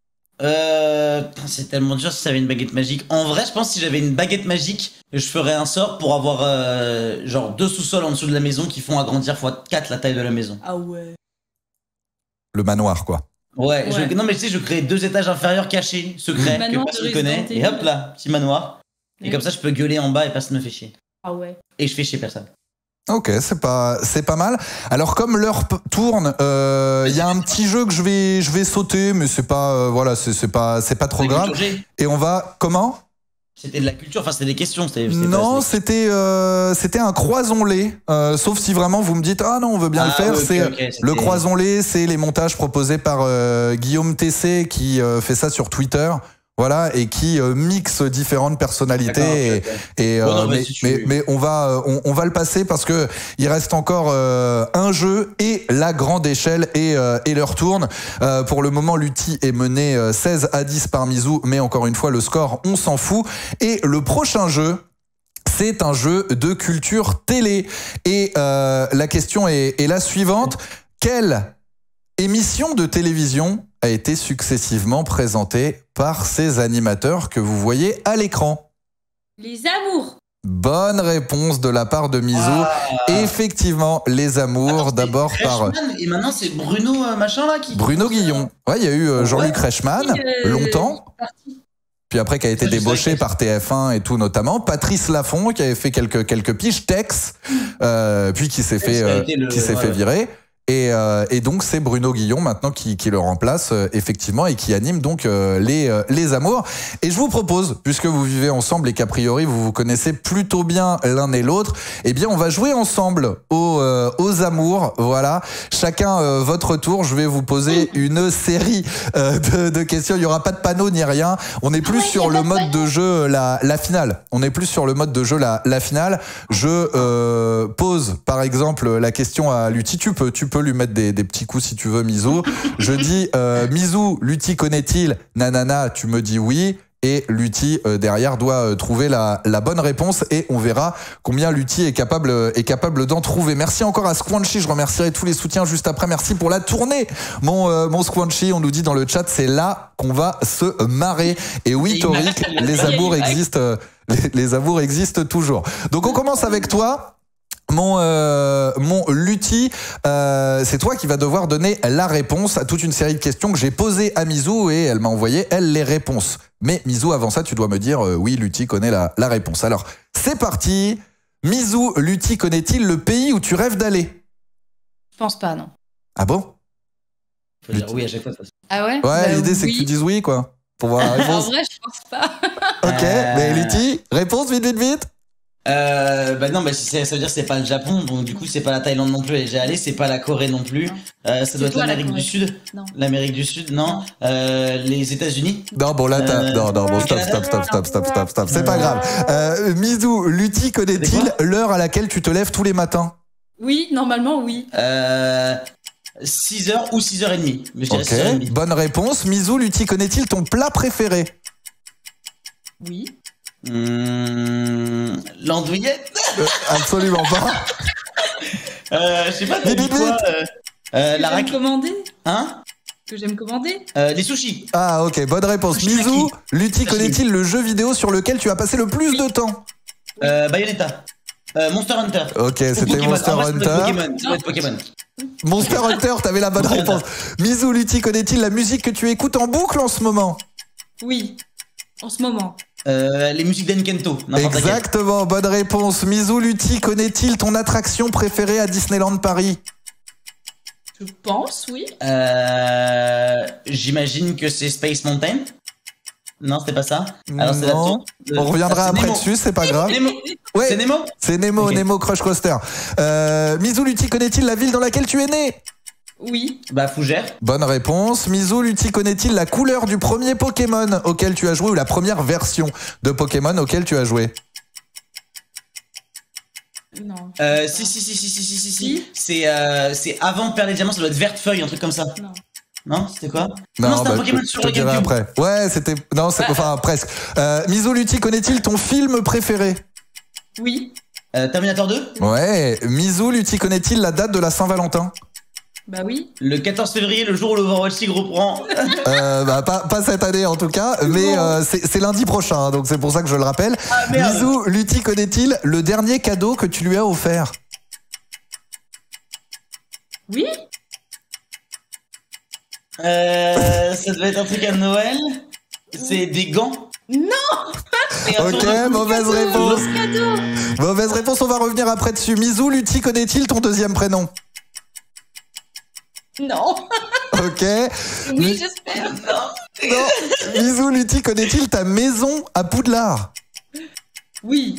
C'est tellement dur si j'avais une baguette magique. En vrai, je pense que si j'avais une baguette magique, je ferais un sort pour avoir genre 2 sous-sols en dessous de la maison qui font agrandir x4 la taille de la maison. Ah ouais. Le manoir, quoi. Ouais. Non mais tu sais, je crée 2 étages inférieurs cachés, secrets, que personne ne connaît. Et hop là, petit manoir. Et comme ça, je peux gueuler en bas et personne ne me fait chier. Ah ouais. Et je fais chier personne. Ok, c'est pas mal. Alors comme l'heure tourne, il y a un petit jeu que je vais sauter, mais c'est pas c'est pas trop grave. Et on va comment? C'était de la culture, enfin c'était des questions. Non, c'était un croisons-les. Sauf si vraiment vous me dites ah non on veut bien le faire. Le croisons-les, c'est les montages proposés par Guillaume Tessé qui fait ça sur Twitter. Voilà, et qui mixe différentes personnalités. Mais on va le passer parce que il reste encore un jeu et la grande échelle et l'heure tourne. Pour le moment, Lutti est mené 16-10 par Misou, mais encore une fois, le score, on s'en fout. Et le prochain jeu, c'est un jeu de culture télé. Et la question est la suivante. Quelle émission de télévision a été successivement présentée par ces animateurs que vous voyez à l'écran? Les Amours. Bonne réponse de la part de Misou. Effectivement, Les Amours, d'abord par... Et maintenant, c'est Bruno machin là qui... Bruno Guillon. Ouais, il y a eu Jean-Luc Reichmann, longtemps. Puis après, qui a été débauché par TF1 et tout, notamment. Patrice Laffont, qui avait fait quelques piges, Tex, puis qui s'est fait virer. Et donc c'est Bruno Guillon maintenant qui le remplace effectivement et qui anime donc les amours. Et je vous propose, puisque vous vivez ensemble et qu'a priori vous vous connaissez plutôt bien l'un et l'autre, eh bien on va jouer ensemble aux amours. Voilà, chacun votre tour. Je vais vous poser une série de questions. Il y aura pas de panneau ni rien. On est plus sur le mode de jeu la finale. On est plus sur le mode de jeu la finale. Je pose par exemple la question à Lutti. Tu peux lui mettre des petits coups si tu veux, Mizou. Je dis, Mizou, Lutti connaît-il nanana, tu me dis oui. Et Lutti, derrière, doit trouver la bonne réponse. Et on verra combien Lutti est capable d'en trouver. Merci encore à Squanchy. Je remercierai tous les soutiens juste après. Merci pour la tournée. Mon Squanchy, on nous dit dans le chat, c'est là qu'on va se marrer. Et oui, Toric, les amours existent. Les amours existent toujours. Donc, on commence avec toi. Mon Lutti, c'est toi qui vas devoir donner la réponse à toute une série de questions que j'ai posées à Mizou et elle m'a envoyé, elle, les réponses. Mais Mizou, avant ça, tu dois me dire, oui, Lutti connaît la réponse. Alors, c'est parti. Mizou, Lutti connaît-il le pays où tu rêves d'aller? Je pense pas, non. Ah bon? Faut dire oui à chaque fois. Ah ouais? Ouais, l'idée c'est que tu dises oui, quoi. Pour voir la réponse. En vrai, je pense pas. Ok, mais Lutti, réponse vite. Bah non, bah ça veut dire que c'est pas le Japon, donc du coup c'est pas la Thaïlande non plus, et j'ai allé, c'est pas la Corée non plus, ça doit être l'Amérique du Sud. Non. L'Amérique du Sud, non. Les États-Unis. Non, bon là bon, stop. C'est pas grave. Mizou, Lutti connaît-il l'heure à laquelle tu te lèves tous les matins? Oui, normalement oui. 6h ou 6h30. Mais je dirais ok, 6h30. Bonne réponse. Mizou, Lutti connaît-il ton plat préféré? Oui. L'andouillette. Absolument pas. Je sais pas, t'as dit quoi la raque commander. Hein? Que j'aime commander. Les sushis. Ah ok, bonne réponse. Mizou, Lutti connaît-il le jeu vidéo sur lequel tu as passé le plus de temps? Bayonetta. Monster Hunter. Ok, c'était Monster Hunter. Pokémon. Monster Hunter, t'avais la bonne réponse. Mizou, Lutti connaît-il la musique que tu écoutes en boucle en ce moment? Oui, en ce moment. Les musiques d'Enkento. Exactement, bonne réponse. Mizou, Lutti connaît-il ton attraction préférée à Disneyland Paris? Je pense, oui. J'imagine que c'est Space Mountain. Non, c'était pas ça. Alors c'est la tour. On reviendra après dessus, c'est pas grave. Ouais, c'est Nemo. C'est Nemo, okay. Nemo Crush Coaster. Mizou, Lutti connaît-il la ville dans laquelle tu es né? Oui. Bah, Fougère. Bonne réponse. Mizou, Lutti connaît-il la couleur du premier Pokémon auquel tu as joué ou la première version de Pokémon auquel tu as joué? Non. Si. C'est avant Perle et Diamant, ça doit être verte feuille, un truc comme ça. Non. Non, c'était quoi? Non, c'était un Pokémon sur le GameCube. Après. Ouais, c'était. Non, c'est enfin presque. Mizou, Lutti connaît-il ton film préféré? Oui. Terminator 2. Ouais. Mizou, Lutti connaît-il la date de la Saint-Valentin? Bah oui. Le 14 février, le jour où l'Overwatch League reprend. Pas cette année en tout cas, mais c'est lundi prochain, donc c'est pour ça que je le rappelle. Mizou, Lutti connaît-il le dernier cadeau que tu lui as offert? Oui. Ça devait être un truc à Noël. C'est des gants. Non. Ok, mauvaise réponse. Mauvaise réponse, on va revenir après dessus. Mizou, Lutti connaît-il ton deuxième prénom? Non. Ok. Oui, j'espère. Non. Mizou, Lutti connaît-il ta maison à Poudlard? Oui.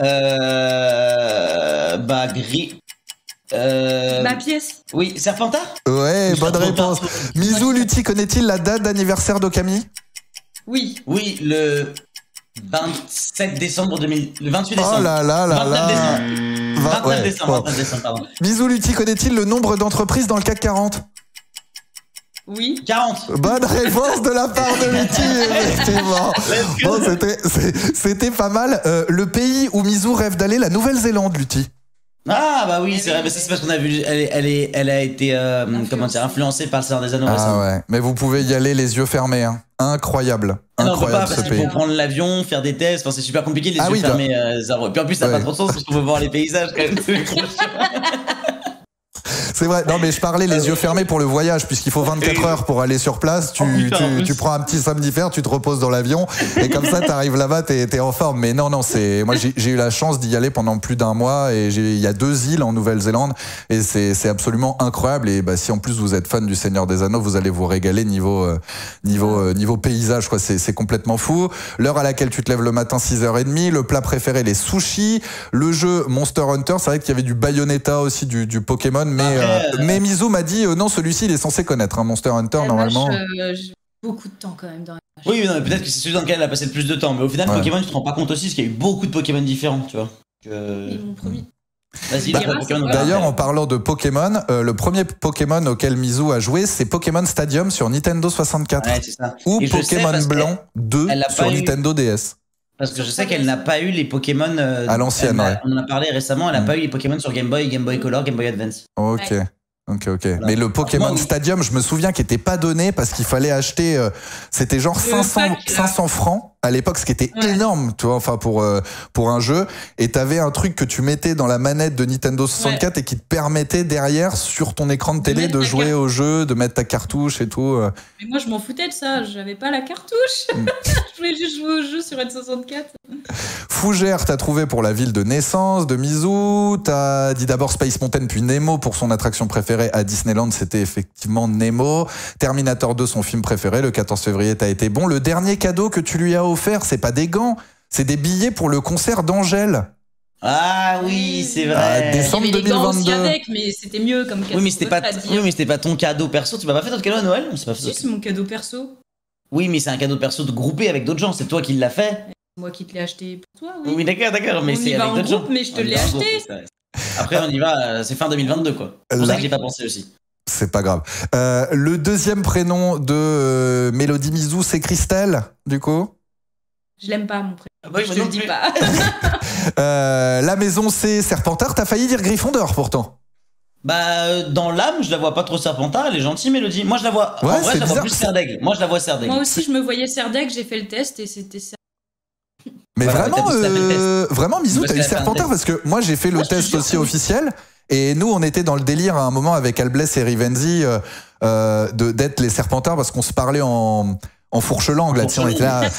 Bah, gris. Ma pièce. Oui, Serpentard. Ouais, bonne réponse. Mizou, Lutti connaît-il la date d'anniversaire d'Okami? Oui. Oui, le 27 décembre 2000... Le 28 décembre. Oh là là là 29 là. 29 décembre, 29 décembre, pardon. Mizou, Lutti connaît-il le nombre d'entreprises dans le CAC 40? Oui. 40. Bonne réponse de la part de Lutti, effectivement. Bon, c'était pas mal. Le pays où Mizou rêve d'aller, la Nouvelle-Zélande, Lutti. Ah bah oui, c'est vrai, mais ça c'est parce qu'on a vu, elle a été comment dire, influencée par le Seigneur des Anneaux. Ah ouais, mais vous pouvez y aller les yeux fermés, hein. Incroyable. Non, incroyable, on peut pas, parce qu'il faut prendre l'avion, faire des tests, enfin c'est super compliqué les yeux fermés. Puis en plus ça n'a pas trop de sens parce qu'on veut voir les paysages quand même. C'est vrai. Non, mais je parlais les yeux fermés pour le voyage, puisqu'il faut 24 heures pour aller sur place. Tu prends un petit somnifère, tu te reposes dans l'avion, et comme ça, t'arrives là-bas, t'es en forme. Mais non, moi, j'ai eu la chance d'y aller pendant plus d'1 mois, et il y a 2 îles en Nouvelle-Zélande, et c'est absolument incroyable. Et si en plus vous êtes fan du Seigneur des Anneaux, vous allez vous régaler niveau paysage, quoi. C'est complètement fou. L'heure à laquelle tu te lèves le matin, 6h30. Le plat préféré, les sushis. Le jeu Monster Hunter. C'est vrai qu'il y avait du Bayonetta aussi, du Pokémon. Mais Mizu m'a dit, non, celui-ci, il est censé connaître, hein, Monster Hunter, normalement. J'ai beaucoup de temps quand même dans la... Oui, mais peut-être que c'est celui dans lequel elle a passé le plus de temps. Mais au final, Pokémon, tu te rends pas compte aussi, parce qu'il y a eu beaucoup de Pokémon différents, tu vois. Ils m'ont promis. Vas-y, d'ailleurs, en parlant de Pokémon, le premier Pokémon auquel Mizu a joué, c'est Pokémon Stadium sur Nintendo 64. Ouais, c'est ça. Ou Pokémon Blanc 2 sur Nintendo DS. Parce que je sais qu'elle n'a pas eu les Pokémon... à l'ancienne, ouais. On en a parlé récemment, elle n'a pas eu les Pokémon sur Game Boy, Game Boy Color, Game Boy Advance. Ok. Ouais. Voilà. Mais le Pokémon Stadium, je me souviens qu'il n'était pas donné parce qu'il fallait acheter, c'était genre 500 francs à l'époque, ce qui était énorme, tu vois, enfin pour un jeu. Et t'avais un truc que tu mettais dans la manette de Nintendo 64 et qui te permettait derrière sur ton écran de télé de jouer au jeu, de mettre ta cartouche et tout. Mais moi je m'en foutais de ça, j'avais pas la cartouche. Je voulais juste jouer au jeu sur N64. Fougère, t'as trouvé pour la ville de naissance de Mizu. T'as dit d'abord Space Mountain puis Nemo pour son attraction préférée à Disneyland, c'était effectivement Nemo. Terminator 2, son film préféré, le 14 février, t'as été bon. Le dernier cadeau que tu lui as offert, c'est pas des gants, c'est des billets pour le concert d'Angèle. Ah oui, c'est vrai. Décembre 2022. Avec, mais c'était mieux comme cadeau. Oui, mais c'était pas ton cadeau perso. Tu m'as pas fait ton cadeau à Noël? Si, c'est mon cadeau perso. Oui, mais c'est un cadeau perso de groupé avec d'autres gens. C'est toi qui l'as fait. C'est moi qui te l'ai acheté pour toi. Oui, oui, d'accord, mais c'est avec d'autres gens. Mais je te l'ai acheté. Après, on y va. C'est fin 2022, quoi. C'est pour ça que j'ai pas pensé aussi. C'est pas grave. Le deuxième prénom de Mélodie Mizu, c'est Christelle, du coup. Je l'aime pas, mon prénom. Ah bah, je te le dis pas. La maison, c'est Serpentard. T'as failli dire Gryffondor, pourtant. Bah, dans l'âme, je la vois pas trop Serpentard. Elle est gentille, Mélodie. Moi, je la vois. Ouais, en vrai, je la vois plus Serdaigle. Moi, je la vois Serdaigle. Moi aussi, je me voyais Serdaigle. J'ai fait le test et c'était ça. Mais voilà, vraiment, Mizu, t'as eu Serpentard parce que moi, j'ai fait le test aussi officiel. Et nous, on était dans le délire à un moment avec Albless et Rivenzi d'être les Serpentards parce qu'on se parlait en fourche-langue. Là, on était là.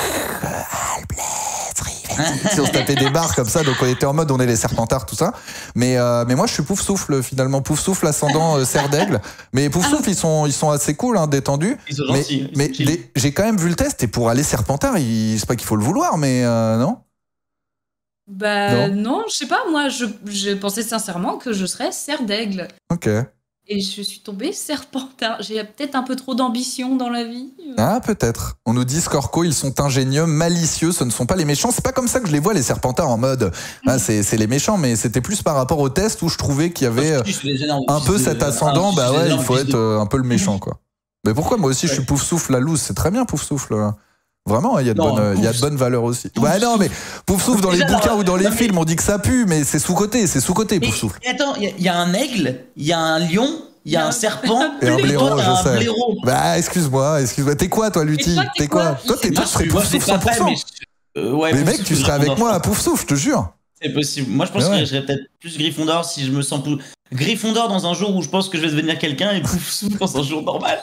Si on se tapait des barres comme ça, donc on était en mode on est les Serpentards, tout ça. Mais moi je suis Poufsouffle finalement, Poufsouffle ascendant Serdaigle. Mais Poufsouffle ils sont assez cool, hein, détendus. Ils sont gentils. Mais j'ai quand même vu le test et pour aller Serpentard, c'est pas qu'il faut le vouloir, mais non. Bah non, je sais pas, moi je pensais sincèrement que je serais Serdaigle. Ok. Et je suis tombée Serpentard. J'ai peut-être un peu trop d'ambition dans la vie. Ah, peut-être. On nous dit Scorco, ils sont ingénieux, malicieux, ce ne sont pas les méchants. C'est pas comme ça que je les vois, les Serpentards, en mode c'est les méchants, mais c'était plus par rapport au test où je trouvais qu'il y avait un peu cet ascendant. Bah ouais, il faut être un peu le méchant, quoi. Mais pourquoi moi aussi je suis Poufsouffle la loose? C'est très bien, Poufsouffle. Vraiment, il y a de bonnes valeurs aussi. Ouais, non, mais Poufsouffle dans les bouquins ou dans les films, on dit que ça pue, mais c'est sous-côté, Poufsouffle. Attends, il y a un aigle, il y a un lion, il y a un serpent et un blaireau, je sais. Bah, excuse-moi. T'es quoi, toi, Lutti? T'es quoi? Toi, t'es Poufsouffle 100%. Mais mec, tu serais avec moi à Poufsouffle, je te jure. C'est possible. Moi, je pense que je serais peut-être plus Gryffondor si je me sens Gryffondor dans un jour où je pense que je vais devenir quelqu'un et Poufsouffle dans un jour normal.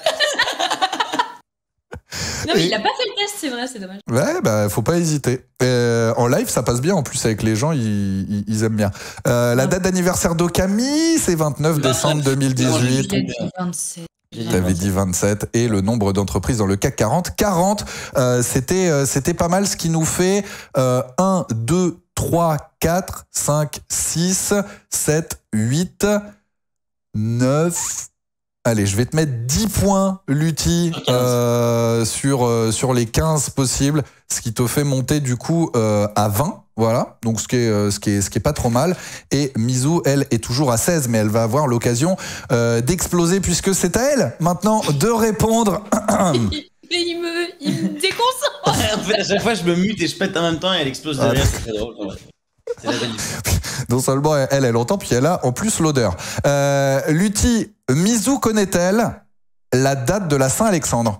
Non, mais il a pas fait le test, c'est vrai, c'est dommage. Ouais, bah, faut pas hésiter. En live, ça passe bien, en plus, avec les gens, ils aiment bien. La date d'anniversaire d'Okami, c'est 29 décembre 2018. J'ai dit 27. T'avais dit 27. Et le nombre d'entreprises dans le CAC 40, 40. C'était pas mal, ce qui nous fait 1, 2, 3, 4, 5, 6, 7, 8, 9... Allez, je vais te mettre 10 points, Lutti, sur les 15 possibles, ce qui te fait monter du coup à 20, voilà. Donc ce qui est pas trop mal. Et Mizu, elle, est toujours à 16, mais elle va avoir l'occasion d'exploser puisque c'est à elle maintenant de répondre. Il me déconcentre. En fait, à chaque fois, je me mute et je pète en même temps et elle explose derrière. C'est très drôle. C'est la belle histoire. Non seulement elle entend, puis elle a en plus l'odeur. Lutti, Mizu connaît-elle la date de la Saint-Alexandre?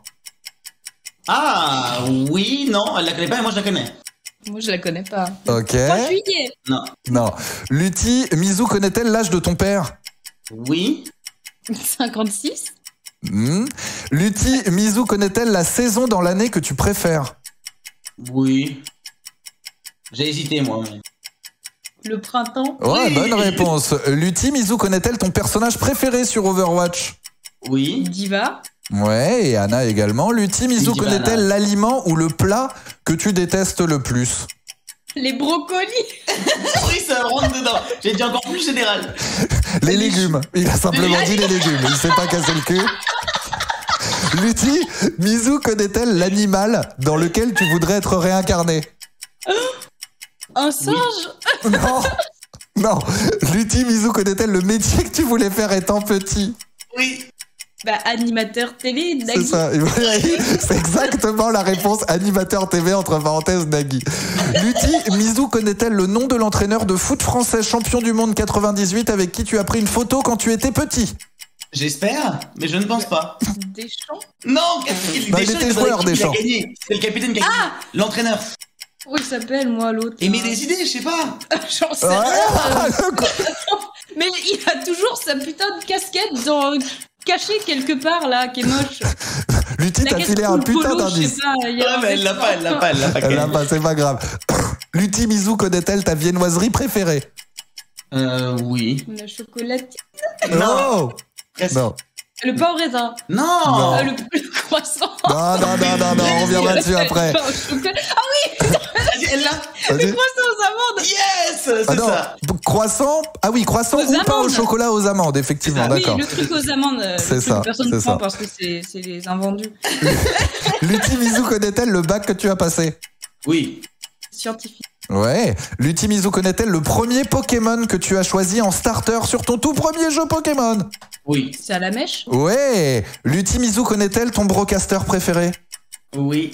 Ah oui, non, elle la connaît pas et moi je la connais. Moi je la connais pas. Ok. 3 juillet. Non. Non. Lutti, Mizu connaît-elle l'âge de ton père? Oui. 56. Lutti, Misou connaît-elle la saison dans l'année que tu préfères? Oui. J'ai hésité, moi. Le printemps. Ouais, Oui. bonne réponse. Lutti, Misou connaît-elle ton personnage préféré sur Overwatch? Oui. Diva. Ouais, et Anna également. Lutti, Misou Diva, connaît-elle Anna. l'aliment ou le plat que tu détestes le plus? Les brocolis. Oui, ça rentre dedans. J'ai dit encore plus général. Les légumes. Il a simplement dit les légumes. Il s'est pas cassé le cul. Lutti, Misou connaît-elle l'animal dans lequel tu voudrais être réincarné? Un singe. Non. Non. Lutti, Misou connaît-elle le métier que tu voulais faire étant petit? Oui. Bah, animateur télé, C'est Nagui. ça. C'est exactement la réponse. Animateur TV entre parenthèses Nagui. Lutti, Misou connaît-elle le nom de l'entraîneur de foot français champion du monde 98 avec qui tu as pris une photo quand tu étais petit? J'espère, mais je ne pense pas. Deschamps. Non, Bah, il était joueur, Deschamps. C'est le capitaine qui a gagné. L'entraîneur. Comment il s'appelle, moi, l'autre? Et met des idées, je sais pas. J'en sais Ouais. rien. Mais il a toujours sa putain de casquette cachée quelque part, là, qui est moche. Lutti, La t'as filé un casquette putain polo, je d'indice. sais pas, il y a Ah, un mais elle l'a pas, elle l'a pas, elle l'a pas. Elle l'a pas, c'est pas grave. Lutti, Misou connaît-elle ta viennoiserie préférée? Oui. La chocolatine. Non. Presque. Non. Le pain au raisin. Non. Le croissant. Non, on revient là-dessus après. Le pain au chocolat. Vas-y, elle l'a. Vas-y. Le croissant aux amandes. Yes, c'est Ah non, ça. croissant. Ah oui, croissant Aux ou pain au amandes. chocolat aux amandes, effectivement, Ah d'accord. Oui, le truc aux amandes. C'est le truc ça, que personne ne c'est prend ça. parce que c'est les invendus. Lutti, Misou connaît-elle le bac que tu as passé? Oui. Scientifique. Ouais. Lutti, Misou connaît-elle le premier Pokémon que tu as choisi en starter sur ton tout premier jeu Pokémon? Oui. C'est à la mèche. Ouais. Lutti, Misou connaît-elle ton brocaster préféré? Oui.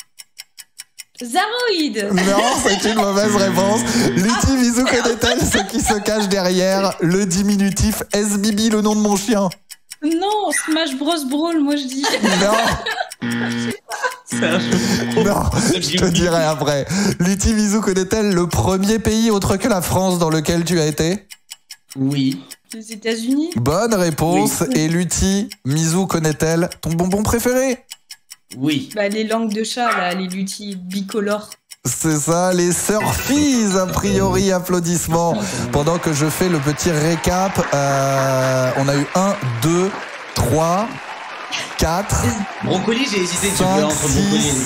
Zaroïde. Non, c'est une mauvaise réponse. Lutti, Misou connaît-elle ce qui se cache derrière le diminutif SBB, le nom de mon chien? Non, Smash Bros Brawl, moi je dis. Non. C'est un jeu. Non, je te dirai après. Lutti, Misou connaît-elle le premier pays autre que la France dans lequel tu as été? Oui. Les États-Unis. Bonne réponse. Et Lutti, Misou connaît-elle ton bonbon préféré? Oui. Bah, les langues de chat, là, les lutis bicolores. C'est ça, les Surfies, a priori, applaudissements. Pendant que je fais le petit récap, on a eu 1, 2, 3, 4, Brocoli, j'ai hésité. Tu 5, veux entre brocoli et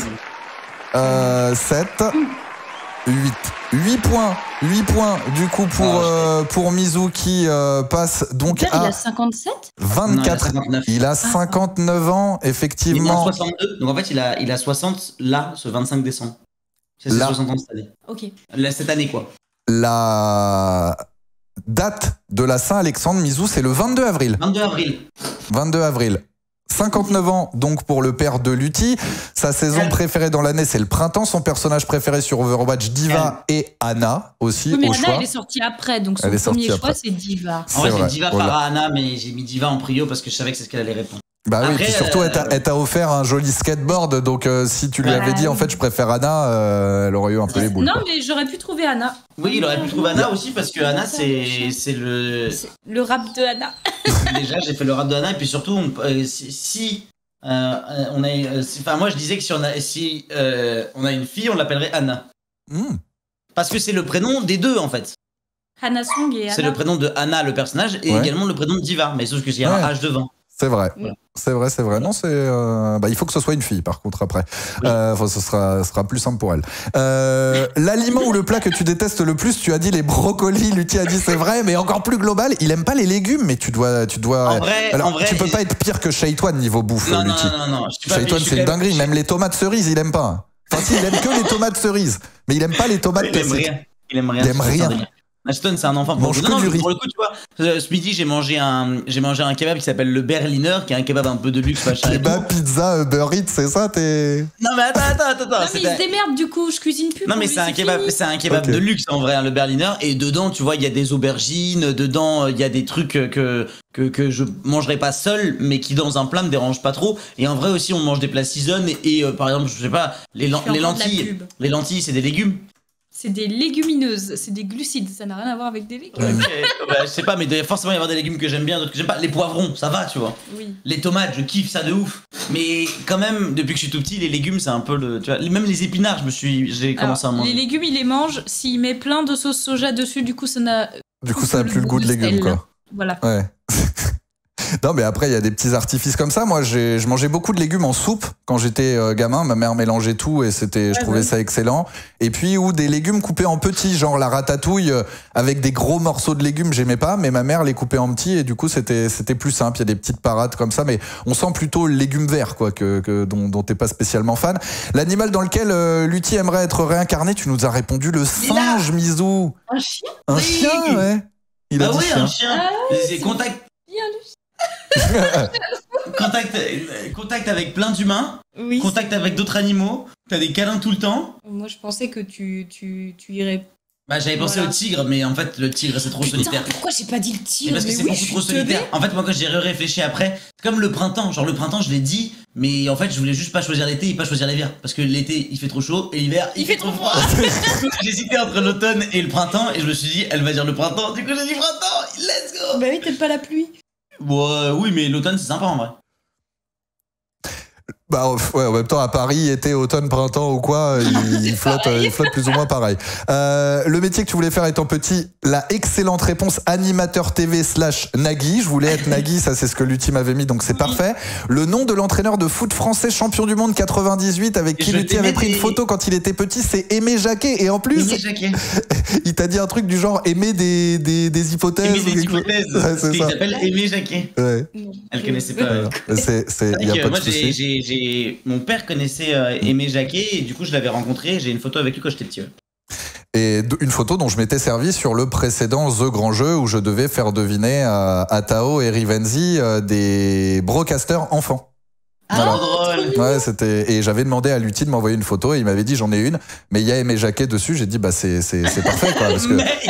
6, 7, 8. 8 points. 8 points, du coup, pour Misou qui passe donc Pierre, il à a 57. 24. Non, il a 59. Il a 59 ans, Il est effectivement. 62. Donc en fait, il a 60 là, ce 25 décembre. C'est ses Là. 60 ans cette année. Ok. Là, cette année, quoi. La date de la Saint-Alexandre, Misou, c'est le 22 avril. 22 avril. 22 avril. 59 ans donc pour le père de Lutti. Sa saison préférée dans l'année, c'est le printemps. Son personnage préféré sur Overwatch, Diva et Anna aussi Oui, mais au Anna, choix. elle est sortie après, donc son Elle est sortie premier choix, après. c'est Diva. En C'est vrai, vrai, j'ai Diva voilà. par Anna, mais j'ai mis Diva en prio parce que je savais que c'est ce qu'elle allait répondre. Bah oui, Après, puis surtout elle t'a offert un joli skateboard, donc si tu lui Ouais. avais dit en fait je préfère Anna, elle aurait eu un peu les boules. Non, quoi. mais j'aurais pu trouver Anna. Oui, il aurait pu trouver Anna aussi parce que Anna, c'est le. C'est le rap de Anna. Déjà, j'ai fait le rap de Anna et puis surtout, si on a, enfin moi je disais que si on a une fille, on l'appellerait Anna parce que c'est le prénom des deux en fait. Hannah Song et Anna. C'est le prénom de Anna le personnage et Ouais. également le prénom de Diva, mais sauf que s'il y a un Ouais. H devant. C'est vrai, Ouais. c'est vrai. Non, c'est il faut que ce soit une fille par contre après. Oui. Ce sera plus simple pour elle. L'aliment ou le plat que tu détestes le plus, tu as dit les brocolis. Lutti a dit c'est vrai, mais encore plus global, il aime pas les légumes, mais tu dois. En vrai, tu peux pas être pire que Shaitwan niveau bouffe, Non, Lutti. non. Je suis pas- Shaitwan je suis c'est une quand même- dinguerie, même les tomates cerises il aime pas. Enfin si, il aime que les tomates cerises, mais il aime pas les tomates Il aime classiques. rien. Il aime rien. Il aime c'est rien. un délire. Ashton, c'est un enfant pour Mange le coup. que Non, du mais riz. pour le coup, tu vois, ce midi, j'ai mangé un kebab qui s'appelle le Berliner, qui est un kebab un peu de luxe, machin et tout. Kebab, pizza, Uber Eats, c'est ça, t'es. Non, mais attends. Non, mais il se démerde du coup, je cuisine plus. Non pour mais lui, c'est un kebab, fini. c'est un kebab Ok. de luxe en vrai, hein, le Berliner. Et dedans, tu vois, il y a des aubergines, dedans, il y a des trucs que je mangerais pas seul, mais qui dans un plat me dérangent pas trop. Et en vrai aussi, on mange des plats season et par exemple, je sais pas, les Je fais encore de la lentilles, pub. les lentilles, c'est des légumes. C'est des légumineuses, c'est des glucides, ça n'a rien à voir avec des légumes. Ok, bah, je sais pas, mais il doit forcément y avoir des légumes que j'aime bien, d'autres que j'aime pas. Les poivrons, ça va, tu vois. Oui. Les tomates, je kiffe ça de ouf. Mais quand même, depuis que je suis tout petit, les légumes, c'est un peu le. Tu vois, même les épinards, j'ai commencé à manger. Les légumes, il les mange. S'il met plein de sauce soja dessus, du coup, ça n'a. Du coup, ça n'a plus le goût de légumes, quoi. Voilà. Ouais. Non, mais après, il y a des petits artifices comme ça. Moi, je mangeais beaucoup de légumes en soupe quand j'étais gamin. Ma mère mélangeait tout et je trouvais ça excellent. Et puis, ou des légumes coupés en petits, genre la ratatouille avec des gros morceaux de légumes, j'aimais pas, mais ma mère les coupait en petits et du coup, c'était plus simple. Il y a des petites parades comme ça, mais on sent plutôt le légume vert, quoi, dont t'es pas spécialement fan. L'animal dans lequel Lutti aimerait être réincarné, tu nous as répondu le singe, Misou. Un chien? Un chien, ouais. Il a dit chien. Un chien. C'est contact. Contact avec plein d'humains, oui, contact avec d'autres animaux, t'as des câlins tout le temps. Moi je pensais que tu irais. Bah j'avais pensé au tigre, mais en fait le tigre c'est trop solitaire. Pourquoi j'ai pas dit le tigre? Parce que c'est beaucoup trop solitaire. En fait moi quand j'ai réfléchi après, comme le printemps, genre le printemps je l'ai dit, mais en fait je voulais juste pas choisir l'été et pas choisir l'hiver. Parce que l'été il fait trop chaud et l'hiver il fait trop froid. J'hésitais entre l'automne et le printemps et je me suis dit elle va dire le printemps, du coup j'ai dit printemps, let's go. Bah oui, t'aimes pas la pluie. Bon, oui, mais l'automne c'est sympa en vrai. Bah ouais, en même temps à Paris, été, automne, printemps ou quoi, il flotte plus ou moins pareil. Le métier que tu voulais faire étant petit, la excellente réponse animateur TV / Nagui. Je voulais être Nagui, ça c'est ce que Lutti m'avait mis, donc c'est parfait. Le nom de l'entraîneur de foot français champion du monde 98 avec qui Lutti avait pris une photo quand il était petit, c'est Aimé Jacquet. Et en plus, il t'a dit un truc du genre aimer des hypothèses. Aimer des hypothèses. Ouais, il s'appelle Aimé Jacquet. Ouais. Elle connaissait pas. Il y a pas de souci. Mon père connaissait Aimé Jacquet et du coup je l'avais rencontré, j'ai une photo avec lui quand j'étais petit. Et une photo dont je m'étais servi sur le précédent The Grand Jeu où je devais faire deviner à Tao et Rivenzi des broadcasters enfants. Ah, drôle. Ouais, et j'avais demandé à Lutti de m'envoyer une photo et il m'avait dit j'en ai une, mais il y a Aimé Jacquet dessus. J'ai dit bah c'est parfait quoi, parce que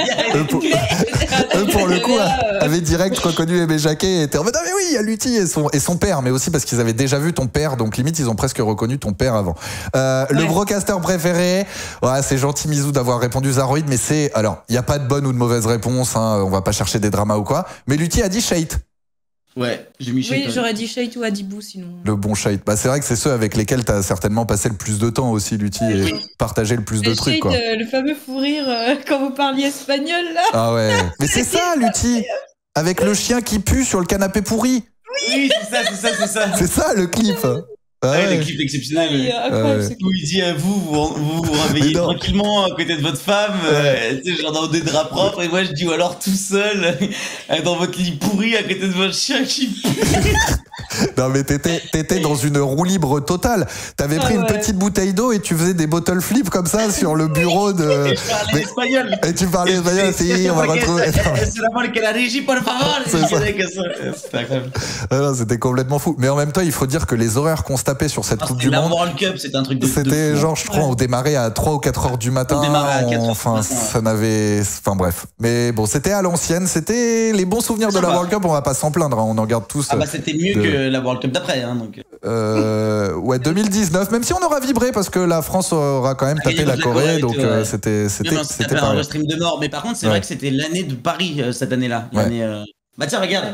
eux pour le coup avaient direct reconnu Aimé Jacquet et étaient en mode ah mais oui il y a Lutti et son père, mais aussi parce qu'ils avaient déjà vu ton père, donc limite ils ont presque reconnu ton père avant. Le broadcaster préféré, ouais, c'est gentil Misou d'avoir répondu Zaroïd, mais alors il y a pas de bonne ou de mauvaise réponse, hein, on va pas chercher des dramas ou quoi, mais Lutti a dit Shait. Ouais, j'ai mis Shait. Oui, j'aurais dit Shait ou Adibou sinon. Le bon Shait. Bah, c'est vrai que c'est ceux avec lesquels t'as certainement passé le plus de temps aussi, Lutti, et partagé le plus de trucs, quoi. Le fameux fou rire quand vous parliez espagnol, là. Ah ouais. Mais c'est ça, Lutti. Avec le chien qui pue sur le canapé pourri. Oui, c'est ça. C'est ça, le clip. Ouais, le clip exceptionnel. Oui, où il dit vous réveillez tranquillement à côté de votre femme, tu sais, genre dans des draps propres, et moi je dis ou alors tout seul dans votre lit pourri à côté de votre chien qui pue. Non mais t'étais dans une roue libre totale. T'avais pris une petite bouteille d'eau et tu faisais des bottle flips comme ça sur le bureau de. Et je parlais espagnol. Et tu parlais espagnol, si, on va retrouver. C'est la que la régie, por favor. C'était incroyable. C'était complètement fou. Mais en même temps, il faut dire que les horaires qu'on se tapait sur cette Coupe du Monde. La World Cup, c'était un truc de. C'était genre, je crois, on démarrait à 3 ou 4 heures du matin. On démarrait à 4 heures. Enfin, ça n'avait. Enfin, bref. Mais bon, c'était à l'ancienne. C'était les bons souvenirs de la World Cup. On va pas s'en plaindre. Hein. On en garde tous. Ah bah, c'était mieux que la World Cup d'après. Hein, donc. Ouais, 2019. Même si on aura vibré parce que la France aura quand même tapé la Corée. Donc, c'était pas un stream de mort. Mais par contre, c'est vrai que c'était l'année de Paris cette année-là. Bah, tiens, regarde.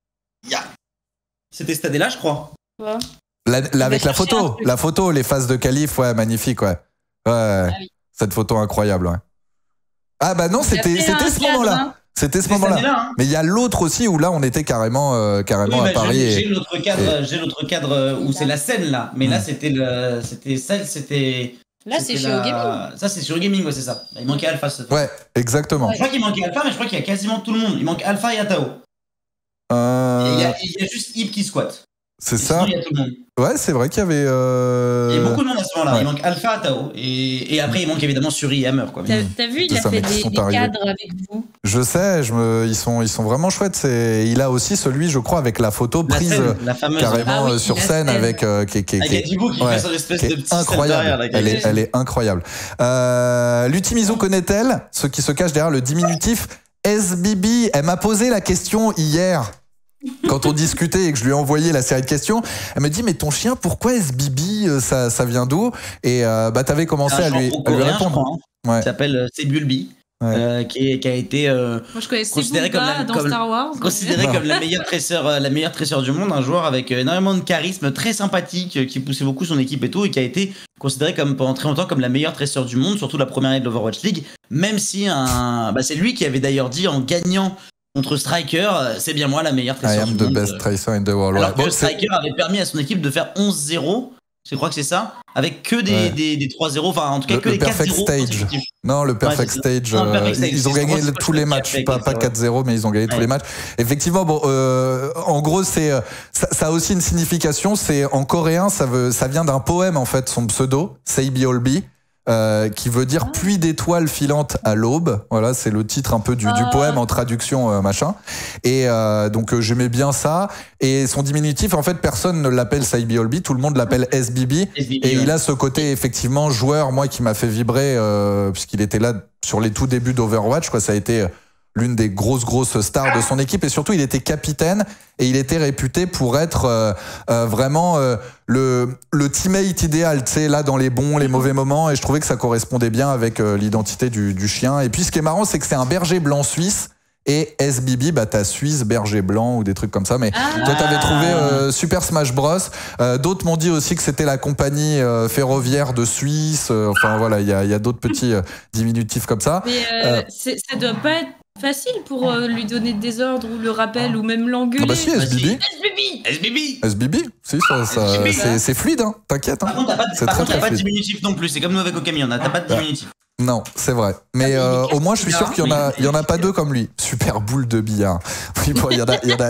C'était cette année-là, je crois. Ouais. Avec la photo, les phases de qualif, ouais, magnifique, ouais. Ouais, cette photo incroyable, ouais. Ah bah non, c'était ce moment-là. Hein. C'était ce moment-là. Hein. Mais il y a l'autre aussi où là, on était carrément à Paris. J'ai l'autre cadre où c'est la scène là. Mais là, c'était. Là, c'est chez Eurogaming. Ça, c'est chez Eurogaming, ouais, c'est ça. Il manquait Alpha. Ouais, exactement. Je crois qu'il manquait Alpha, mais je crois qu'il y a quasiment tout le monde. Il manque Alpha et Atao. Il y a juste Ib qui squatte. C'est ça. Il y a tout le monde. Ouais, c'est vrai qu'il y avait. Il y a beaucoup de monde à ce moment-là. Ouais. Il manque Alpha, Atao. Et après, il manque évidemment Suri et Hammer. T'as vu, il a fait des cadres avec vous. Je sais, ils sont vraiment chouettes. Il a aussi celui, je crois, avec la photo prise la fameuse, carrément sur scène avec Adibou qui fait son espèce de petit incroyable. Elle est incroyable. Lutti Misou connaît-elle ce qui se cache derrière le diminutif SBB? Elle m'a posé la question hier. Quand on discutait et que je lui ai envoyé la série de questions, elle me dit mais ton chien pourquoi SBB, ça vient d'où? Et bah t'avais commencé à lui répondre. Ouais. qui s'appelle Sebulbi. Ouais. Qui a été Moi, je connais considéré comme Star Wars. considéré comme la meilleure tresseur du monde, un joueur avec énormément de charisme, très sympathique, qui poussait beaucoup son équipe et tout, et qui a été considéré comme pendant très longtemps comme la meilleure tresseur du monde, surtout la première année de l'Overwatch League, même si c'est lui qui avait d'ailleurs dit en gagnant contre Striker, c'est bien moi la meilleure tresseur du monde. I am the best tracer in the world. Alors que Striker avait permis à son équipe de faire 11-0. Je crois que c'est ça, avec que des 3-0, enfin en tout cas que les 4-0. Perfect stage. Non, le Perfect Stage. Ils ont gagné tous les matchs, pas 4-0, mais ils ont gagné tous les matchs. Effectivement, bon, en gros, ça a aussi une signification. C'est en coréen, ça vient d'un poème en fait, son pseudo, Seibyolbi. Qui veut dire pluie d'étoiles filantes à l'aube. Voilà, c'est le titre un peu du poème en traduction machin. Et donc j'aimais bien ça. Et son diminutif, en fait, personne ne l'appelle Seibyolbi, tout le monde l'appelle SBB. Et il a ce côté effectivement joueur, moi, qui m'a fait vibrer puisqu'il était là sur les tout débuts d'Overwatch. Quoi, ça a été l'une des grosses stars de son équipe, et surtout il était capitaine et il était réputé pour être vraiment le teammate idéal, tu sais, là dans les bons, les mauvais moments, et je trouvais que ça correspondait bien avec l'identité du chien. Et puis ce qui est marrant, c'est que c'est un berger blanc suisse. Et SBB, bah t'as Suisse, berger blanc ou des trucs comme ça. Mais toi t'avais trouvé Super Smash Bros. D'autres m'ont dit aussi que c'était la compagnie ferroviaire de Suisse. Enfin voilà, il y a d'autres petits diminutifs comme ça. Mais ça doit pas être facile pour lui donner des ordres ou le rappel ou même l'engueuler. Ah bah si, SBB. SBB. Si, c'est fluide, hein. T'inquiète. Hein. Par contre, t'as pas de diminutif non plus. C'est comme nous avec Okami, t'as pas de diminutif. Non, c'est vrai. Mais au moins, je suis sûr qu'il y en a pas deux comme lui. Super boule de billard. Oui, bon, il y en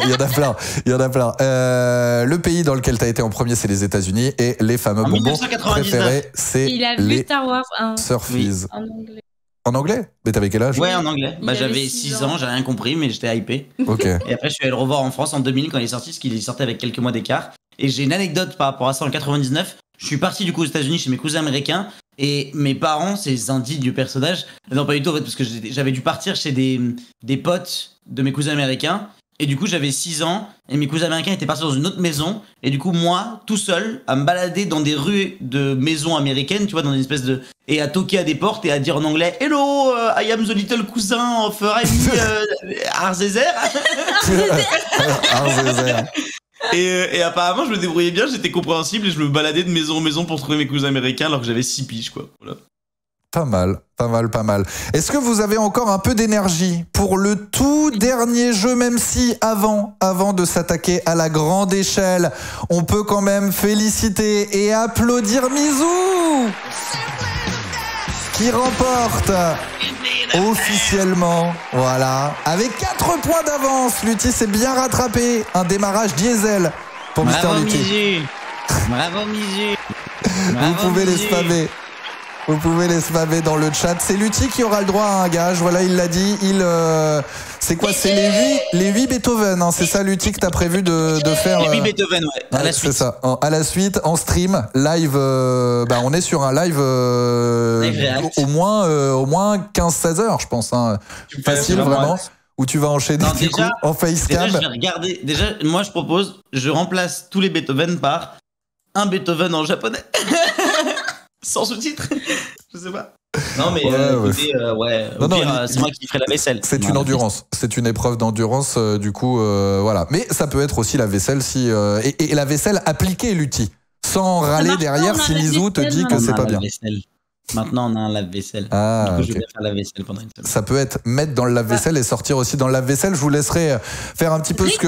a plein. Le pays dans lequel t'as été en premier, c'est les États-Unis, et les fameux bonbons préférés, c'est les Star Wars 1. Surfies. En anglais. En anglais? Mais t'avais quel âge? Ouais, en anglais. Bah, j'avais 6 ans, j'ai rien compris, mais j'étais hypé. Ok. Et après, je suis allé le revoir en France en 2000 quand il est sorti, parce qu'il est sorti avec quelques mois d'écart. Et j'ai une anecdote par rapport à ça en 99. Je suis parti du coup aux États-Unis chez mes cousins américains, et mes parents, ces indignes personnages, non pas du tout en fait, parce que j'avais dû partir chez des potes de mes cousins américains. Et du coup, j'avais 6 ans, et mes cousins américains étaient partis dans une autre maison. Et du coup, moi, tout seul, à me balader dans des rues de maisons américaines, tu vois, dans une espèce de... Et à toquer à des portes et à dire en anglais « Hello, I am the little cousin of Rémi Arzezer ». Et apparemment, je me débrouillais bien, j'étais compréhensible, et je me baladais de maison en maison pour trouver mes cousins américains alors que j'avais 6 piges, quoi. Voilà. Pas mal. Est-ce que vous avez encore un peu d'énergie pour le tout dernier jeu, même si avant de s'attaquer à la grande échelle, on peut quand même féliciter et applaudir Mizou qui remporte officiellement, voilà, avec 4 points d'avance. Lutti s'est bien rattrapé, un démarrage diesel pour Mister Lutti. Bravo Mizu. Vous pouvez les spammer. Vous pouvez les spammer dans le chat. C'est Lutti qui aura le droit à un gage. Voilà, il l'a dit. C'est quoi? C'est les 8 Beethoven. Hein. C'est ça, Lutti, que t'as prévu de faire. Les 8 Beethoven, ouais. À la suite. C'est ça. À la suite, en stream, live. On est sur un live. Au moins 15-16 heures, je pense. Hein. Facile, vraiment. Où tu vas enchaîner du coup en facecam. Déjà, je vais regarder. Déjà, moi, je propose, je remplace tous les Beethoven par un Beethoven en japonais. Sans sous-titres. Je sais pas. Non, mais écoutez, c'est moi qui ferai la vaisselle. C'est une endurance. C'est une épreuve d'endurance, du coup, voilà. Mais ça peut être aussi la vaisselle si. Et la vaisselle appliquée, Lutti. Sans râler derrière si Mizou te dit que c'est pas bien. Maintenant, on a un lave-vaisselle. Ah, du coup, je vais faire la vaisselle pendant une semaine. Ça peut être mettre dans le lave-vaisselle et sortir aussi dans le lave-vaisselle. Je vous laisserai faire un petit peu ce que.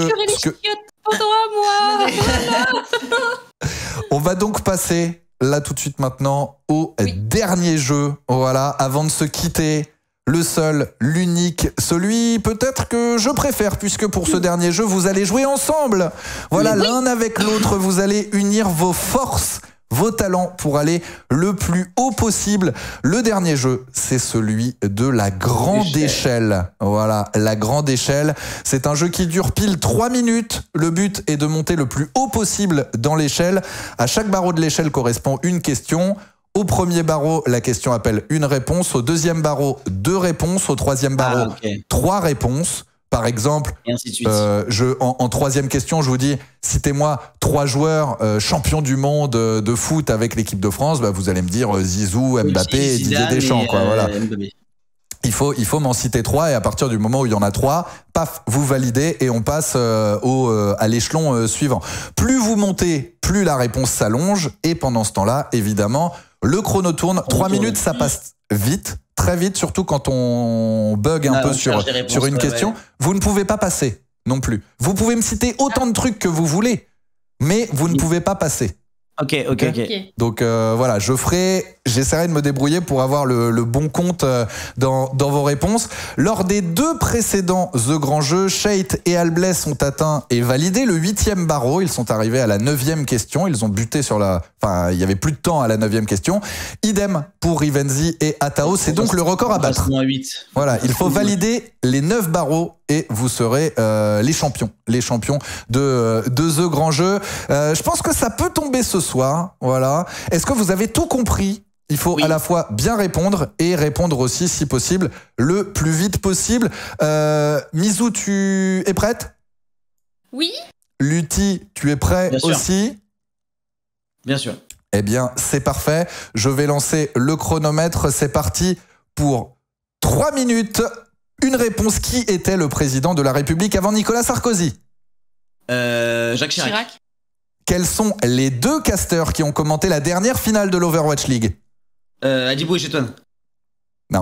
On va donc passer. Là, tout de suite maintenant, au dernier jeu. Voilà, avant de se quitter, le seul, l'unique, celui peut-être que je préfère, puisque pour ce dernier jeu, vous allez jouer ensemble. Voilà, l'un avec l'autre, vous allez unir vos forces, vos talents pour aller le plus haut possible. Le dernier jeu, c'est celui de la grande échelle. Voilà, la grande échelle. C'est un jeu qui dure pile 3 minutes. Le but est de monter le plus haut possible dans l'échelle. À chaque barreau de l'échelle correspond une question. Au premier barreau, la question appelle une réponse. Au deuxième barreau, 2 réponses. Au troisième barreau, 3 réponses. Par exemple, Et ainsi de suite. en troisième question, je vous dis, citez-moi 3 joueurs champions du monde de foot avec l'équipe de France. Bah, vous allez me dire Zizou, Mbappé et Didier Deschamps. Quoi, voilà. Il faut m'en citer 3 et à partir du moment où il y en a 3, paf, vous validez et on passe à l'échelon suivant. Plus vous montez, plus la réponse s'allonge et pendant ce temps-là, évidemment, le chrono tourne. 3 minutes, ça passe vite, très vite, surtout quand on bug un peu sur une question. Ouais. Vous ne pouvez pas passer non plus. Vous pouvez me citer autant de trucs que vous voulez, mais vous ne pouvez pas passer. Ok. Donc voilà, j'essaierai de me débrouiller pour avoir le bon compte dans vos réponses. Lors des 2 précédents The Grand Jeu, Shate et Albless ont atteint et validé le 8e barreau. Ils sont arrivés à la 9e question. Ils ont buté enfin, il y avait plus de temps à la 9e question. Idem pour Rivenzi et Atao. C'est donc le record à battre. Voilà, il faut valider les 9 barreaux et vous serez les champions de The Grand Jeu. Je pense que ça peut tomber ce soir. Voilà. Est-ce que vous avez tout compris ? Il faut à la fois bien répondre et répondre aussi, si possible, le plus vite possible. Mizou, tu es prête ? Oui. Lutti, tu es prêt aussi ? Bien sûr. Eh bien, c'est parfait. Je vais lancer le chronomètre. C'est parti pour 3 minutes. Une réponse. Qui était le président de la République avant Nicolas Sarkozy ? Jacques Chirac. Quels sont les 2 casteurs qui ont commenté la dernière finale de l'Overwatch League ? Adibou et Chetouane. Non.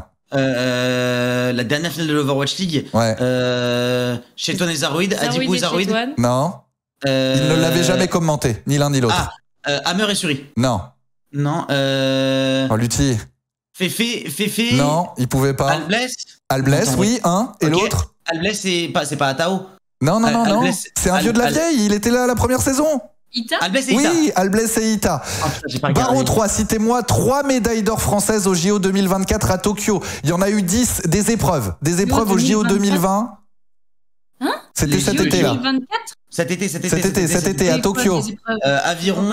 La dernière finale de l'Overwatch League. Ouais. Chetouane et Zaroid. Adibou et Zaroid. Non. Ils ne l'avaient jamais commenté, ni l'un ni l'autre. Hammer et Suri. Non. Non. Oh, Lutti. Féfé. Non, il pouvait pas. Albless, oui, un. Et l'autre ? Albless, c'est pas Atao. Non. C'est un vieux de la vieille, il était là la première saison. Ita ? Albless et Ita. Oui, Albless et Ita. Barreau 3, citez-moi 3 médailles d'or françaises au JO 2024 à Tokyo. Il y en a eu 10 des épreuves. Des épreuves au JO 2020. Hein ? C'était cet été-là. 2024 Cet été à Tokyo. Aviron.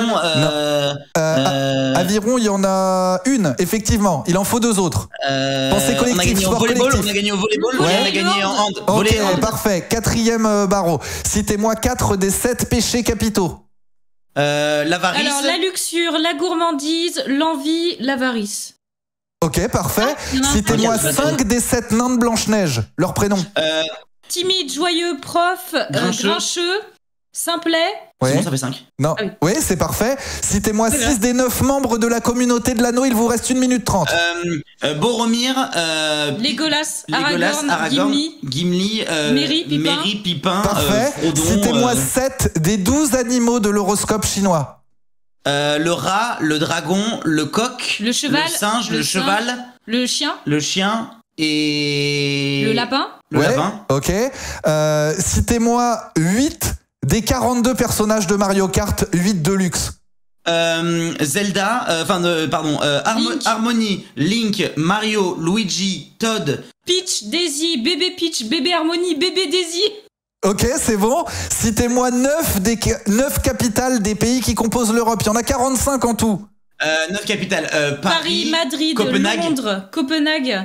Aviron, il y en a une, effectivement. Il en faut 2 autres. Pensée collective, sport collectif. On a gagné au volleyball, on a gagné en hand. Ok, parfait. 4e barreau. Citez-moi 4 des 7 péchés capitaux. L'avarice. Alors, la luxure, la gourmandise, l'envie, l'avarice. Ok, parfait. Citez-moi 5 des 7 nains de Blanche-Neige. Leurs prénoms. Timide, joyeux, prof, grincheux, simplet. Ouais. Sinon, ça fait 5. Non. Ah oui, c'est parfait. Citez-moi 6 des 9 membres de la communauté de l'anneau. Il vous reste 1 minute 30. Boromir. Legolas, Aragorn, Gimli. Merry, Pipin. Parfait. Frodon, Citez-moi 7 des 12 animaux de l'horoscope chinois. Le rat, le dragon, le coq. Le cheval. Le singe, le cheval. Le chien. Le chien. Et... Le lapin. Le lapin. Ok. Citez-moi 8 des 42 personnages de Mario Kart 8 Deluxe. Zelda, Harmony, Link, Mario, Luigi, Todd. Peach, Daisy, bébé Peach, bébé Harmony, bébé Daisy. Ok, c'est bon. Citez-moi 9 capitales des pays qui composent l'Europe. Il y en a 45 en tout. 9 capitales. Paris, Madrid, Londres, Copenhague.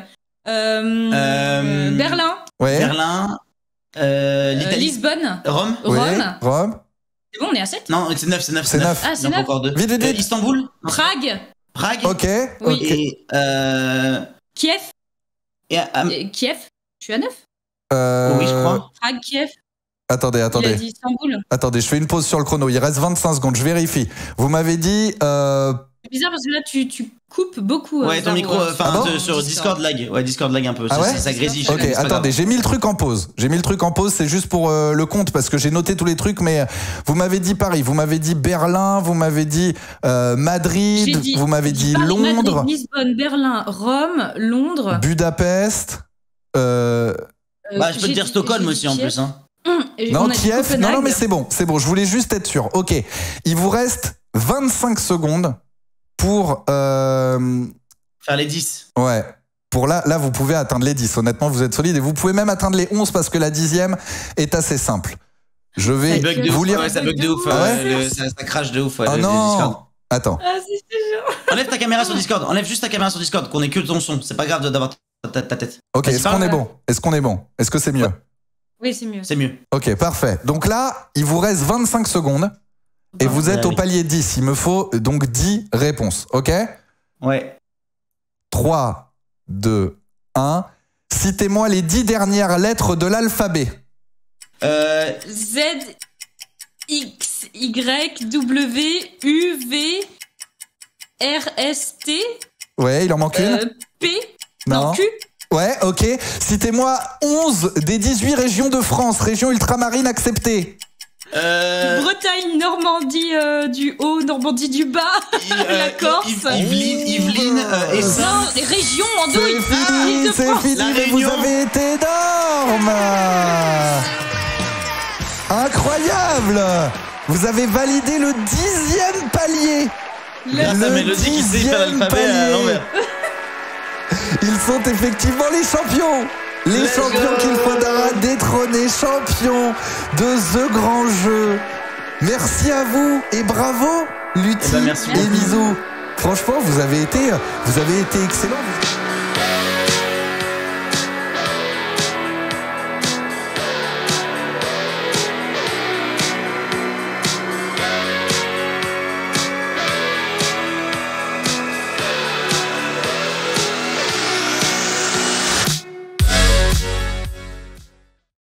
Berlin. Ouais. Berlin. Lisbonne. Rome. Rome. C'est bon, on est à 7 ? Non, c'est 9. Ah, c'est 9. Encore 2. Vite. Istanbul. Prague. Ok. Oui. Et Kiev. Kiev. Je suis à 9 ? Oui, je crois. Prague, Kiev. Attendez. Il a dit Istanbul. Attendez, je fais une pause sur le chrono. Il reste 25 secondes, je vérifie. Vous m'avez dit... C'est bizarre parce que là, tu coupes beaucoup. Ouais, ton micro, sur Discord lag. Ouais, Discord lag un peu. Ah ouais, ça grésille. Ok, attendez, j'ai mis le truc en pause. C'est juste pour le compte parce que j'ai noté tous les trucs, mais vous m'avez dit Paris, vous m'avez dit Berlin, vous m'avez dit Madrid, vous m'avez dit Paris, Londres. Madrid, Lisbonne, Berlin, Rome, Londres. Budapest. Je peux te dire Stockholm aussi en plus. Hein. Non, Kiev. Non, mais c'est bon. Je voulais juste être sûr. Ok, il vous reste 25 secondes pour faire les 10. Ouais. Pour là, vous pouvez atteindre les 10. Honnêtement, vous êtes solide et vous pouvez même atteindre les 11 parce que la 10e est assez simple. Je vais vous lire. Ça bug de ouf. Ça crache de ouf. Ah non. Attends. Enlève ta caméra sur Discord. Enlève juste ta caméra sur Discord, qu'on ait que ton son. C'est pas grave d'avoir ta tête. Ok. Est-ce qu'on est bon ? Est-ce que c'est mieux ? Oui, c'est mieux. C'est mieux. Ok, parfait. Donc là, il vous reste 25 secondes et vous êtes au palier 10. Il me faut donc 10 réponses, ok? Ouais. 3, 2, 1. Citez-moi les 10 dernières lettres de l'alphabet. Z, X, Y, W, U, V, R, S, T. Ouais, il en manque une. P. Non, Q. Ouais, ok. Citez-moi 11 des 18 régions de France, régions ultramarines acceptées. Bretagne, Normandie du haut, Normandie du bas, la Corse. Yvelines et ça. Non, les régions en dos. C'est fini, mais vous avez été énorme. Incroyable. Vous avez validé le 10e palier. Grâce à Mélodie qui sait faire l'alphabet à l'envers. Ils sont effectivement les champions. Les champions qu'il faudra détrôner, champions de The Grand Jeu. Merci à vous et bravo, Lutti et Misou. Franchement, vous avez été excellents.